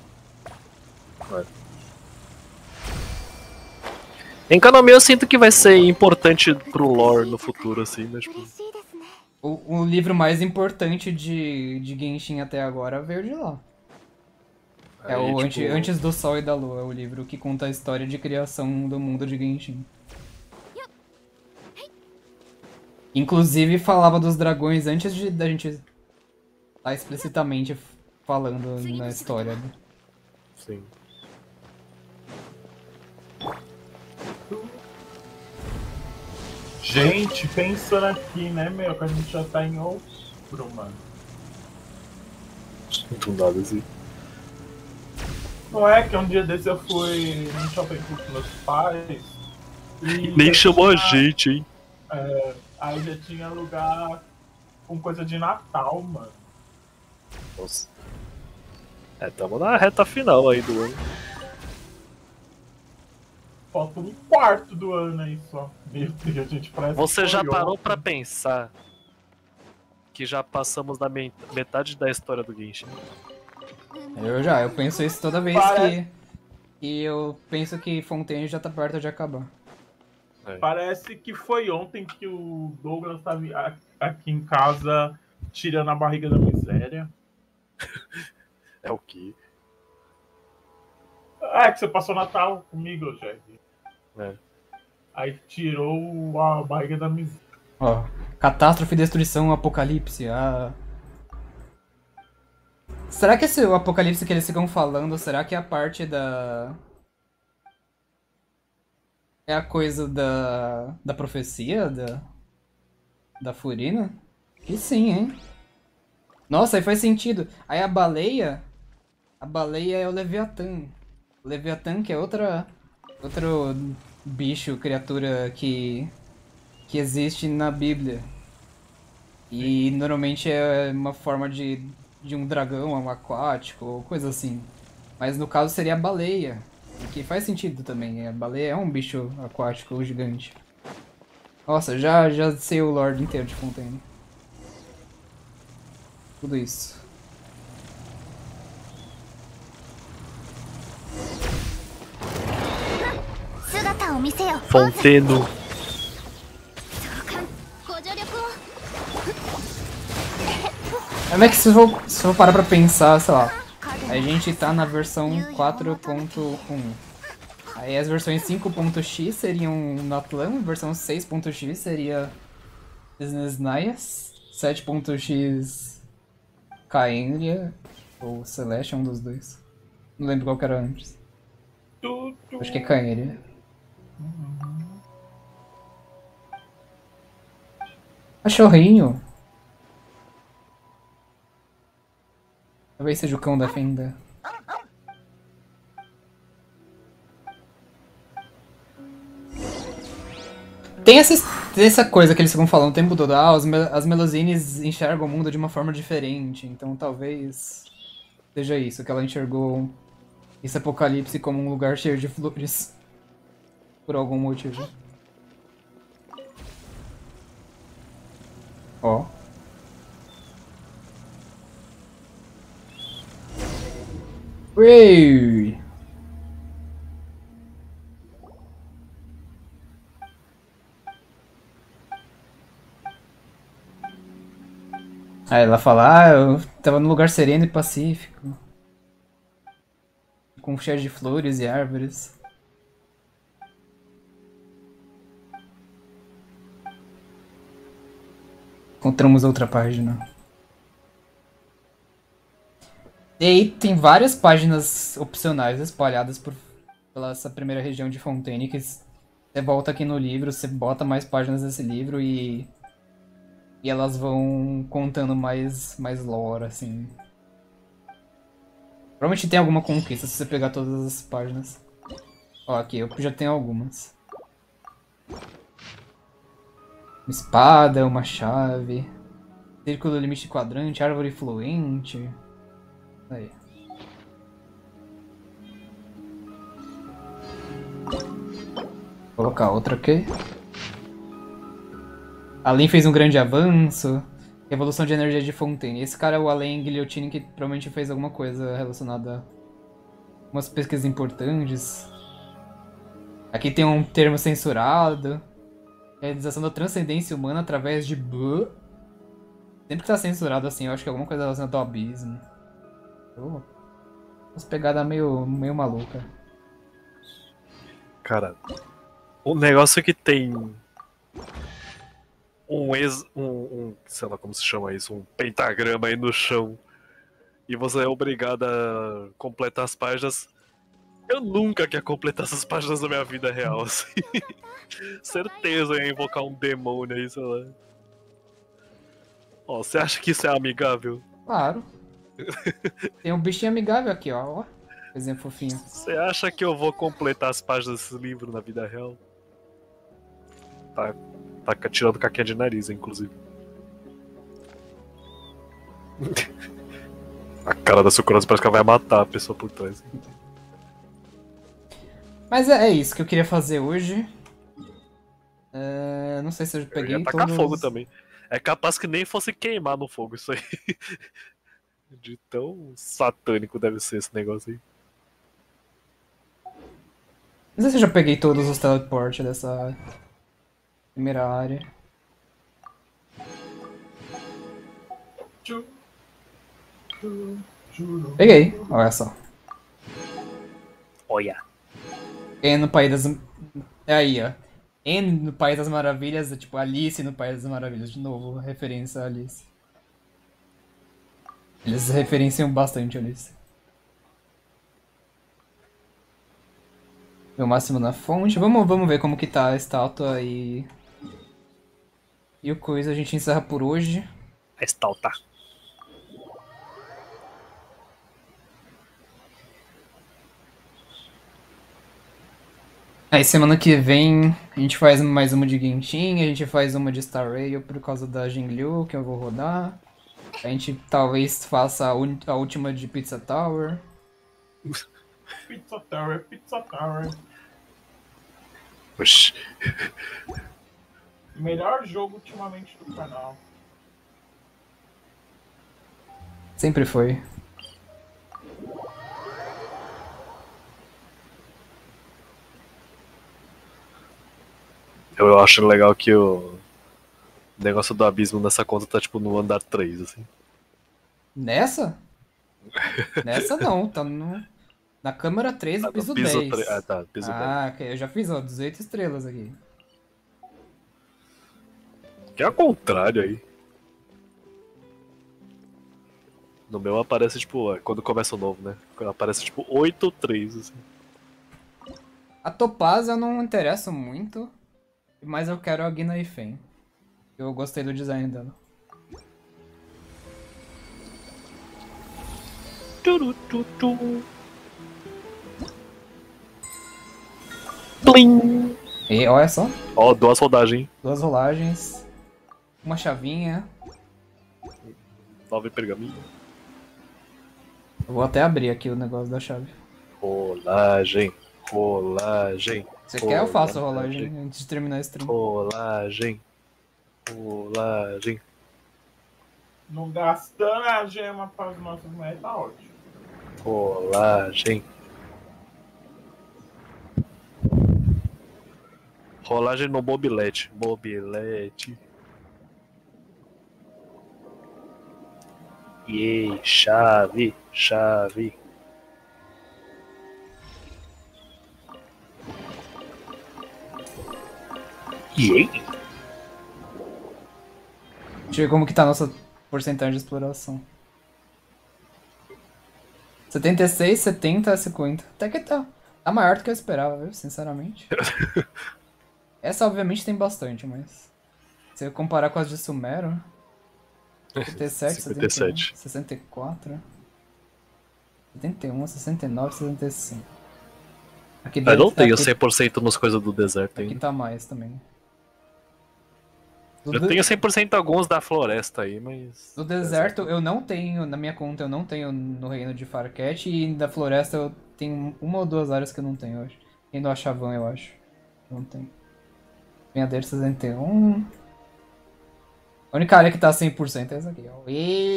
Em Kanomiya eu sinto que vai ser importante pro lore no futuro, assim, mas tipo... O livro mais importante de Genshin até agora veio de lá. É Aí, o tipo... Antes do Sol e da Lua, é o livro que conta a história de criação do mundo de Genshin. Inclusive falava dos dragões antes da gente estar explicitamente falando na história. Sim. Gente, pensando aqui, né, meu, que a gente já tá em outubro, mano. Do nada, assim. Não é que um dia desse eu fui no shopping com meus pais e Nem chamou tinha, a gente, hein? aí já tinha lugar com coisa de Natal, mano. Nossa. Tamo na reta final aí do ano. Falta um quarto do ano aí só. Meu Deus, a gente parece. Você já parou ontem. pra pensar que já passamos da metade da história do Genshin? Eu penso isso toda vez que eu penso que Fontaine já tá perto de acabar. Parece que foi ontem que o Douglas tava aqui em casa tirando a barriga da miséria. É o quê? É que você passou Natal comigo, Jeff. Aí tirou a barriga da miséria. Ó, catástrofe, destruição, apocalipse. Será que esse apocalipse que eles ficam falando, será que é a parte da... É a coisa da profecia da Furina? Que sim, hein? Nossa, aí faz sentido. Aí a baleia é o Leviatã. O Leviatã que é outro bicho, criatura que existe na Bíblia. E normalmente é uma forma de um dragão, um aquático, ou coisa assim. Mas no caso seria a baleia. Que faz sentido também. A baleia é um bicho aquático gigante. Nossa, já sei o lore inteiro de Fontaine. Tudo isso. Fonteno. É que se for parar pra pensar, sei lá, a gente tá na versão 4.1. Aí as versões 5.x seriam Natlan, versão 6.x seria Sneznias, 7.x Caenlia, ou Celeste, é um dos dois. Não lembro qual que era antes. Acho que é Caenlia. Cachorrinho! Talvez seja o cão da fenda. Tem essa coisa que eles ficam falando o tempo todo. Ah, as Melusines enxergam o mundo de uma forma diferente. Então talvez seja isso, que ela enxergou esse apocalipse como um lugar cheio de flores. Por algum motivo. Ó. Ui! Aí ela fala, eu tava num lugar sereno e pacífico. Com cheio de flores e árvores. Encontramos outra página. E aí tem várias páginas opcionais espalhadas pela essa primeira região de Fontaine, que você volta aqui no livro, você bota mais páginas desse livro e elas vão contando mais lore, assim. Provavelmente tem alguma conquista se você pegar todas as páginas. Ó, aqui, eu já tenho algumas. Uma espada, uma chave. Círculo limite quadrante, árvore fluente. Aí. Vou colocar outra aqui. Além fez um grande avanço. Revolução de energia de Fontaine. Esse cara é o Alain Guillotine, que provavelmente fez alguma coisa relacionada a umas pesquisas importantes. Aqui tem um termo censurado. Realização da transcendência humana através de Sempre que tá censurado assim, eu acho que é alguma coisa relacionada ao abismo. Umas pegadas meio maluca. Cara, o negócio que tem sei lá como se chama isso, um pentagrama aí no chão e você é obrigado a completar as páginas. Eu nunca quero completar essas páginas da minha vida real, assim. Certeza eu ia invocar um demônio aí, sei lá. Ó, você acha que isso é amigável? Claro. Tem um bichinho amigável aqui, ó. Exemplo fofinho. Você acha que eu vou completar as páginas desse livro na vida real? Tá tirando caquinha de nariz, inclusive. A cara da Sucurose parece que ela vai matar a pessoa por trás. Mas é isso que eu queria fazer hoje. Não sei se eu peguei eu ia tacar fogo também. É capaz que nem fosse queimar no fogo isso aí. De tão satânico deve ser esse negócio aí. Não sei se eu já peguei todos os teleportes dessa primeira área. Peguei, olha só. Olha. No País das... É aí, ó. No País das Maravilhas, tipo Alice no País das Maravilhas. De novo, referência a Alice. Eles referenciam bastante a Alice. O máximo na fonte. Vamos ver como que tá a estátua e o coisa. A gente encerra por hoje. A estátua. Aí semana que vem a gente faz mais uma de Genshin, a gente faz uma de Star Rail por causa da Jingliu, que eu vou rodar. A gente talvez faça a última de Pizza Tower. Pizza Tower, Pizza Tower. Oxi. Melhor jogo ultimamente do canal. Sempre foi. Eu acho legal que o negócio do abismo nessa conta tá tipo no andar 3, assim. Nessa? Nessa não, tá na câmera 13, Ah, piso no piso 10. Ah, tá, piso 10. Ah, ok, eu já fiz, ó, 18 estrelas aqui. Que é ao contrário aí. No meu aparece tipo, quando começa o novo, né? Aparece tipo 8, 3, assim. A Topaz eu não interesso muito, mas eu quero a Gina Ifen. Eu gostei do design dela. Blim! E olha só, Ó, 2 rodagens, hein? 2 rolagens, uma chavinha. 9 pergaminho. Eu vou até abrir aqui o negócio da chave. Rolagem, rolagem. Você quer? Eu faço a rolagem antes de terminar a stream. Rolagem, rolagem. Não gastando a gema para os nossos moedas, tá ótimo. Rolagem. Rolagem no mobilete. Mobilete. E chave, chave. E Deixa eu ver como que tá a nossa porcentagem de exploração. 76, 70, 50. Até que tá maior do que eu esperava, viu? Sinceramente. Essa obviamente tem bastante, mas... Se eu comparar com as de Sumero... 57, 57. 64... 71, 69, 65. Aqui Eu não tenho aqui, 100% nas coisas do deserto aqui ainda. tá mais também. Eu tenho 100% alguns da floresta aí, mas... Do deserto eu não tenho, na minha conta eu não tenho no reino de Farket, e da floresta eu tenho 1 ou 2 áreas que eu não tenho, eu acho. E do Achavan eu acho. Não tem. Venhadeiro 61. A única área que tá 100% é essa aqui, ó.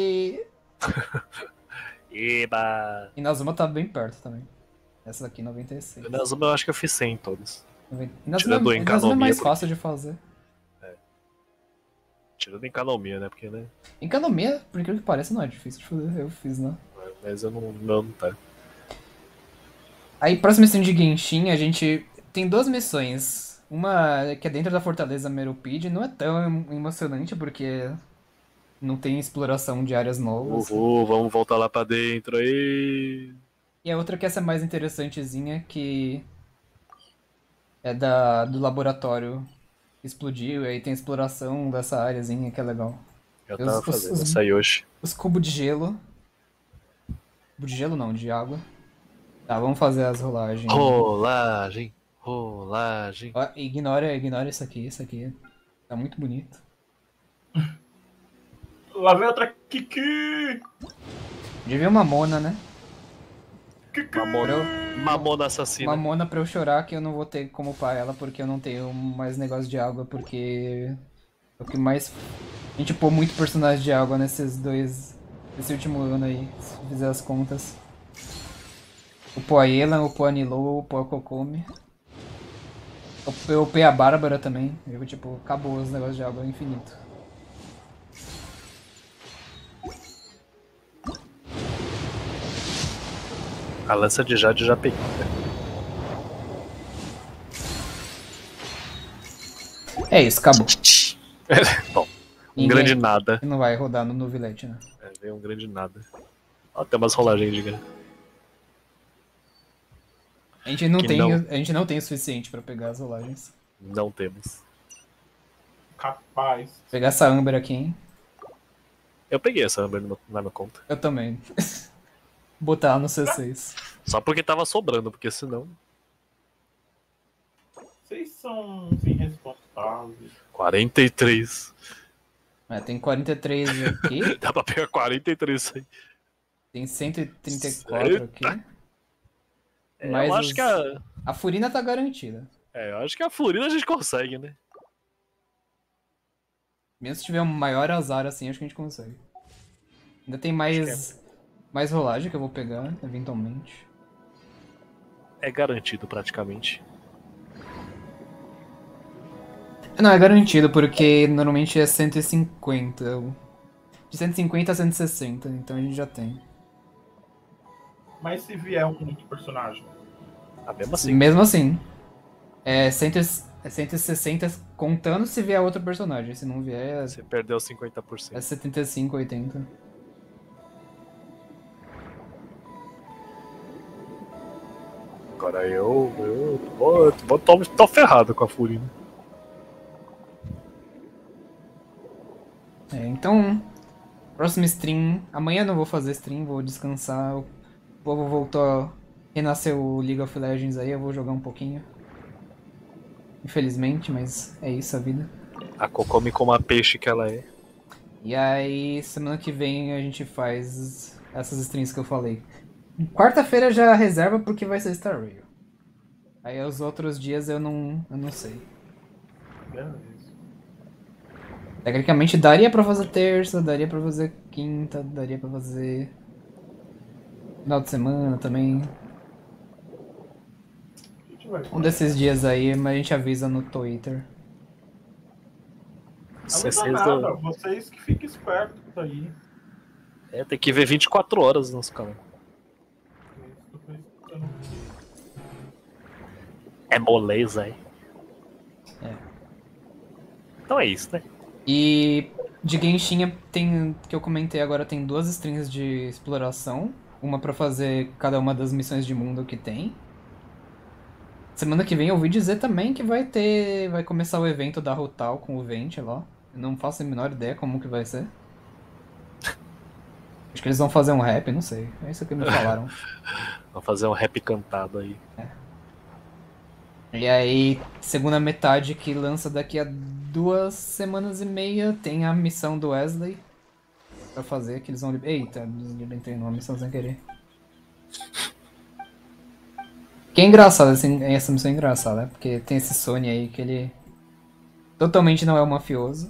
Eba! E Inazuma tá bem perto também. Essa daqui 96. Inazuma eu acho que eu fiz 100 em todos. Inazuma é mais fácil de fazer. Tirando Encanomia, né? Porque, né? Encanomia, por incrível que pareça, não é difícil de fazer. Eu fiz, né? Mas eu não tá. Aí, próxima stream de Genshin, a gente tem 2 missões. Uma que é dentro da Fortaleza Meropide, não é tão emocionante porque não tem exploração de áreas novas. Vamos voltar lá pra dentro aí. E a outra que essa é mais interessantezinha, que é do laboratório que explodiu, e aí tem exploração dessa áreazinha que é legal. Eu tava fazendo essa aí hoje. Os cubos de gelo. Cubo de gelo não, de água. Tá, vamos fazer as rolagens. Rolagem, rolagem. Ó, ignora isso aqui tá muito bonito. Lá vem outra Kiki! Devia uma Mona, né? Kiki! Mamona assassina. Uma Mona pra eu chorar que eu não vou ter como upar ela porque eu não tenho mais negócio de água, porque é o que mais... A gente pôr muito personagem de água nesse último ano aí, se fizer as contas. Upou a Elan, upou a Nilou, upou a Kokomi. Eu upei a Bárbara também. Eu, tipo, acabou os negócios de água infinito. A lança de Jade já peguei. É isso, acabou. Bom, grande nada. Não vai rodar no Novilete, né? Veio um grande nada. Ó, tem umas rolagens gigantes. A gente não tem o suficiente pra pegar as rolagens. Não temos. Capaz. Vou pegar essa Amber aqui, hein? Eu peguei essa Amber na minha conta. Eu também. Botar ela no C6. Só porque tava sobrando, porque senão... Vocês são uns irresponsáveis. 43. Tem 43 aqui. Dá pra pegar 43 aí. Tem 134 aqui. Mas eu acho que a Furina tá garantida. eu acho que a Florida a gente consegue, né? Mesmo se tiver um maior azar assim, acho que a gente consegue. Ainda tem mais rolagem que eu vou pegar, eventualmente. É garantido praticamente. Não, é garantido, porque normalmente é 150. De 150 a 160, então a gente já tem. Mas se vier um outro personagem? Mesmo assim. Mesmo assim. É 160 contando se vier outro personagem. Se não vier, Você perdeu 50%. é 75, 80. Agora eu tô ferrado com a Furina. Então, próximo stream. Amanhã eu não vou fazer stream, vou descansar. O povo voltou a renascer o League of Legends aí, eu vou jogar um pouquinho. Infelizmente, mas é isso a vida. A Kokomi como a peixe que ela é. E aí, semana que vem a gente faz essas streams que eu falei. Quarta-feira já reserva porque vai ser Star Rail. Aí os outros dias eu não sei. Beleza. Tecnicamente daria pra fazer terça, daria pra fazer quinta, daria pra fazer final de semana também. Um desses dias aí, mas a gente avisa no Twitter. Não nada, vocês que fiquem espertos aí. Tem que ver 24 horas no nosso canal. É moleza aí. Então é isso, né? E de Genshin tem, que eu comentei agora, tem 2 strings de exploração. Uma pra fazer cada uma das missões de mundo que tem. Semana que vem eu ouvi dizer também que vai começar o evento da Rutal com o Vente lá. Eu não faço a menor ideia como que vai ser. Acho que eles vão fazer um rap, não sei. É isso que me falaram. Vão fazer um rap cantado aí. E aí, segunda metade que lança daqui a 2 semanas e meia, tem a missão do Wesley pra fazer, que eles vão... Eita, entrei numa missão sem querer. Que é engraçado, assim, essa missão é engraçada, né? Porque tem esse Sony aí que ele totalmente não é um mafioso.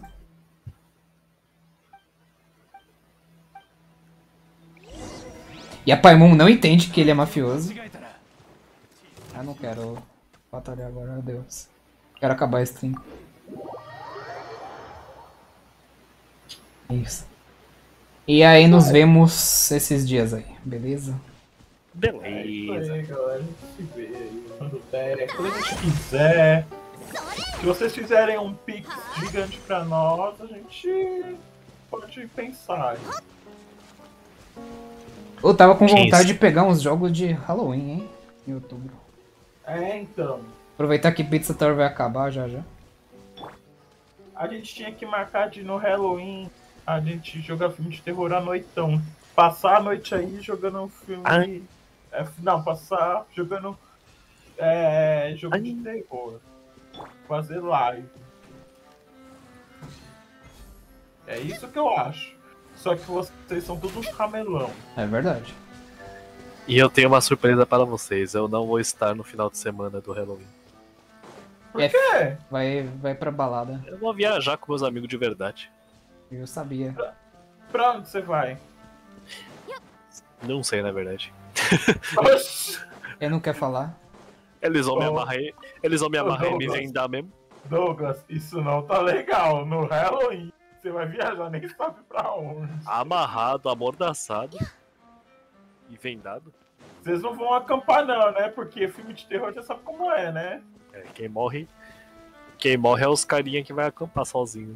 E a Paimon não entende que ele é mafioso. Ah, não quero batalhar agora, meu Deus. Quero acabar a stream. Isso. E aí nos vemos esses dias aí, beleza? Beleza. É isso aí, galera. A gente se vê aí quando der, quando a gente quiser. Se vocês fizerem um pix gigante pra nós, a gente pode pensar. Eu tava com vontade de pegar uns jogos de Halloween, hein? Em outubro. Então. Aproveitar que Pizza Tower vai acabar já. A gente tinha que marcar de no Halloween a gente jogar filme de terror à noitão. Passar a noite aí jogando um filme. Não, passar jogando jogo de terror. Fazer live. É isso que eu acho. Só que vocês são todos camelão. É verdade. E eu tenho uma surpresa para vocês. Eu não vou estar no final de semana do Halloween. Por quê? Vai pra balada. Eu vou viajar com meus amigos de verdade. Eu sabia. Pra onde você vai? Não sei, na verdade. Eu não quero falar. Eles vão me amarrar e me vendar mesmo. Douglas, isso não tá legal. No Halloween, você vai viajar, nem sabe pra onde. Amarrado, amordaçado e vendado. Vocês não vão acampar não, né? Porque filme de terror já sabe como é, né? Quem morre é os carinha que vai acampar sozinho.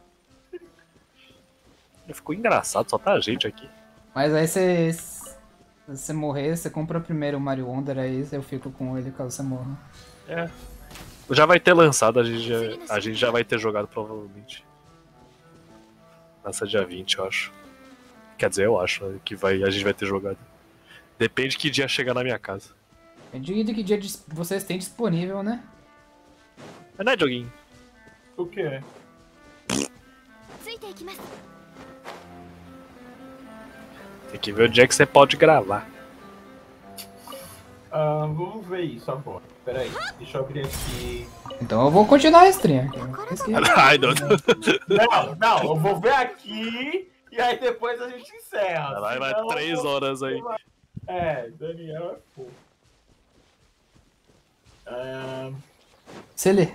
Ficou engraçado, só tá a gente aqui. Mas aí você morrer, você compra primeiro o Mario Wonder, aí eu fico com ele caso você morra. Já vai ter lançado, a gente já vai ter jogado provavelmente. Lança dia 20, eu acho. Quer dizer, eu acho que a gente vai ter jogado. Depende de que dia chegar na minha casa. Depende de que dia vocês têm disponível, né? Mas não é joguinho. O quê? Tem que ver o dia que você pode gravar. Vamos ver isso agora. Pera aí, deixa eu abrir aqui. Então eu vou continuar a stream aqui. Ai, não. Não, eu vou ver aqui e aí depois a gente encerra. Vai 3 horas aí. Daniel é fofo. Se lê.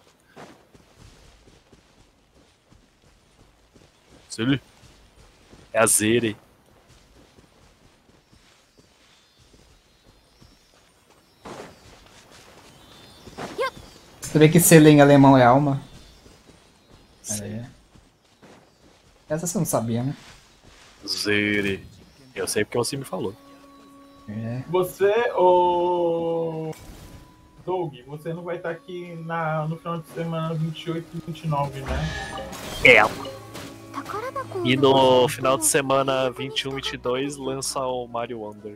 É a Zere. Você vê que Sele em alemão é alma? É. Essa você não sabia, né? Zere. Eu sei porque você me falou. É. Você, o Doug, você não vai estar aqui no final de semana 28 e 29, né? É. E no final de semana 21 e 22 lança o Mario Wonder.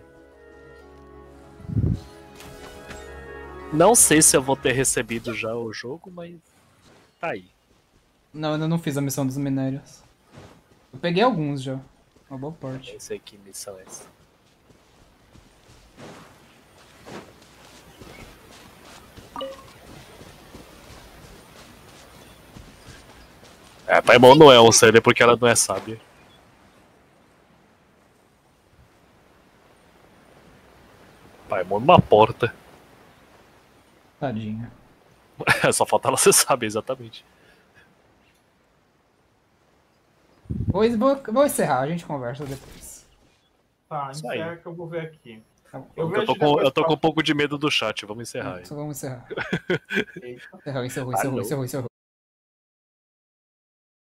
Não sei se eu vou ter recebido já o jogo, mas tá aí. Não, eu ainda não fiz a missão dos minérios. Eu peguei alguns já. Uma boa parte. Nem sei que missão é essa. Paimon não é um CD porque ela não é sábia. Paimon numa porta. Tadinha. Só falta ela ser sábia, exatamente. Vou encerrar, a gente conversa depois. Tá, Isso aí. encerra que eu vou ver aqui. Eu tô com um pouco de medo do chat, vamos encerrar aí. Só vamos encerrar. Eita. Encerrou.